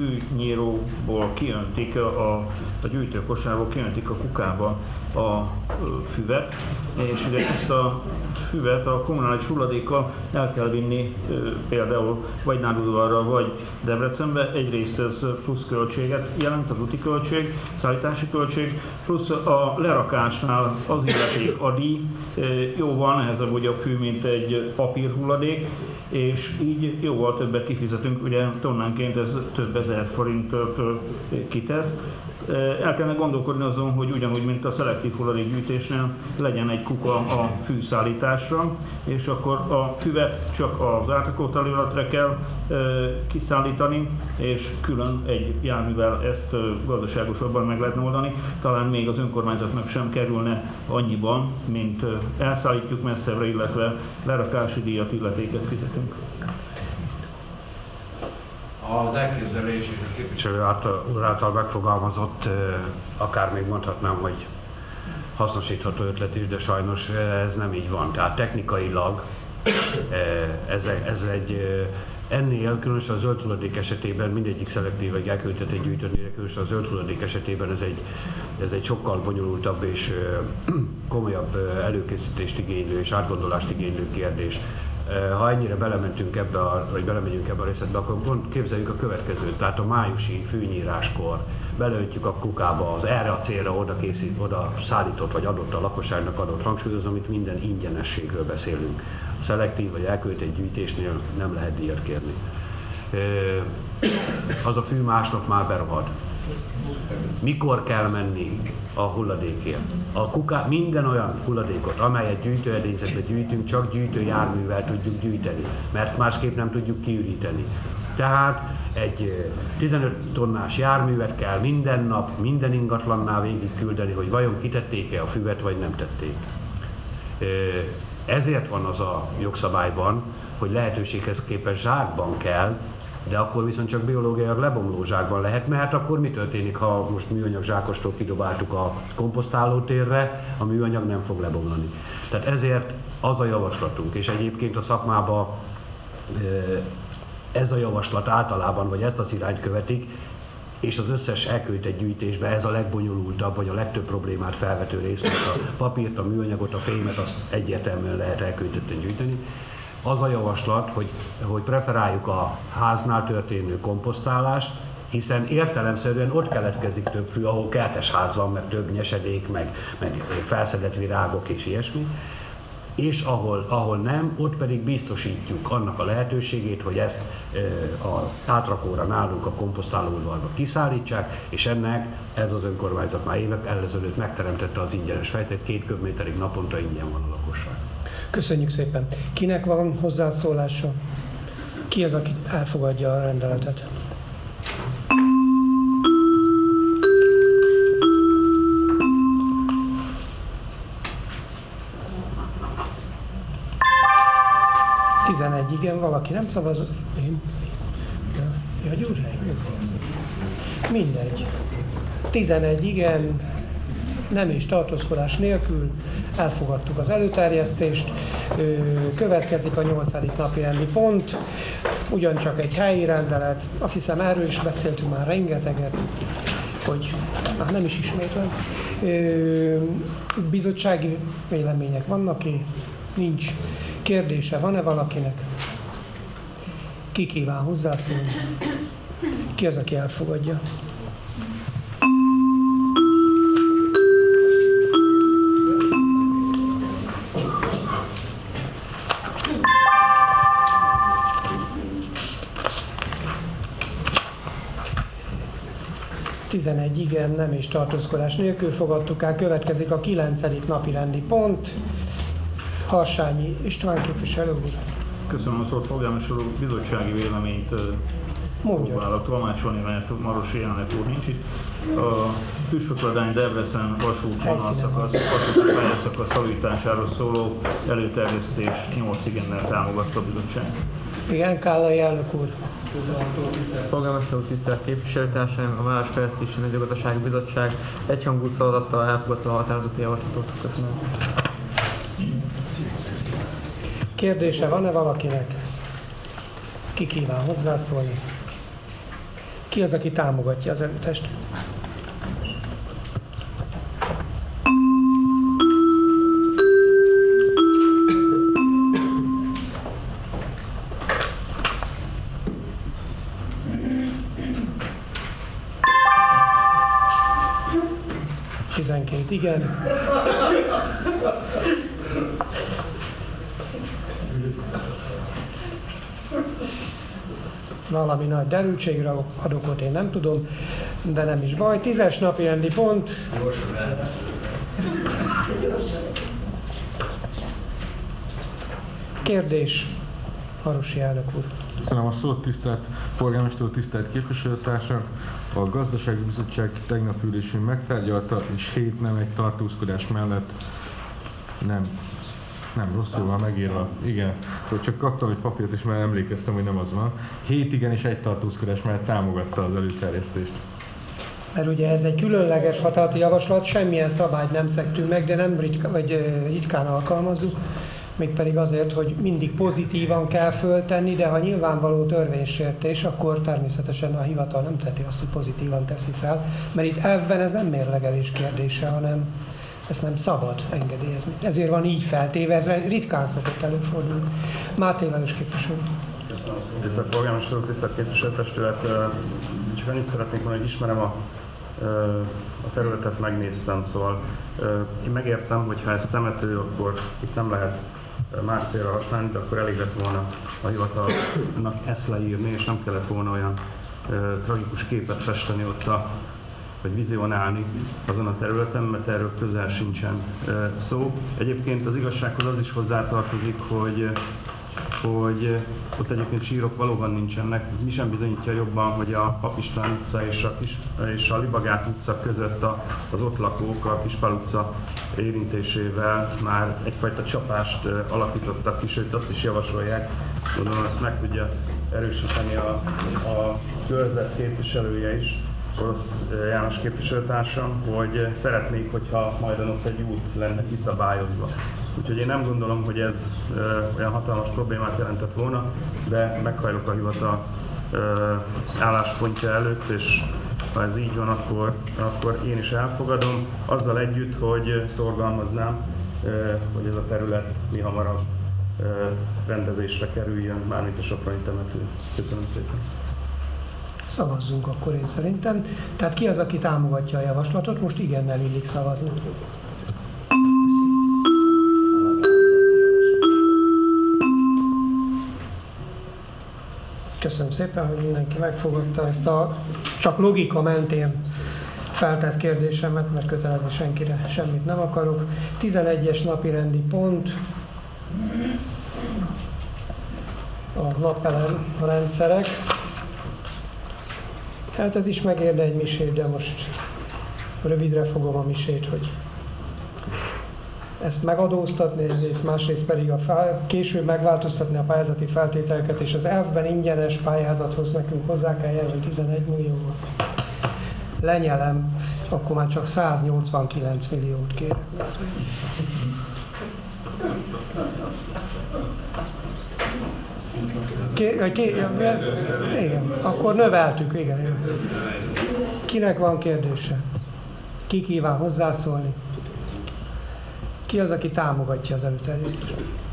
fűnyíróból kijöntik, a, a gyűjtőkosárból kijöntik a kukába a füvet, és ugye ezt a füvet a kommunális hulladékkal el kell vinni például vagy Nádudvarra, vagy Debrecenbe. Egyrészt ez plusz költséget jelent, az úti költség, szállítási költség, plusz a lerakásnál az illeték a díj, jóval nehezebb ugye a fű, mint egy papírhulladék, és így jóval többet kifizetünk, ugye tonnánként ez több ezer forintot kitesz. El kellene gondolkodni azon, hogy ugyanúgy, mint a szelektív hulladékgyűjtésnél legyen egy kuka a fűszállításra, és akkor a füvet csak az átrakóterületre kell e, kiszállítani, és külön egy járművel ezt e, gazdaságosabban meg lehetne oldani. Talán még az önkormányzatnak sem kerülne annyiban, mint e, elszállítjuk messzebbre, illetve lerakási díjat, illetéket fizetünk. Az elképzelés és a képviselő által, úr által megfogalmazott, akár még mondhatnám, hogy hasznosítható ötlet is, de sajnos ez nem így van. Tehát technikailag ez, ez egy, ennél, különösen a zöld hulladék esetében mindegyik szelektív vagy elkülönített gyűjtőnél, különösen a zöld hulladék esetében ez egy, ez egy sokkal bonyolultabb és komolyabb előkészítést igénylő és átgondolást igénylő kérdés. Ha ennyire belementünk ebbe, a, vagy belemegyünk ebbe a részletbe, akkor képzeljük a következőt, tehát a májusi fűnyíráskor beleöntjük a kukába az erre a célra oda, készít, oda szállított vagy adott a lakosságnak adott, hangsúlyozom, itt minden ingyenességről beszélünk. A szelektív vagy elköltött gyűjtésnél nem lehet díjat kérni. Az a fű másnap már berohad. Mikor kell menni a hulladékért? A kuká, minden olyan hulladékot, amelyet gyűjtőedényzetbe gyűjtünk, csak gyűjtőjárművel tudjuk gyűjteni, mert másképp nem tudjuk kiüríteni. Tehát egy tizenöt tonnás járművet kell minden nap, minden ingatlannál végig küldeni, hogy vajon kitették-e a füvet, vagy nem tették. Ezért van az a jogszabályban, hogy lehetőséghez képest zsákban kell, de akkor viszont csak biológiailag lebomló zsákban lehet, mert akkor mi történik, ha most műanyag zsákostól kidobáltuk a komposztálótérre, a műanyag nem fog lebomlani. Tehát ezért az a javaslatunk, és egyébként a szakmában ez a javaslat általában, vagy ezt az irányt követik, és az összes elküldött gyűjtésben ez a legbonyolultabb, vagy a legtöbb problémát felvető rész, a papírt, a műanyagot, a fémet, azt egyértelműen lehet elküldötten gyűjteni. Az a javaslat, hogy, hogy preferáljuk a háznál történő komposztálást, hiszen értelemszerűen ott keletkezik több fű, ahol kertes ház van, meg több nyesedék, meg, meg felszedett virágok és ilyesmi. És ahol, ahol nem, ott pedig biztosítjuk annak a lehetőségét, hogy ezt e, a átrakóra nálunk a komposztálóudvarba kiszállítsák, és ennek ez az önkormányzat már évek ezelőtt megteremtette az ingyenes fejtét, két köbméterig naponta ingyen van a lakosság. Köszönjük szépen. Kinek van hozzászólása? Ki az, aki elfogadja a rendeletet? tizenegy igen, valaki nem szavaz. Én? Ja, Gyuri? Mindegy. tizenegy igen, nem is tartózkodás nélkül elfogadtuk az előterjesztést. Következik a nyolcadik napi rendi pont, ugyancsak egy helyi rendelet. Azt hiszem, erről is beszéltünk már rengeteget, hogy már nem is ismétlem. Bizottsági vélemények vannak-e? Nincs. Kérdése van-e valakinek? Ki kíván hozzászólni? Ki az, aki elfogadja? tizenegy igen, nem és tartózkodás nélkül fogadtuk el. Következik a kilencedik napi rendi pont. Harsányi István képviselő úr. Köszönöm a szót, polgármester úr, bizottsági véleményt próbálok tolmácsolni, mert Marosi elnök úr nincs itt. A Püspökladány Debrecen vasút vonalszakasz, vasúti pályaszakasz javításáról szóló előterjesztés nyolc igennel támogatta a bizottság. Igen, Kállai elnök úr. Polgármester úr, tisztelt képviselőtársaim, a Városfejlesztési Mezőgazdasági Bizottság egyhangú szavazattal elfogadta a határozati javaslatot. Köszönöm. Kérdése van-e valakinek? Ki kíván hozzászólni? Ki az, aki támogatja az előttest? tizenkét igen. Valami nagy derültségre ad okot, én nem tudom, de nem is baj. Tízes napi rendi pont. Kérdés, Marosi elnök úr. Köszönöm a szót, tisztelt polgármester úr, tisztelt képviselőtársak. A Gazdasági Bizottság tegnap ülésén megtárgyalta, és hét nem egy tartózkodás mellett nem. Nem, rosszul van megírva. Igen, hogy csak kaptam egy papírt, és már emlékeztem, hogy nem az van. Hét igen és egy tartózkodás mellett támogatta az előterjesztést. Mert ugye ez egy különleges határozati javaslat, semmilyen szabályt nem szegtünk meg, de nem ritka, vagy ritkán alkalmazzuk. Mégpedig azért, hogy mindig pozitívan kell föltenni, de ha nyilvánvaló törvénysértés, akkor természetesen a hivatal nem teheti azt, hogy pozitívan teszi fel. Mert itt elvben ez nem mérlegelés kérdése, hanem ezt nem szabad engedélyezni. Ezért van így feltéve, ez ritkán szokott előfordulni. Máté Lajos képviselő. Tisztelt polgármester úr, tisztelt képviselőtestület, csak annyit szeretnék mondani, hogy ismerem a, a területet, megnéztem, szóval én megértem, hogy ha ez temető, akkor itt nem lehet más célra használni, de akkor elég lett volna a hivatalnak ezt leírni, és nem kellett volna olyan tragikus képet festeni ott a vagy vizionálni azon a területen, mert erről közel sincsen szó. Egyébként az igazsághoz az is hozzátartozik, hogy, hogy ott egyébként sírok valóban nincsenek. Mi sem bizonyítja jobban, hogy a Pap István utca és a, Kis, és a Libagát utca között a, az ott lakók a Kispál utca érintésével már egyfajta csapást alakítottak ki, sőt azt is javasolják, gondolom ezt meg tudja erősíteni a, a körzet képviselője is, Orosz János képviselőtársam, hogy szeretnék, hogyha majd ott egy út lenne kiszabályozva. Úgyhogy én nem gondolom, hogy ez ö, olyan hatalmas problémát jelentett volna, de meghajlok a hivatal ö, álláspontja előtt, és Ha ez így van, akkor, akkor én is elfogadom, azzal együtt, hogy szorgalmaznám, hogy ez a terület mi hamarabb rendezésre kerüljön, mármint a Soproni temető. Köszönöm szépen. Szavazzunk akkor én szerintem. Tehát ki az, aki támogatja a javaslatot? Most igennel illik szavazni. Köszönöm szépen, hogy mindenki megfogadta ezt a csak logika mentén feltett kérdésemet, mert kötelezni senkire semmit nem akarok. tizenegyes napi rendi pont. A napelem rendszerek. Hát ez is megérne egy misét, de most rövidre fogom a misét, hogy ezt megadóztatni egyrészt, másrészt pedig a fel, később megváltoztatni a pályázati feltételeket, és az elfben ingyenes pályázathoz nekünk hozzá kell járni tizenegy millióval. Lenyelem, akkor már csak száznyolcvankilenc milliót kérek. Ké, ké, igen, akkor növeltük, igen. Kinek van kérdése? Ki kíván hozzászólni? Ki az, aki támogatja az előterjesztést?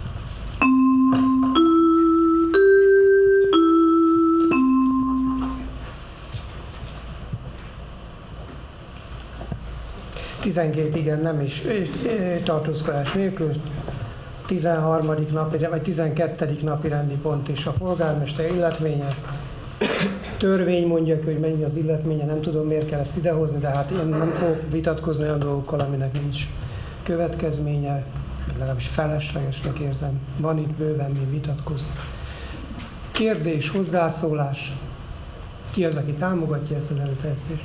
tizenkét igen, nem is tartózkodás nélkül. tizenharmadik napi, vagy tizenkettedik napi rendi pont is a polgármester illetménye. Törvény mondja, hogy mennyi az illetménye, nem tudom miért kell ezt idehozni, de hát én nem fogok vitatkozni olyan dolgokkal, aminek nincs következménye, legalábbis feleslegesnek érzem. Van itt bőven mi vitatkozni. Kérdés, hozzászólás. Ki az, aki támogatja ezt az előterjesztést?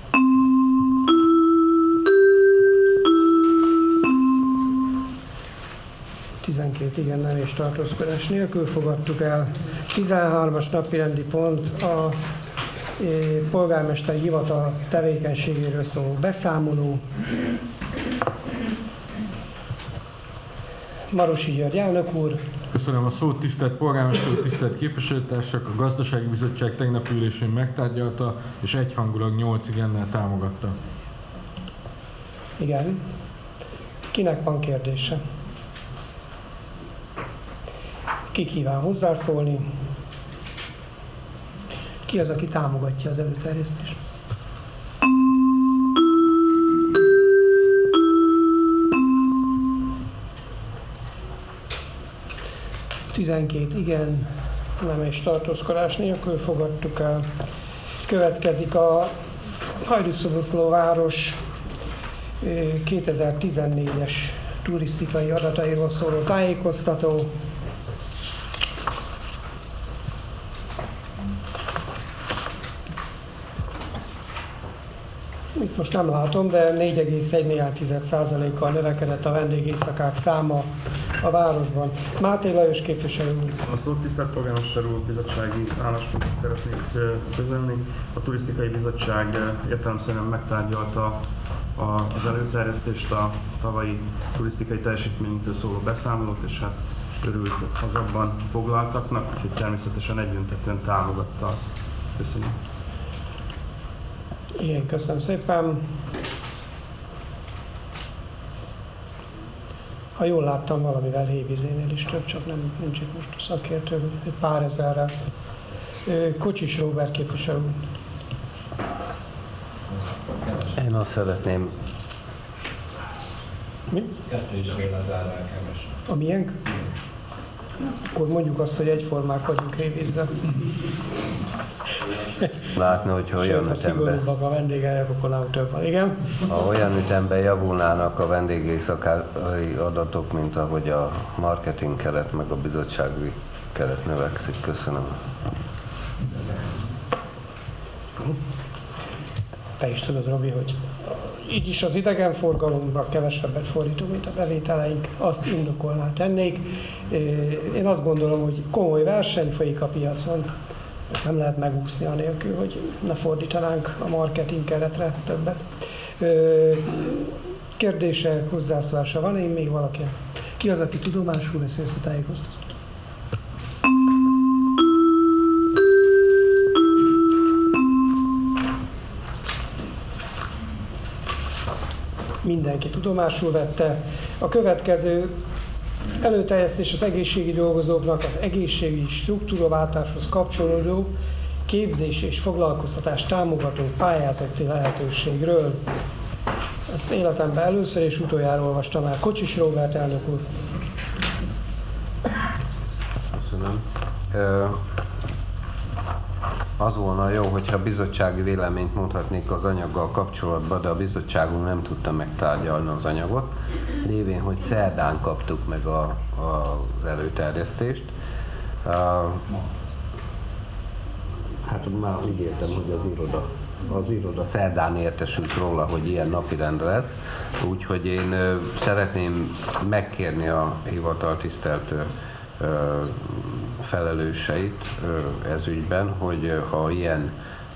tizenkét igen, nem és tartózkodás nélkül fogadtuk el. tizenhármas napi rendi pont a e, polgármesteri hivatal tevékenységéről szóló beszámoló. Marosi György elnök úr. Köszönöm a szót, tisztelt polgármester, tisztelt képviselőtársak! A Gazdasági Bizottság tegnapi ülésén megtárgyalta és egyhangulag nyolc igennel támogatta. Igen. Kinek van kérdése? Ki kíván hozzászólni? Ki az, aki támogatja az előterjesztést? tizenkét igen, nem és tartózkodás nélkül fogadtuk el. Következik a Hajdúszoboszló város kétezer-tizennégyes turisztikai adatairól szóló tájékoztató. Itt most nem látom, de négy egész egy százalékkal növekedett a vendégéjszakák száma a városban. Máté Lajos képviselő úr. A szót tisztelt polgármester úr, bizottsági álláspontot szeretnék közölni. A turisztikai bizottság értelemszerűen megtárgyalta az előterjesztést, a tavalyi turisztikai teljesítményről szóló beszámolót, és hát örült az abban foglaltaknak, úgyhogy természetesen egyöntetően támogatta azt. Köszönöm. Igen, köszönöm szépen. Ha jól láttam, valamivel Hévízénél is több, csak nem nincs itt most a szakértő, egy pár ezerre. Kocsis Róbert képviselő. Én azt szeretném... Mi? Kettő is fél az árválkámos. A miénk? Akkor mondjuk azt, hogy egyformák vagyunk Hévízben. Látni, hogy olyan Sőt, ha ütemben, szigorúbbak a vendégek, akkor nem több van. Igen? ha olyan ütemben javulnának a vendégéjszakai adatok, mint ahogy a marketing keret meg a bizottsági keret növekszik. Köszönöm. Te is tudod, Robi, hogy így is az idegenforgalomra kevesebbet fordítunk, mint a bevételeink, azt indokolná tennék. Én azt gondolom, hogy komoly verseny folyik a piacon. Ezt nem lehet megúszni anélkül, hogy ne fordítanánk a marketing keretre többet. Kérdése, hozzászólása van, én még valaki? Ki az, aki tudomásul veszi ezt a tájékoztatót? mindenki tudomásul vette. A következő előterjesztés az egészségügyi dolgozóknak az egészségügyi struktúraváltáshoz kapcsolódó képzés és foglalkoztatás támogató pályázati lehetőségről. Ezt életemben először és utoljára olvastam el. Kocsis Róbert elnök úr. Köszönöm. Az volna jó, hogyha bizottsági véleményt mondhatnék az anyaggal kapcsolatban, de a bizottságunk nem tudta megtárgyalni az anyagot, lévén, hogy szerdán kaptuk meg a, a, az előterjesztést. Uh, hát már úgy értem, hogy az iroda, az iroda szerdán értesült róla, hogy ilyen napirend lesz, úgyhogy én uh, szeretném megkérni a hivatal tisztelt uh, felelőseit ez ügyben, hogy ha ilyen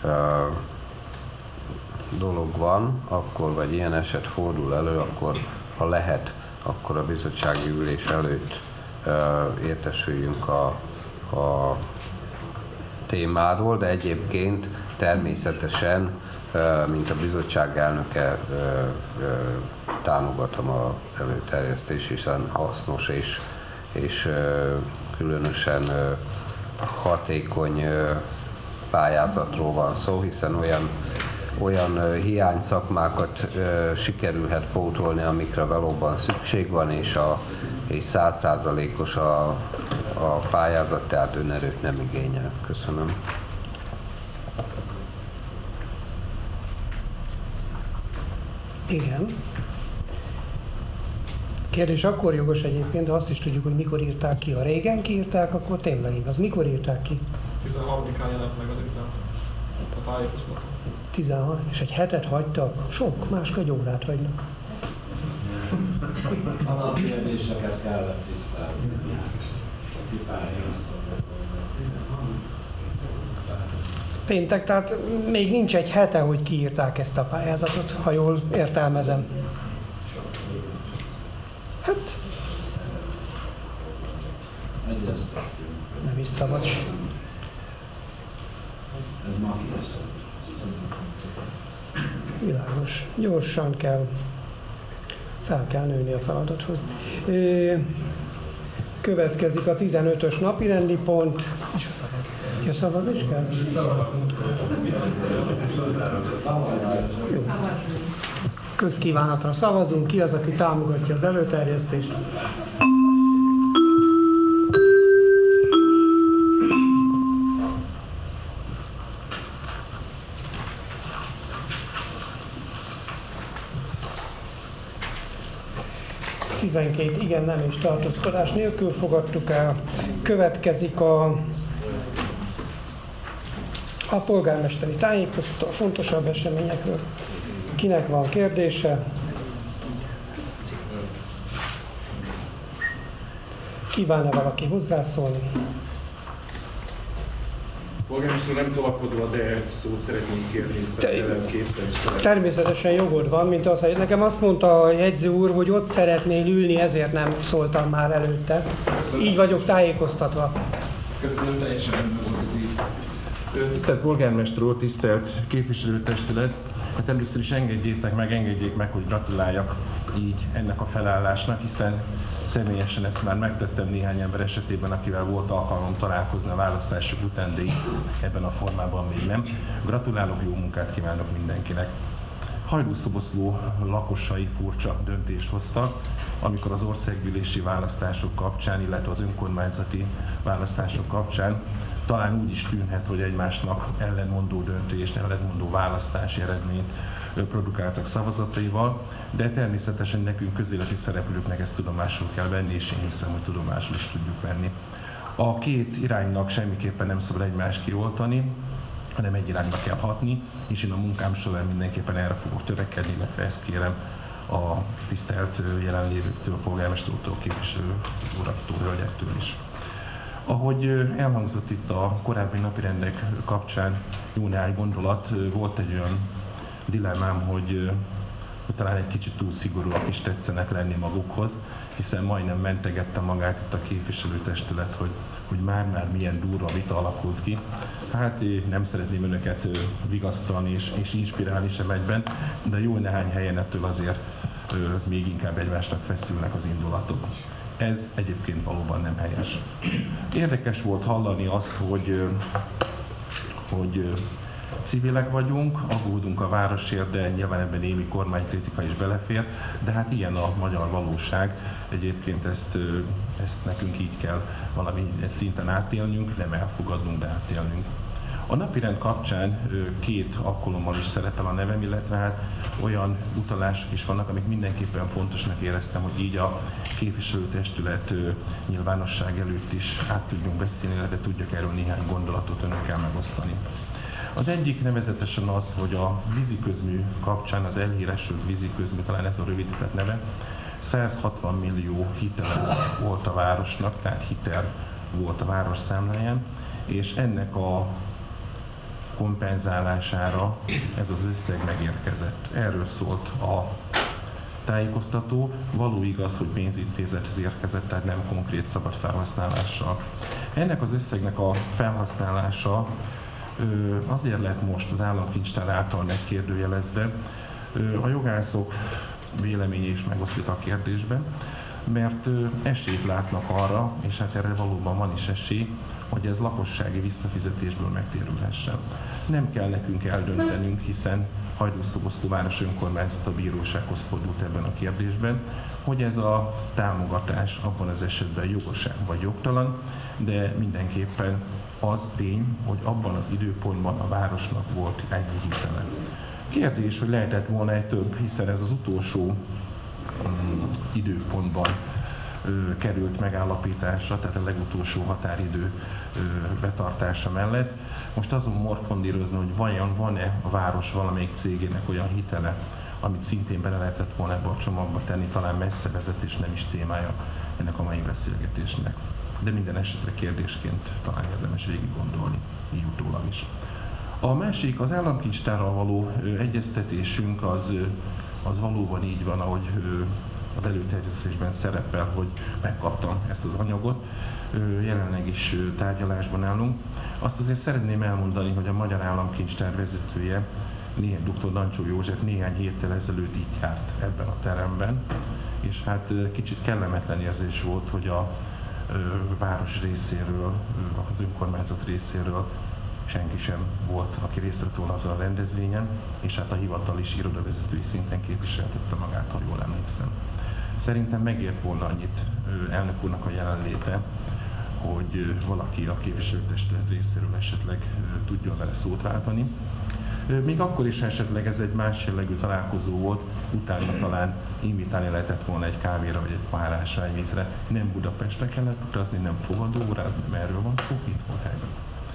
dolog van, akkor, vagy ilyen eset fordul elő, akkor ha lehet, akkor a bizottsági ülés előtt értesüljünk a, a témáról, de egyébként természetesen, mint a bizottság elnöke, támogatom az előterjesztést, hiszen hasznos és, és különösen hatékony pályázatról van szó, hiszen olyan, olyan hiány szakmákat sikerülhet pótolni, amikre valóban szükség van, és a és száz százalékos a, a pályázat, tehát önerőt nem igényel. Köszönöm. Igen. Kérdés akkor jogos egyébként, de azt is tudjuk, hogy mikor írták ki. Ha régen kiírták, akkor tényleg igaz. Mikor írták ki? tizenharmadikán jelent meg az ügyben a tájékoztató. tizenhat, és egy hetet hagytak? Sok, máskor egy órát hagynak. Alapkérdéseket kellett tisztázni. Péntek, tehát még nincs egy hete, hogy kiírták ezt a pályázatot, ha jól értelmezem. Hát... Nem is szabad. Ez ma kieszol. Világos. Gyorsan kell, fel kell nőni a feladathoz. Következik a tizenötös napirendi pont. Ja, szavazni is kell? Jó. Közkívánatra szavazunk. Ki az, aki támogatja az előterjesztést? tizenkét igen, nem és tartózkodás nélkül fogadtuk el. Következik a, a polgármesteri tájékoztató a fontosabb eseményekről. Kinek van kérdése? Kíván-e valaki hozzászólni? Polgármester, nem tolakodva, de szót szeretnénk kérni, hiszen kétszer is szeretném. Természetesen jogod van, mint az, hogy nekem azt mondta a jegyző úr, hogy ott szeretnél ülni, ezért nem szóltam már előtte. Köszönöm. Így vagyok tájékoztatva. Köszönöm, teljesen rendben volt ez így. Tisztelt polgármester úr, tisztelt képviselőtestület! Hát először is engedjétek meg, engedjék meg, hogy gratuláljak így ennek a felállásnak, hiszen személyesen ezt már megtettem néhány ember esetében, akivel volt alkalmam találkozni a választások után, de így ebben a formában még nem. Gratulálok, jó munkát kívánok mindenkinek! Hajdúszoboszló lakosai furcsa döntést hoztak, amikor az országgyűlési választások kapcsán, illetve az önkormányzati választások kapcsán talán úgy is tűnhet, hogy egymásnak ellenmondó döntést, ellenmondó választási eredményt produkáltak szavazataival, de természetesen nekünk közéleti szereplőknek ezt tudomásul kell venni, és én hiszem, hogy tudomásul is tudjuk venni. A két iránynak semmiképpen nem szabad egymást kioltani, hanem egy irányba kell hatni, és én a munkám során mindenképpen erre fogok törekedni, illetve ezt kérem a tisztelt jelenlévőktől, polgármesterútól, képviselő uraktól, hölgyektől is. Ahogy elhangzott itt a korábbi napirendek kapcsán jó néhány gondolat, volt egy olyan dilemmám, hogy, hogy talán egy kicsit túl szigorúak is tetszenek lenni magukhoz, hiszen majdnem mentegette magát itt a képviselőtestület, hogy, hogy már-már milyen durva vita alakult ki. Hát én nem szeretném önöket vigasztalni és, és inspirálni sem egyben, de jó néhány helyen ettől azért még inkább egymásnak feszülnek az indulatok. Ez egyébként valóban nem helyes. Érdekes volt hallani azt, hogy, hogy civilek vagyunk, aggódunk a városért, de nyilván ebben némi kormánykritika is belefér, de hát ilyen a magyar valóság. Egyébként ezt, ezt nekünk így kell valami szinten átélnünk, nem elfogadnunk, de átélnünk. A napirend kapcsán két alkalommal is szerepel a nevem, illetve hát olyan utalások is vannak, amik mindenképpen fontosnak éreztem, hogy így a képviselőtestület nyilvánosság előtt is át tudjunk beszélni, illetve tudjak erről néhány gondolatot önökkel megosztani. Az egyik nevezetesen az, hogy a víziközmű kapcsán, az elhíresült víziközmű, talán ez a rövidített neve, száz hatvan millió hitele volt a városnak, tehát hitel volt a város számláján, és ennek a kompenzálására ez az összeg megérkezett. Erről szólt a tájékoztató. Való igaz, hogy pénzintézethez érkezett, tehát nem konkrét szabad felhasználással. Ennek az összegnek a felhasználása azért lett most az államkincstár által megkérdőjelezve. A jogászok véleménye is megoszlik a kérdésben, mert esélyt látnak arra, és hát erre valóban van is esély, hogy ez lakossági visszafizetésből megtérülhessen. Nem kell nekünk eldöntenünk, hiszen Hajdúszoboszló város önkormányzat a bírósághoz fordult ebben a kérdésben, hogy ez a támogatás abban az esetben jogos vagy jogtalan, de mindenképpen az tény, hogy abban az időpontban a városnak volt egy hitele. Kérdés, hogy lehetett volna egy több, hiszen ez az utolsó um, időpontban ö, került megállapításra, tehát a legutolsó határidő ö, betartása mellett. Most azon morfondírozni, hogy vajon van-e a város valamelyik cégének olyan hitele, amit szintén bele lehetett volna ebbe a csomagba tenni, talán messze vezet és nem is témája ennek a mai beszélgetésnek. De minden esetre kérdésként talán érdemes végig gondolni, így utólag is. A másik, az államkincstárral való ö, egyeztetésünk az, ö, az valóban így van, ahogy ö, az előterjesztésben szerepel, hogy megkaptam ezt az anyagot. Ö, jelenleg is ö, tárgyalásban állunk. Azt azért szeretném elmondani, hogy a Magyar Államkincstár vezetője, dr. Dancsó József néhány héttel ezelőtt így járt ebben a teremben, és hát ö, kicsit kellemetlen érzés volt, hogy a város részéről, az önkormányzat részéről senki sem volt, aki részt vett volna azon a rendezvényen, és hát a hivatal is irodavezetői szinten képviseltette magát, ha jól emlékszem. Szerintem megért volna annyit elnök úrnak a jelenléte, hogy valaki a képviselőtestület részéről esetleg tudjon vele szót váltani. Még akkor is esetleg ez egy más jellegű találkozó volt, utána talán invitálni lehetett volna egy kávéra vagy egy pohár ásványvízre. Nem Budapestre kellett utazni, nem fogadóra, nem erről van szó, itt volt helyben.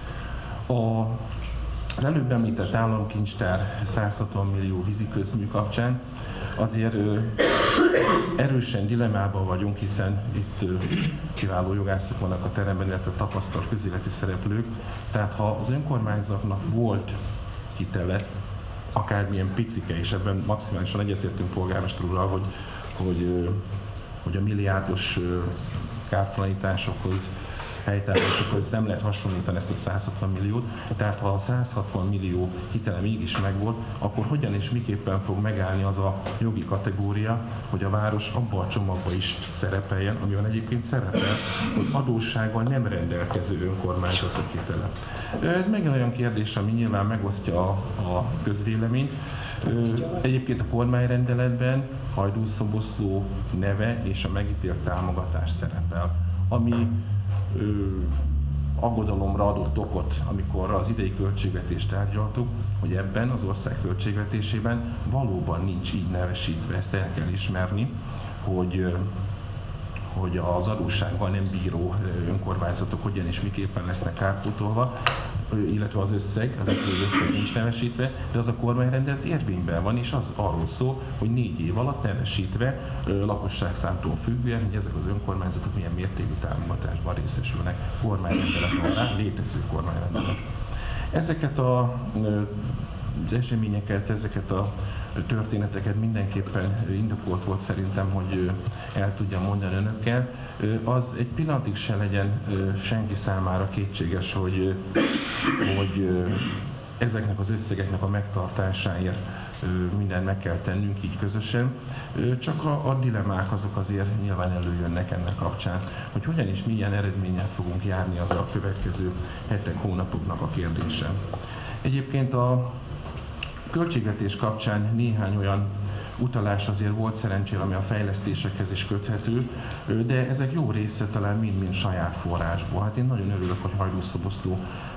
A, az előbb említett államkincstár száz hatvan millió víziközmű kapcsán azért ö, erősen dilemmában vagyunk, hiszen itt ö, kiváló jogászok vannak a teremben, illetve tapasztalt közéleti szereplők. Tehát ha az önkormányzatnak volt hitele, akármilyen picike, és ebben maximálisan egyetértünk polgármester úrral, hogy, hogy, hogy a milliárdos kártalanításokhoz, helytállásokhoz nem lehet hasonlítani ezt a száz hatvan milliót. Tehát ha a száz hatvan millió hitele mégis megvolt, akkor hogyan és miképpen fog megállni az a jogi kategória, hogy a város abban a csomagban is szerepeljen, amiben egyébként szerepel, hogy adóssággal nem rendelkező önkormányzatok hitele. Ez megint olyan kérdés, ami nyilván megosztja a, a közvéleményt. Egyébként a kormányrendeletben Hajdúszoboszló neve és a megítélt támogatás szerepel, ami ö, aggodalomra adott okot, amikor az idei költségvetést tárgyaltuk, hogy ebben az ország költségvetésében valóban nincs így nevesítve, ezt el kell ismerni, hogy hogy az adóssággal nem bíró önkormányzatok hogyan és miképpen lesznek kárpótolva, illetve az összeg, az összeg nincs nevesítve, de az a kormányrendelet érvényben van, és az arról szól, hogy négy év alatt nevesítve, lakosságszámtól függően, hogy ezek az önkormányzatok milyen mértékű támogatásban részesülnek. Kormányrendelet van rá, létező kormányrendelet. Ezeket a, az eseményeket, ezeket a történeteket mindenképpen indokolt volt szerintem, hogy el tudjam mondani önökkel. Az egy pillanatig se legyen senki számára kétséges, hogy, hogy ezeknek az összegeknek a megtartásáért mindent meg kell tennünk így közösen, csak a, a dilemmák azok azért nyilván előjönnek ennek kapcsán, hogy hogyan és milyen eredménnyel fogunk járni, az a következő hetek, hónapoknak a kérdése. Egyébként a költségvetés kapcsán néhány olyan utalás azért volt szerencsére, ami a fejlesztésekhez is köthető, de ezek jó része talán mind-mind saját forrásból. Hát én nagyon örülök, hogy Hajdúszoboszló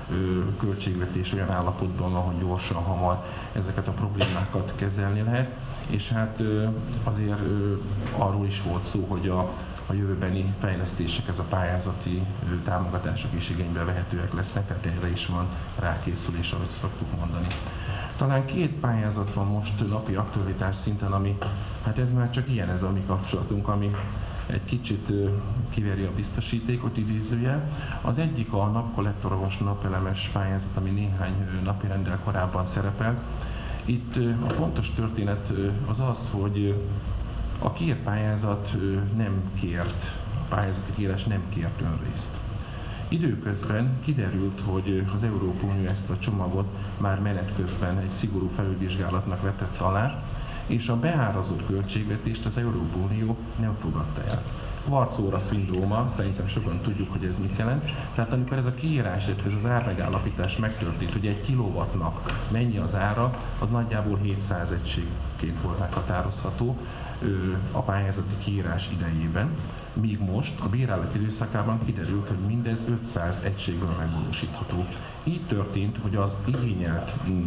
költségvetés olyan állapotban van, hogy gyorsan, hamar ezeket a problémákat kezelni lehet, és hát azért arról is volt szó, hogy a, a jövőbeni fejlesztések, ez a pályázati támogatások is igénybe vehetőek lesznek, tehát erre is van rákészülés, ahogy szoktuk mondani. Talán két pályázat van most napi aktualitás szinten, ami, hát ez már csak ilyen ez a mi kapcsolatunk, ami egy kicsit kiveri a biztosítékot idézője. Az egyik a napkollektoros napelemes pályázat, ami néhány napi rendel korábban szerepel. Itt a pontos történet az az, hogy a kért pályázat nem kért, a pályázati kérés nem kért önrészt. Időközben kiderült, hogy az Európai Unió ezt a csomagot már menet közben egy szigorú felülvizsgálatnak vetett alá, és a beárazott költségvetést az Európai Unió nem fogadta el. Varcóra szindróma, szerintem sokan tudjuk, hogy ez mit jelent. Tehát amikor ez a kiírás, illetve ez az ármegállapítás megtörtént, hogy egy kilowattnak mennyi az ára, az nagyjából hétszáz egységként volt meghatározható a pályázati kiírás idejében. Míg most a bírálat időszakában kiderült, hogy mindez ötszáz egységből megvalósítható. Így történt, hogy az igényelt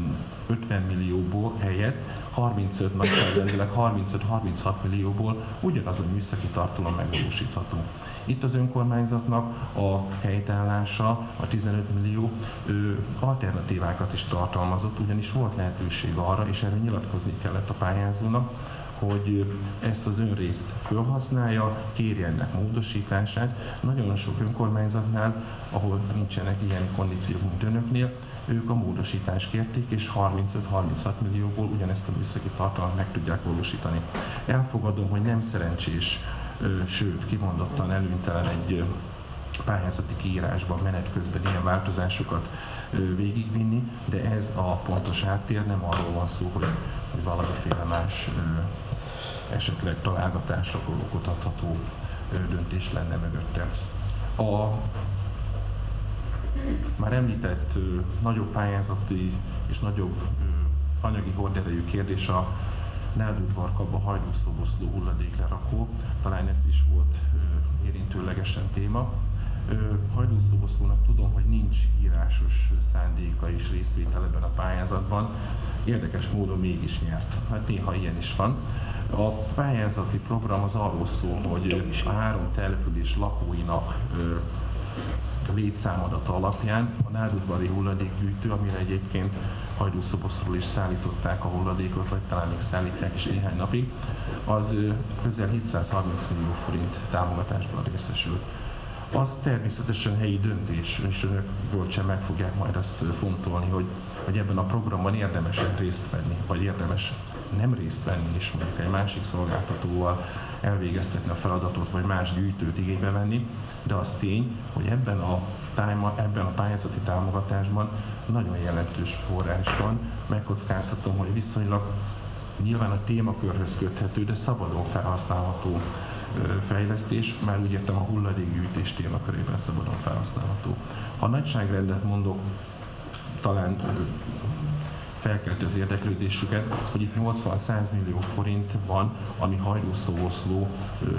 ötven millióból helyett harmincöt, nagyságrendileg harmincöt-harminchat millióból ugyanaz a műszaki tartalom megvalósítható. Itt az önkormányzatnak a helytállása, a tizenöt millió ő, alternatívákat is tartalmazott, ugyanis volt lehetőség arra, és erről nyilatkozni kellett a pályázónak, hogy ezt az önrészt felhasználja, kérje ennek módosítását. Nagyon sok önkormányzatnál, ahol nincsenek ilyen kondíciók, mint önöknél, ők a módosítást kérték, és harmincöt-harminchat millióból ugyanezt a műszaki tartalmat meg tudják valósítani. Elfogadom, hogy nem szerencsés, sőt, kimondottan előnytelen egy pályázati kiírásban menet közben ilyen változásokat végigvinni, de ez a pontos háttér, nem arról van szó, hogy, hogy valamiféle más esetleg találgatásokról okot adható döntés lenne mögötte. A már említett nagyobb pályázati és nagyobb anyagi horderejű kérdés a Náldudvarkabba Hajdúszoboszló hulladéklerakó, talán ez is volt érintőlegesen téma. Hajdúszoboszlónak tudom, hogy nincs írásos szándéka és részvétel ebben a pályázatban, érdekes módon mégis nyert. Hát néha ilyen is van. A pályázati program az arról szól, hogy a három település lakóinak létszámadata alapján a Náldudvari hulladékgyűjtő, amire egyébként Hajdúszoboszlóról is szállították a hulladékot, vagy talán még szállítják is néhány napig, az közel hétszázharminc millió forint támogatásban részesült. Az természetesen helyi döntés, és önök bölcsen meg fogják majd azt fontolni, hogy, hogy ebben a programban érdemes részt venni, vagy érdemes nem részt venni, és mondjuk egy másik szolgáltatóval elvégeztetni a feladatot, vagy más gyűjtőt igénybe venni, de az tény, hogy ebben a, tájma, ebben a pályázati támogatásban nagyon jelentős forrás van. Megkockáztatom, hogy viszonylag nyilván a témakörhöz köthető, de szabadon felhasználható fejlesztés, már úgy értem a hulladékgyűjtés témakörében szabadon felhasználható. Ha nagyságrendet mondok, talán felkelti az érdeklődésüket, hogy itt nyolcvan-száz millió forint van, ami Hajdúszoboszló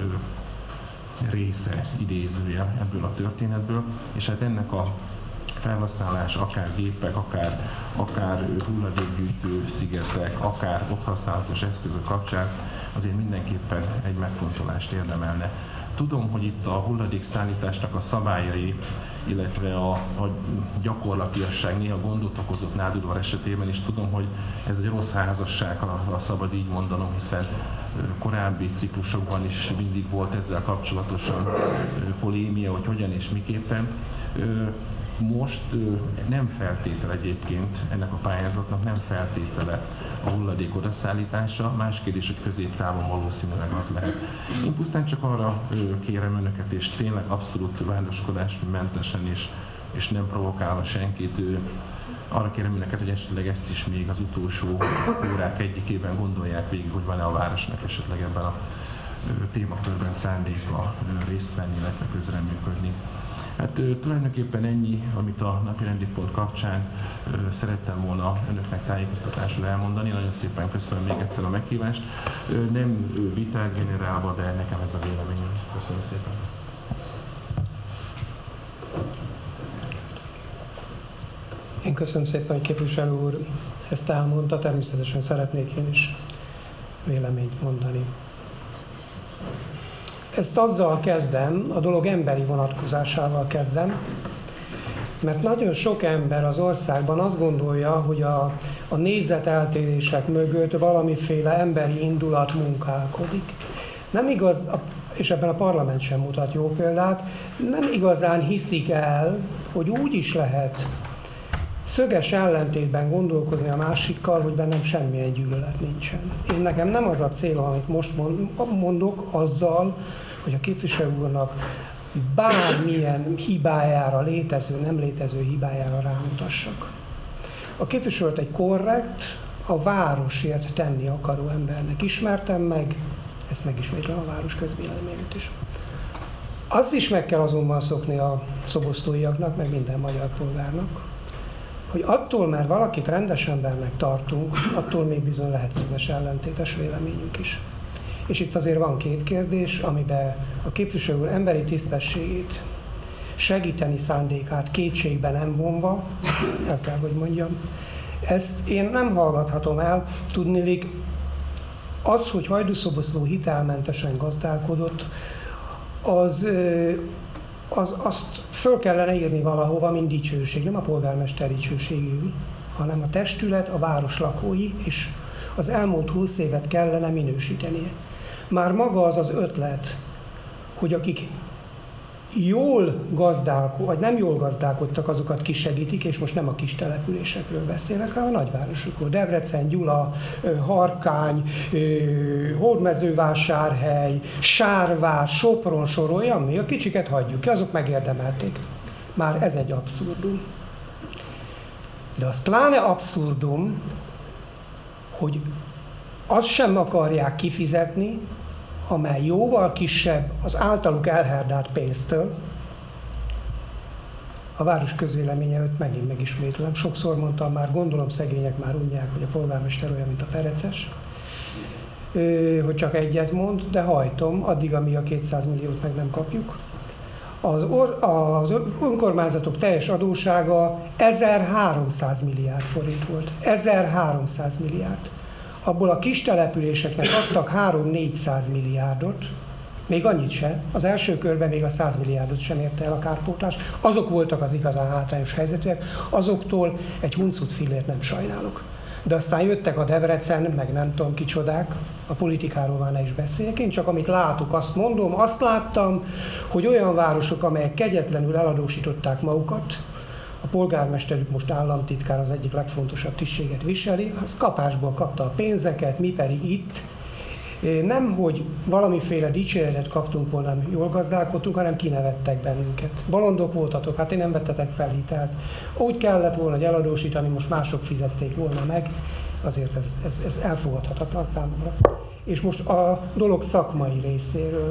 része, idézője ebből a történetből, és hát ennek a felhasználás akár gépek, akár, akár hulladékgyűjtő szigetek, akár ott használatos eszközök kapcsán azért mindenképpen egy megfontolást érdemelne. Tudom, hogy itt a hulladékszállításnak a szabályai, illetve a, a gyakorlatiasság néha gondot okozott Náldudvar esetében, és tudom, hogy ez egy rossz házasság, ha szabad így mondanom, hiszen korábbi ciklusokban is mindig volt ezzel kapcsolatosan polémia, hogy hogyan és miképpen. Most nem feltétele egyébként ennek a pályázatnak, nem feltétele a hulladék odaszállítása, más kérdés, hogy középtávon valószínűleg az lehet. Én pusztán csak arra kérem önöket, és tényleg abszolút vádaskodásmentesen és, és nem provokálva senkit, Arra kérem önöket, hogy esetleg ezt is még az utolsó órák egyikében gondolják végig, hogy van-e a városnak esetleg ebben a témakörben szándéka részt venni, illetve közreműködni. Hát tulajdonképpen ennyi, amit a napirendi pont kapcsán szerettem volna önöknek tájékoztatásul elmondani. Nagyon szépen köszönöm még egyszer a meghívást. Nem vitát generálva, de nekem ez a véleményem. Köszönöm szépen. Én köszönöm szépen, hogy képviselő úr ezt elmondta, természetesen szeretnék én is véleményt mondani. Ezt azzal kezdem, a dolog emberi vonatkozásával kezdem, mert nagyon sok ember az országban azt gondolja, hogy a, a nézeteltérések mögött valamiféle emberi indulat munkálkodik. Nem igaz, és ebben a parlament sem mutat jó példát, nem igazán hiszik el, hogy úgy is lehet szöges ellentétben gondolkozni a másikkal, hogy bennem semmilyen gyűlölet nincsen. Én nekem nem az a cél, amit most mondok, azzal, hogy a képviselő úrnak bármilyen hibájára, létező, nem létező hibájára rámutassak. A képviselőt egy korrekt, a városért tenni akaró embernek ismertem meg, ezt megismétlem a város közvéleményét is. Azt is meg kell azonban szokni a szoboszlóiaknak, meg minden magyar polgárnak, hogy attól, mert valakit rendes embernek tartunk, attól még bizony lehet színes ellentétes véleményünk is. És itt azért van két kérdés, amiben a képviselő úr emberi tisztességét, segíteni szándékát kétségbe nem vonva, el kell, hogy mondjam, ezt én nem hallgathatom el, tudniillik az, hogy Hajdúszoboszló hitelmentesen gazdálkodott, az, az, azt föl kellene írni valahova, mint dicsőség, nem a polgármester dicsőségű, hanem a testület, a város lakói, és az elmúlt húsz évet kellene minősítenie. Már maga az az ötlet, hogy akik jól gazdálkodtak, vagy nem jól gazdálkodtak, azokat kisegítik, és most nem a kis településekről beszélek, hanem a nagyvárosokról. Debrecen, Gyula, Harkány, Hódmezővásárhely, Sárvár, Sopron, sorolja, mi a kicsiket hagyjuk ki, azok megérdemelték. Már ez egy abszurdum. De az pláne abszurdum, hogy azt sem akarják kifizetni, amely jóval kisebb az általuk elherdált pénztől. A város közvéleménye előtt megint megismétlem. Sokszor mondtam már, gondolom szegények már unják, hogy a polgármester olyan, mint a Pereces, hogy csak egyet mond, de hajtom, addig, amíg a kétszáz milliót meg nem kapjuk. Az, or, az önkormányzatok teljes adóssága ezerháromszáz milliárd forint volt. ezerháromszáz milliárd. Abból a kis településeknek adtak három-négyszáz milliárdot, még annyit se, az első körben még a száz milliárdot sem érte el a kárpótlás. Azok voltak az igazán hátrányos helyzetűek, azoktól egy huncut fillért nem sajnálok. De aztán jöttek a Debrecen, meg nem tudom kicsodák, a politikáról már ne is beszéljek, én csak amit látok, azt mondom, azt láttam, hogy olyan városok, amelyek kegyetlenül eladósították magukat, a polgármesterük most államtitkár, az egyik legfontosabb tisztséget viseli, az kapásból kapta a pénzeket, mi pedig itt nem, hogy valamiféle dicséretet kaptunk volna, jól gazdálkodtunk, hanem kinevettek bennünket. Bolondok voltatok, hát én nem vettetek fel hitelt. Úgy kellett volna, hogy eladósítani, most mások fizették volna meg, azért ez, ez, ez elfogadhatatlan számomra. És most a dolog szakmai részéről.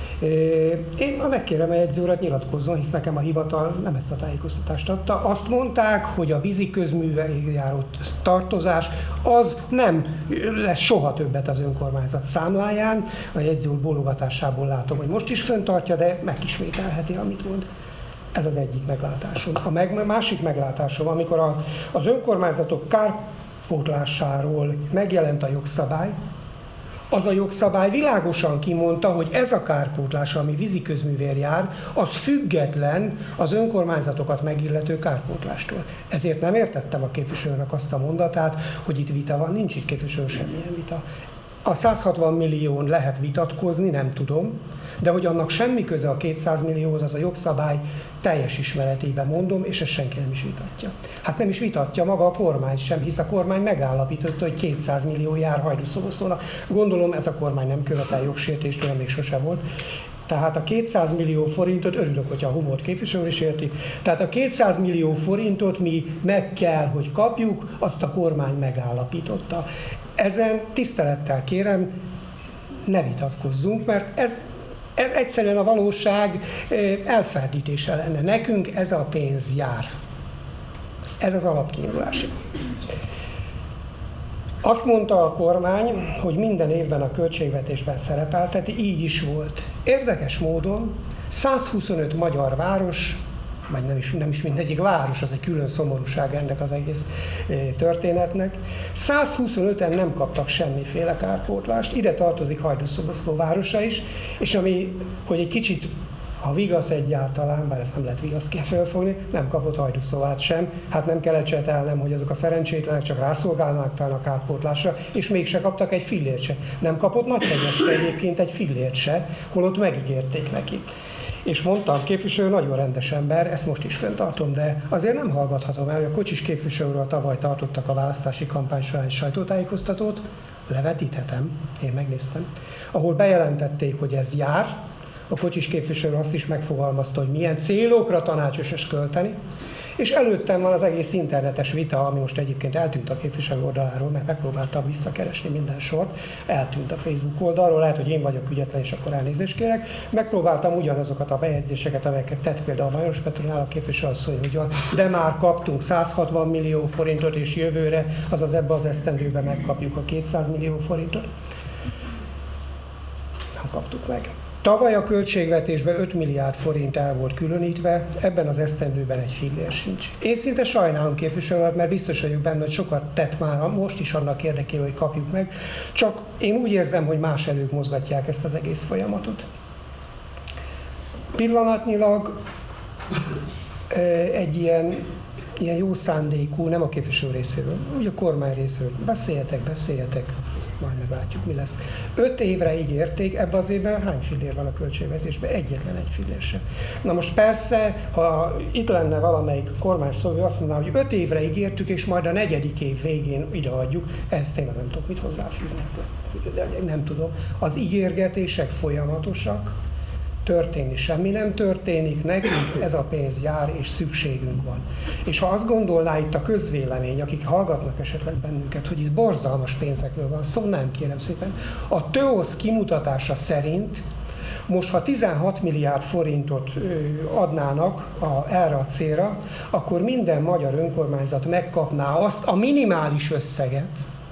Én megkérem a jegyző urat, nyilatkozzon, hisz nekem a hivatal nem ezt a tájékoztatást adta. Azt mondták, hogy a vízi közművekig járó tartozás az nem lesz soha többet az önkormányzat számláján. A jegyző úr bólogatásából látom, hogy most is fenntartja, de megismételheti, amit mond. Ez az egyik meglátásom. A meg, másik meglátásom, amikor a, az önkormányzatok kárpótlásáról megjelent a jogszabály, az a jogszabály világosan kimondta, hogy ez a kárpótlás, ami vízi közművér jár, az független az önkormányzatokat megillető kárpótlástól. Ezért nem értettem a képviselőnek azt a mondatát, hogy itt vita van, nincs itt képviselő semmilyen vita. A száz hatvan millión lehet vitatkozni, nem tudom, de hogy annak semmi köze a kétszáz millióhoz, az a jogszabály teljes ismeretében mondom, és ezt senki nem is vitatja. Hát nem is vitatja maga a kormány sem, hisz a kormány megállapította, hogy kétszáz millió jár Hajdúszoboszlónak. Gondolom ez a kormány nem követel jogsértést, olyan még sose volt. Tehát a kétszáz millió forintot, örülök, hogyha a Humort képviselő is érti, tehát a kétszáz millió forintot mi meg kell, hogy kapjuk, azt a kormány megállapította. Ezen tisztelettel kérem, ne vitatkozzunk, mert ez, ez egyszerűen a valóság elferdítése lenne. Nekünk ez a pénz jár. Ez az alapkiindulás. Azt mondta a kormány, hogy minden évben a költségvetésben szerepelteti, így is volt. Érdekes módon százhuszonöt magyar város, vagy nem is, nem is mindegyik város, az egy külön szomorúság ennek az egész történetnek, százhuszonöten nem kaptak semmiféle kárpótlást, ide tartozik Hajdúszoboszló városa is, és ami, hogy egy kicsit ha vigasz egyáltalán, bár ezt nem lehet vigaszként felfogni, nem kapott Hajdúszobát sem. Hát nem kellett csetelnem, hogy azok a szerencsétlenek csak rászolgálnak talán a kárpótlásra, és mégse kaptak egy fillért se. Nem kapott Nagyhegyesre egyébként egy fillért se, holott megígérték neki. És mondtam, képviselő nagyon rendes ember, ezt most is fenntartom, de azért nem hallgathatom el, hogy a Kocsis képviselőről tavaly tartottak a választási kampány során sajtótájékoztatót, levetíthetem, én megnéztem, ahol bejelentették, hogy ez jár. A Kocsis képviselő azt is megfogalmazta, hogy milyen célokra tanácsos ezt költeni, és előttem van az egész internetes vita, ami most egyébként eltűnt a képviselő oldaláról, mert megpróbáltam visszakeresni minden sort, eltűnt a Facebook oldalról, lehet, hogy én vagyok ügyetlen, és akkor elnézést kérek. Megpróbáltam ugyanazokat a bejegyzéseket, amelyeket tett például a Majoros Petronál, a képviselő asszony, hogy de már kaptunk száz hatvan millió forintot, és jövőre, azaz ebbe az esztendőben megkapjuk a kétszáz millió forintot. Nem kaptuk meg. Tavaly a költségvetésben öt milliárd forint el volt különítve, ebben az esztendőben egy fillér sincs. Én szinte sajnálom képviselőt, mert biztos vagyok benne, hogy sokat tett már most is annak érdekében, hogy kapjuk meg, csak én úgy érzem, hogy más elők mozgatják ezt az egész folyamatot. Pillanatnyilag egy ilyen, ilyen jó szándékú, nem a képviselő részéről, úgy a kormány részéről, beszéljetek, beszéljetek, majd meglátjuk, mi lesz. Öt évre ígérték, ebben az évben hány fillér van a költségvetésben? Egyetlen egy fillér sem. Na most persze, ha itt lenne valamelyik kormányszolgáló, azt mondaná, hogy öt évre ígértük, és majd a negyedik év végén ideadjuk, ezt tényleg nem tudok mit hozzáfűzni. De nem tudom. Az ígérgetések folyamatosak, történni semmi nem történik, nekünk ez a pénz jár, és szükségünk van. És ha azt gondolná itt a közvélemény, akik hallgatnak esetleg bennünket, hogy itt borzalmas pénzekről van szó, nem, kérem szépen. A TÖOSZ kimutatása szerint most, ha tizenhat milliárd forintot adnának a, erre a célra, akkor minden magyar önkormányzat megkapná azt a minimális összeget,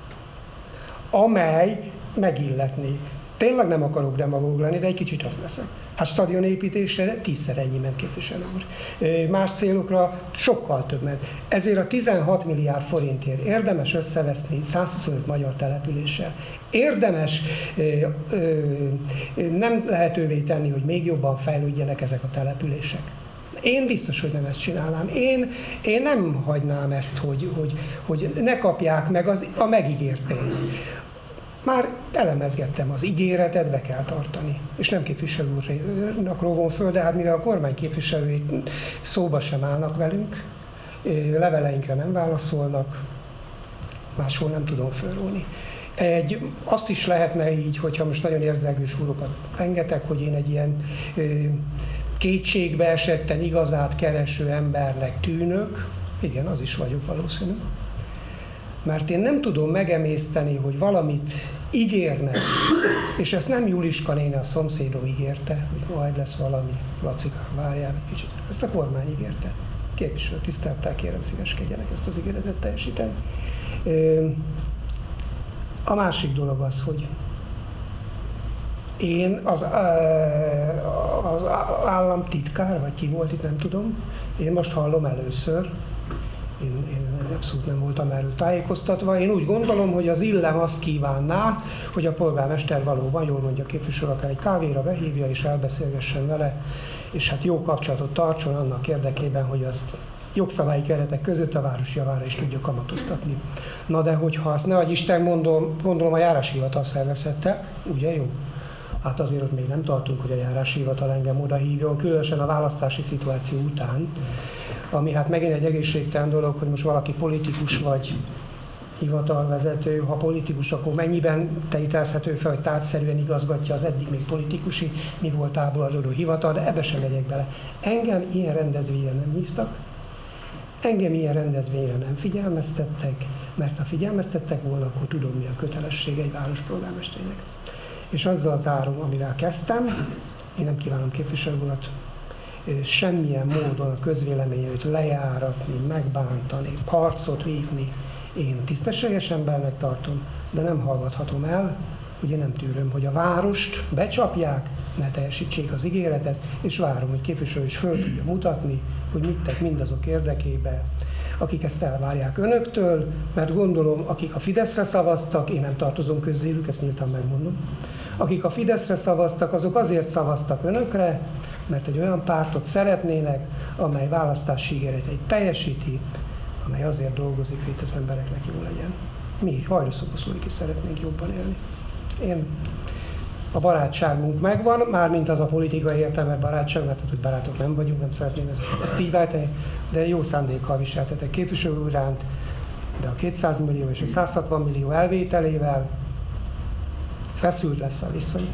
amely megilletnék. Tényleg nem akarok demagóg lenni, de egy kicsit azt leszek. Hát stadionépítésre tízszer ennyi ment, képviselő úr. Más célokra sokkal több ment. Ezért a tizenhat milliárd forintért érdemes összeveszni százhuszonöt magyar településsel. Érdemes nem lehetővé tenni, hogy még jobban fejlődjenek ezek a települések. Én biztos, hogy nem ezt csinálnám. Én, én nem hagynám ezt, hogy, hogy, hogy ne kapják meg az, a megígért pénzt. Már elemezgettem, az ígéretet be kell tartani. És nem képviselő úrnak róvom föl, de hát mivel a kormány képviselői szóba sem állnak velünk, leveleinkre nem válaszolnak, máshol nem tudom fölróni. Egy, azt is lehetne így, hogyha most nagyon érzelgős úrokat engedek, hogy én egy ilyen kétségbe esetten igazát kereső embernek tűnök. Igen, az is vagyok valószínű. Mert én nem tudom megemészteni, hogy valamit ígérnek, és ezt nem Juliska néni, a szomszédom ígérte, hogy majd lesz valami, Lacikám, várjál egy kicsit. Ezt a kormány ígérte. Képviselő, tisztelettel kérem, szíveskedjenek ezt az ígéretet teljesíteni. A másik dolog az, hogy én az, az államtitkár, vagy ki volt itt, nem tudom, én most hallom először, Én, én abszolút nem voltam erről tájékoztatva. Én úgy gondolom, hogy az illem azt kívánná, hogy a polgármester valóban, jól mondja a képviselő, akár egy kávéra behívja és elbeszélgessen vele, és hát jó kapcsolatot tartson annak érdekében, hogy azt jogszabályi keretek között a város javára is tudja kamatoztatni. Na de hogyha azt ne adj Isten, mondom, gondolom a járáshivatal szervezhette, ugye jó? Hát azért ott még nem tartunk, hogy a járáshivatal engem oda hívjon, különösen a választási szituáció után, ami hát megint egy egészségtelen dolog, hogy most valaki politikus vagy hivatalvezető, ha politikus, akkor mennyiben telítezhető fel, hogy tárgyszerűen igazgatja az eddig még politikusi, mi voltából adódó hivatal, de ebbe sem megyek bele. Engem ilyen rendezvényre nem hívtak, engem ilyen rendezvényre nem figyelmeztettek, mert ha figyelmeztettek volna, akkor tudom, mi a kötelessége egy várospolgármesternek. És azzal zárom, amivel kezdtem, én nem kívánom képviselő urat semmilyen módon a közvéleményét lejáratni, megbántani, harcot vívni. Én tisztességes embernek tartom, de nem hallgathatom el, ugye nem tűröm, hogy a várost becsapják, ne teljesítsék az ígéretet, és várom, hogy képviselő is föl tudja mutatni, hogy mit tett mindazok érdekében, akik ezt elvárják önöktől, mert gondolom, akik a Fideszre szavaztak, én nem tartozom közülük, ezt nyíltan megmondom, akik a Fideszre szavaztak, azok azért szavaztak önökre, mert egy olyan pártot szeretnének, amely választási ígéreteit teljesíti, amely azért dolgozik, hogy itt az embereknek jó legyen. Mi hajlószoboszlóik is szeretnénk jobban élni. Én a barátságunk megvan, mármint az a politikai értelme barátság, mert hogy barátok nem vagyunk, nem szeretném ezt, ezt így váltani, de jó szándékkal viseltetek képviselő úr iránt, de a kétszáz millió és a száz hatvan millió elvételével feszült lesz a viszony.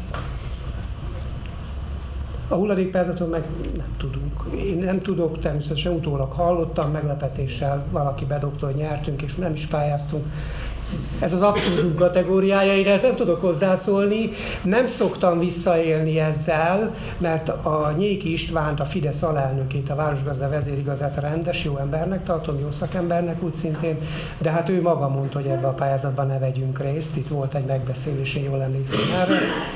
A hulladékpercetől meg nem tudunk. Én nem tudok, természetesen utólag hallottam, meglepetéssel valaki bedobta, hogy nyertünk, és nem is pályáztunk. Ez az abszurdum kategóriája, én ezt nem tudok hozzászólni. Nem szoktam visszaélni ezzel, mert a Nyéki Istvánt, a Fidesz alelnökét, a városgazda vezérigazát rendes, jó embernek tartom, jó szakembernek úgy szintén, de hát ő maga mondta, hogy ebbe a pályázatban ne vegyünk részt. Itt volt egy megbeszélés, én jól emlékszem erre.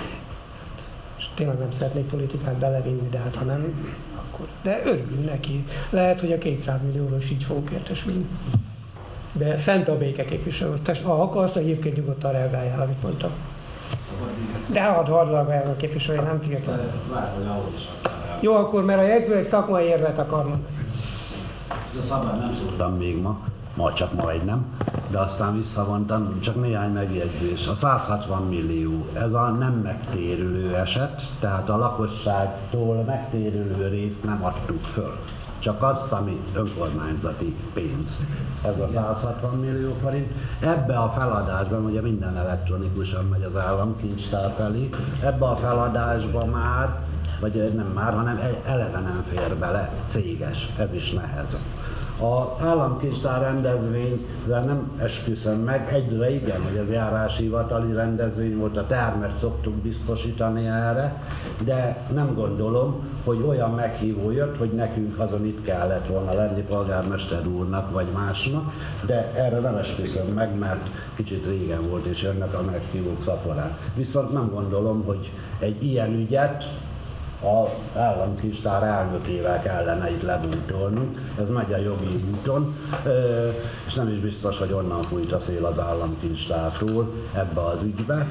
És tényleg nem szeretnék politikát belevinni, de hát ha nem, akkor... De örülünk neki. Lehet, hogy a kétszáz millióról is így fogunk értesülni. De szent a béke képviselő. Ha akarsz, egyébként nyugodtan reagáljál, amit mondtam. De hadd reagáljál a képviselő, nem figyeltem. Jó, akkor mert a jegyző egy szakmai érvet akar mondani. Ez a szabály nem szóltam még ma, majd csak majdnem, de aztán visszavontam, csak néhány megjegyzés. A száz hatvan millió, ez a nem megtérülő eset, tehát a lakosságtól megtérülő részt nem adtuk föl. Csak azt, ami önkormányzati pénz. Ez a száz hatvan millió forint. Ebbe a feladásban, ugye minden elektronikusan megy az államkincstár felé, ebbe a feladásba már, vagy nem már, hanem eleve nem fér bele céges, ez is nehezebb. Az államkincstár rendezvényre nem esküszöm meg, egyre igen, hogy ez járási hivatali rendezvény volt, a termet szoktuk biztosítani erre, de nem gondolom, hogy olyan meghívó jött, hogy nekünk azon itt kellett volna lenni polgármester úrnak vagy másnak, de erre nem esküszöm meg, mert kicsit régen volt és jönnek a meghívók szaporán. Viszont nem gondolom, hogy egy ilyen ügyet az államkincstár elnökével kellene itt lebújtolnunk, ez megy a jogi úton, és nem is biztos, hogy onnan fújt a szél az államkincstártól ebbe az ügybe.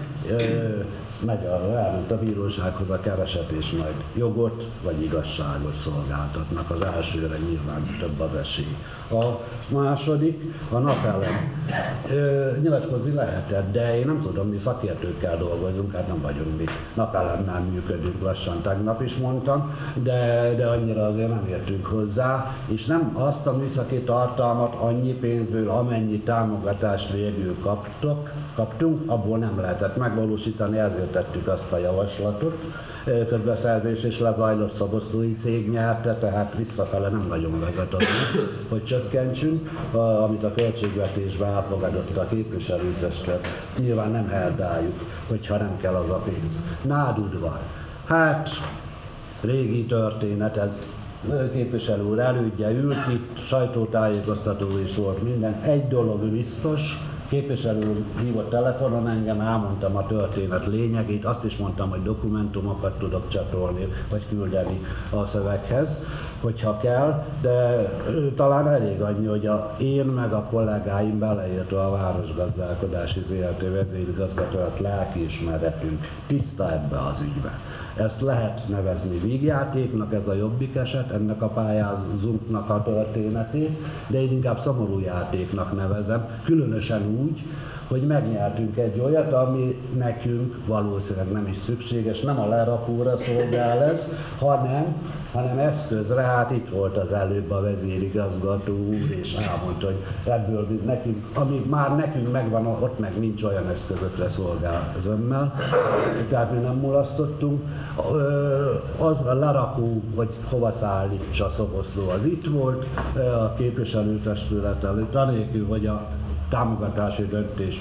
Megy a, elment a bírósághoz a kereset, és majd jogot vagy igazságot szolgáltatnak. Az elsőre nyilván több az esély. A második, a napelem. Nyilatkozni lehetett, de én nem tudom, mi szakértőkkel dolgozunk, hát nem vagyunk mi. Napelemmel működünk lassan, tegnap is mondtam, de, de annyira azért nem értünk hozzá, és nem azt a műszaki tartalmat annyi pénzből, amennyi támogatást végül kaptok, kaptunk, abból nem lehetett megvalósítani, ezért tettük azt a javaslatot. Közbeszerzés és lezajlott szoboszlói cég nyerte, tehát visszafele nem nagyon vezet az, hogy csökkentsünk, amit a költségvetésben elfogadott a képviselőtestület. Nyilván nem herdáljuk, hogyha nem kell az a pénz. Nádudvar. Hát, régi történet, ez képviselő úr elődje ült itt, sajtótájékoztató is volt minden. Egy dolog biztos, képviselő hívott telefonon engem, elmondtam a történet lényegét, azt is mondtam, hogy dokumentumokat tudok csatolni, vagy küldeni a szöveghez, hogyha kell, de talán elég annyi, hogy a, én meg a kollégáim beleértve a Városgazdálkodási zé er té vezérigazgatót lelkiismeretünk tiszta ebbe az ügybe. Ezt lehet nevezni vígjátéknak, ez a jobbik eset, ennek a pályázónknak a történetét, de én inkább szomorú játéknak nevezem, különösen úgy, hogy megnyertünk egy olyat, ami nekünk valószínűleg nem is szükséges, nem a lerakóra szolgál ez, hanem hanem eszközre. Hát itt volt az előbb a vezérigazgató úr, és elmondta, hogy ebből nekünk, ami már nekünk megvan, ott meg nincs olyan eszközökre szolgál az ömmel, tehát mi nem mulasztottunk. Az a lerakó, hogy hova szállítsa szoboszló, az itt volt, a képviselőtestület előtt, anélkül, hogy a támogatási döntés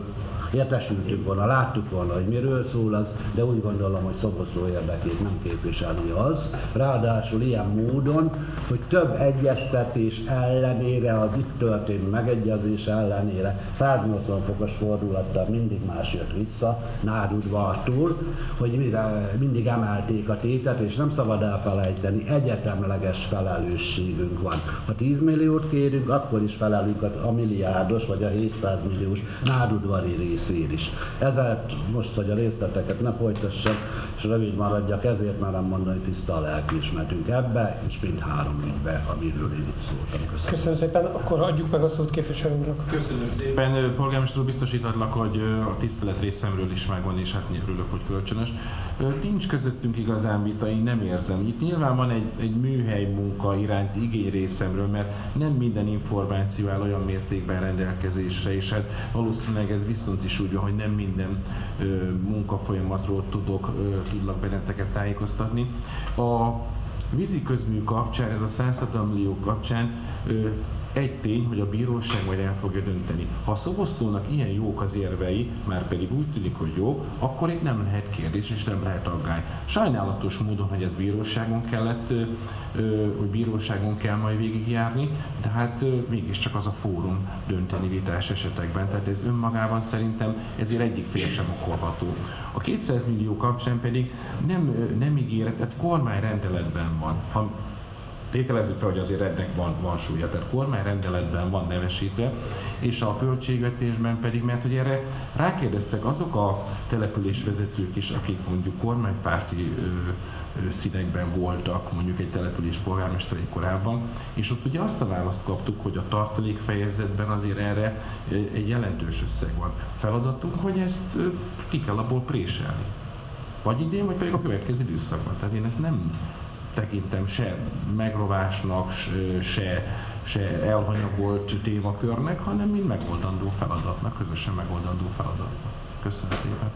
értesültünk volna, láttuk volna, hogy miről szól az, de úgy gondolom, hogy Szoboszló érdekét nem képviseli az. Ráadásul ilyen módon, hogy több egyeztetés ellenére, az itt történő megegyezés ellenére száznyolcvan fokos fordulattal mindig más jött vissza Nádudvartól, hogy mire mindig emelték a tétet, és nem szabad elfelejteni, egyetemleges felelősségünk van. Ha tíz milliót kérünk, akkor is felelünk a milliárdos vagy a hétszáz milliós nádudvari rész is. Ezért most, hogy a részleteket ne folytassam, és rövid maradjak, ezért merem mondani, hogy tiszta a lelkiismertünk ebbe, és mindhárom ügybe, amiről én itt szóltam. Köszönöm. Köszönöm szépen, akkor adjuk meg a szót képviselőnknek. Köszönöm szépen. Polgármester úr, biztosítatlak, hogy a tisztelet részemről is megvan, és hát örülök, hogy kölcsönös. Nincs közöttünk igazán vita, én nem érzem. Itt nyilván van egy, egy műhely munka iránti igény részemről, mert nem minden információ áll olyan mértékben rendelkezésre, és hát valószínűleg ez viszont is úgy van, hogy nem minden ö, munkafolyamatról tudok, ö, tudlak benneteket tájékoztatni. A vízi közmű kapcsán, ez a száz hatvan millió kapcsán ö, egy tény, hogy a bíróság majd el fogja dönteni. Ha a Szoboszlónak ilyen jók az érvei, már pedig úgy tűnik, hogy jó, akkor itt nem lehet kérdés és nem lehet aggály. Sajnálatos módon, hogy ez bíróságon kellett, hogy bíróságon kell majd végigjárni, de hát mégiscsak az a fórum dönteni vitás esetekben. Tehát ez önmagában szerintem ezért egyik fél sem okolható. A kétszáz millió kapcsán pedig nem, nem ígéret, tehát kormányrendeletben van. Ha tételezzük fel, hogy azért ennek van, van súlya, tehát kormányrendeletben van nevesítve, és a költségvetésben pedig, mert hogy erre rákérdeztek azok a településvezetők is, akik mondjuk kormánypárti ö, ö, színekben voltak, mondjuk egy település polgármesterei korábban, és ott ugye azt a választ kaptuk, hogy a tartalékfejezetben azért erre ö, egy jelentős összeg van. Feladatunk, hogy ezt ö, ki kell abból préselni. Vagy idén, vagy pedig a következő időszakban. Tehát én ezt nem tekintem se megrovásnak, se, se elhanyagolt témakörnek, hanem mind megoldandó feladatnak, közösen megoldandó feladatnak. Köszönöm szépen.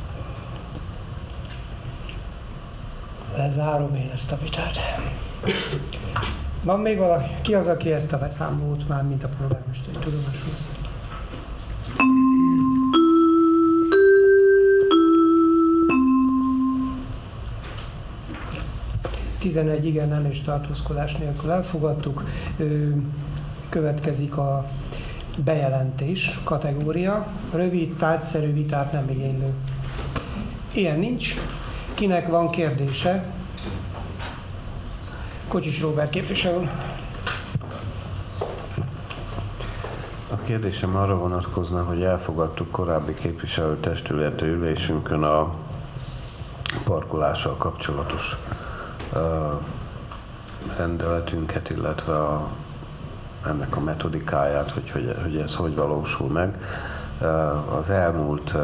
Lezárom én ezt a vitát. Van még valaki? Ki az, aki ezt a beszámolót már, mint a polgármesteri tudomásul vesz? tizenegy igen, nem és tartózkodás nélkül elfogadtuk. Következik a bejelentés kategória. Rövid, tárgyszerű vitát nem igénylő. Ilyen nincs. Kinek van kérdése? Kocsis Róbert képviselő. A kérdésem arra vonatkozna, hogy elfogadtuk korábbi képviselőtestületi ülésünkön a parkolással kapcsolatos rendeletünket, illetve a, ennek a metodikáját, hogy, hogy, hogy ez hogy valósul meg. Az elmúlt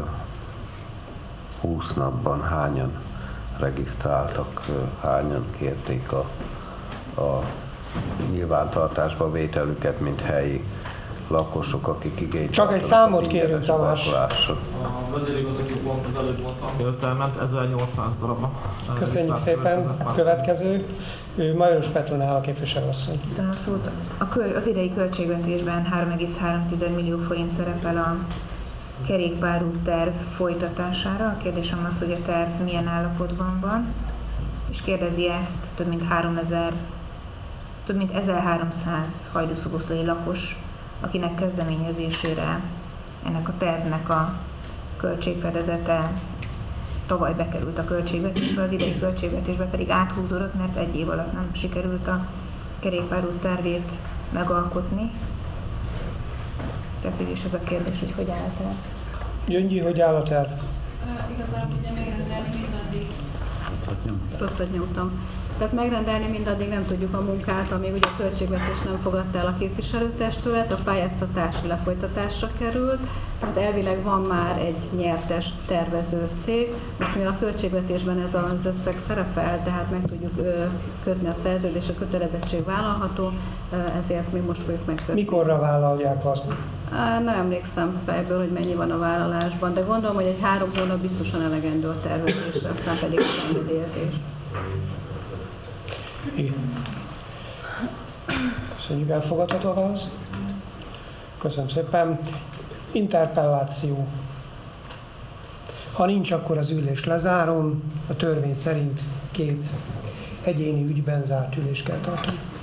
húsz napban hányan regisztráltak, hányan kérték a, a nyilvántartásba vételüket, mint helyi lakosok, akik igényt Csak egy számot kérünk, Tamás. A vezérigazgató pont az előbb mondtam, elment ezernyolcszáz darabba. Köszönjük szépen. Következő. Majoros Petronella képviselőasszony. Az idei költségvetésben három egész három millió forint szerepel a kerékpárút terv folytatására. A kérdésem az, hogy a terv milyen állapotban van, és kérdezi ezt több mint háromezer, több mint ezerháromszáz hajdúszoboszlói lakos, akinek kezdeményezésére ennek a tervnek a költségfedezete tavaly bekerült a költségvetésbe, az idei költségvetésbe pedig áthúzódott, mert egy év alatt nem sikerült a kerékpárút tervét megalkotni. Tehát is az a kérdés, hogy hogy állt el. Gyöngyi, hogy áll a terv? Igazából ugye megrendelni mindaddig rosszat nyomtam. Tehát megrendelni mindaddig nem tudjuk a munkát, amíg ugye a költségvetés nem fogadta el a képviselőtestület, a pályáztatás lefolytatásra került, tehát elvileg van már egy nyertes tervező cég. Most mivel a költségvetésben ez az összeg szerepel, tehát meg tudjuk kötni a szerződés, a kötelezettség vállalható, ezért mi most fogjuk megkötni. Mikorra vállalják azt? Nem emlékszem fejből, hogy mennyi van a vállalásban, de gondolom, hogy egy három hónap biztosan elegendő a tervezésre, aztán pedig az engedélyezés. Köszönjük, elfogadható a válasz. Köszönöm szépen. Interpelláció. Ha nincs, akkor az ülést lezárom. A törvény szerint két egyéni ügyben zárt ülést kell tartani.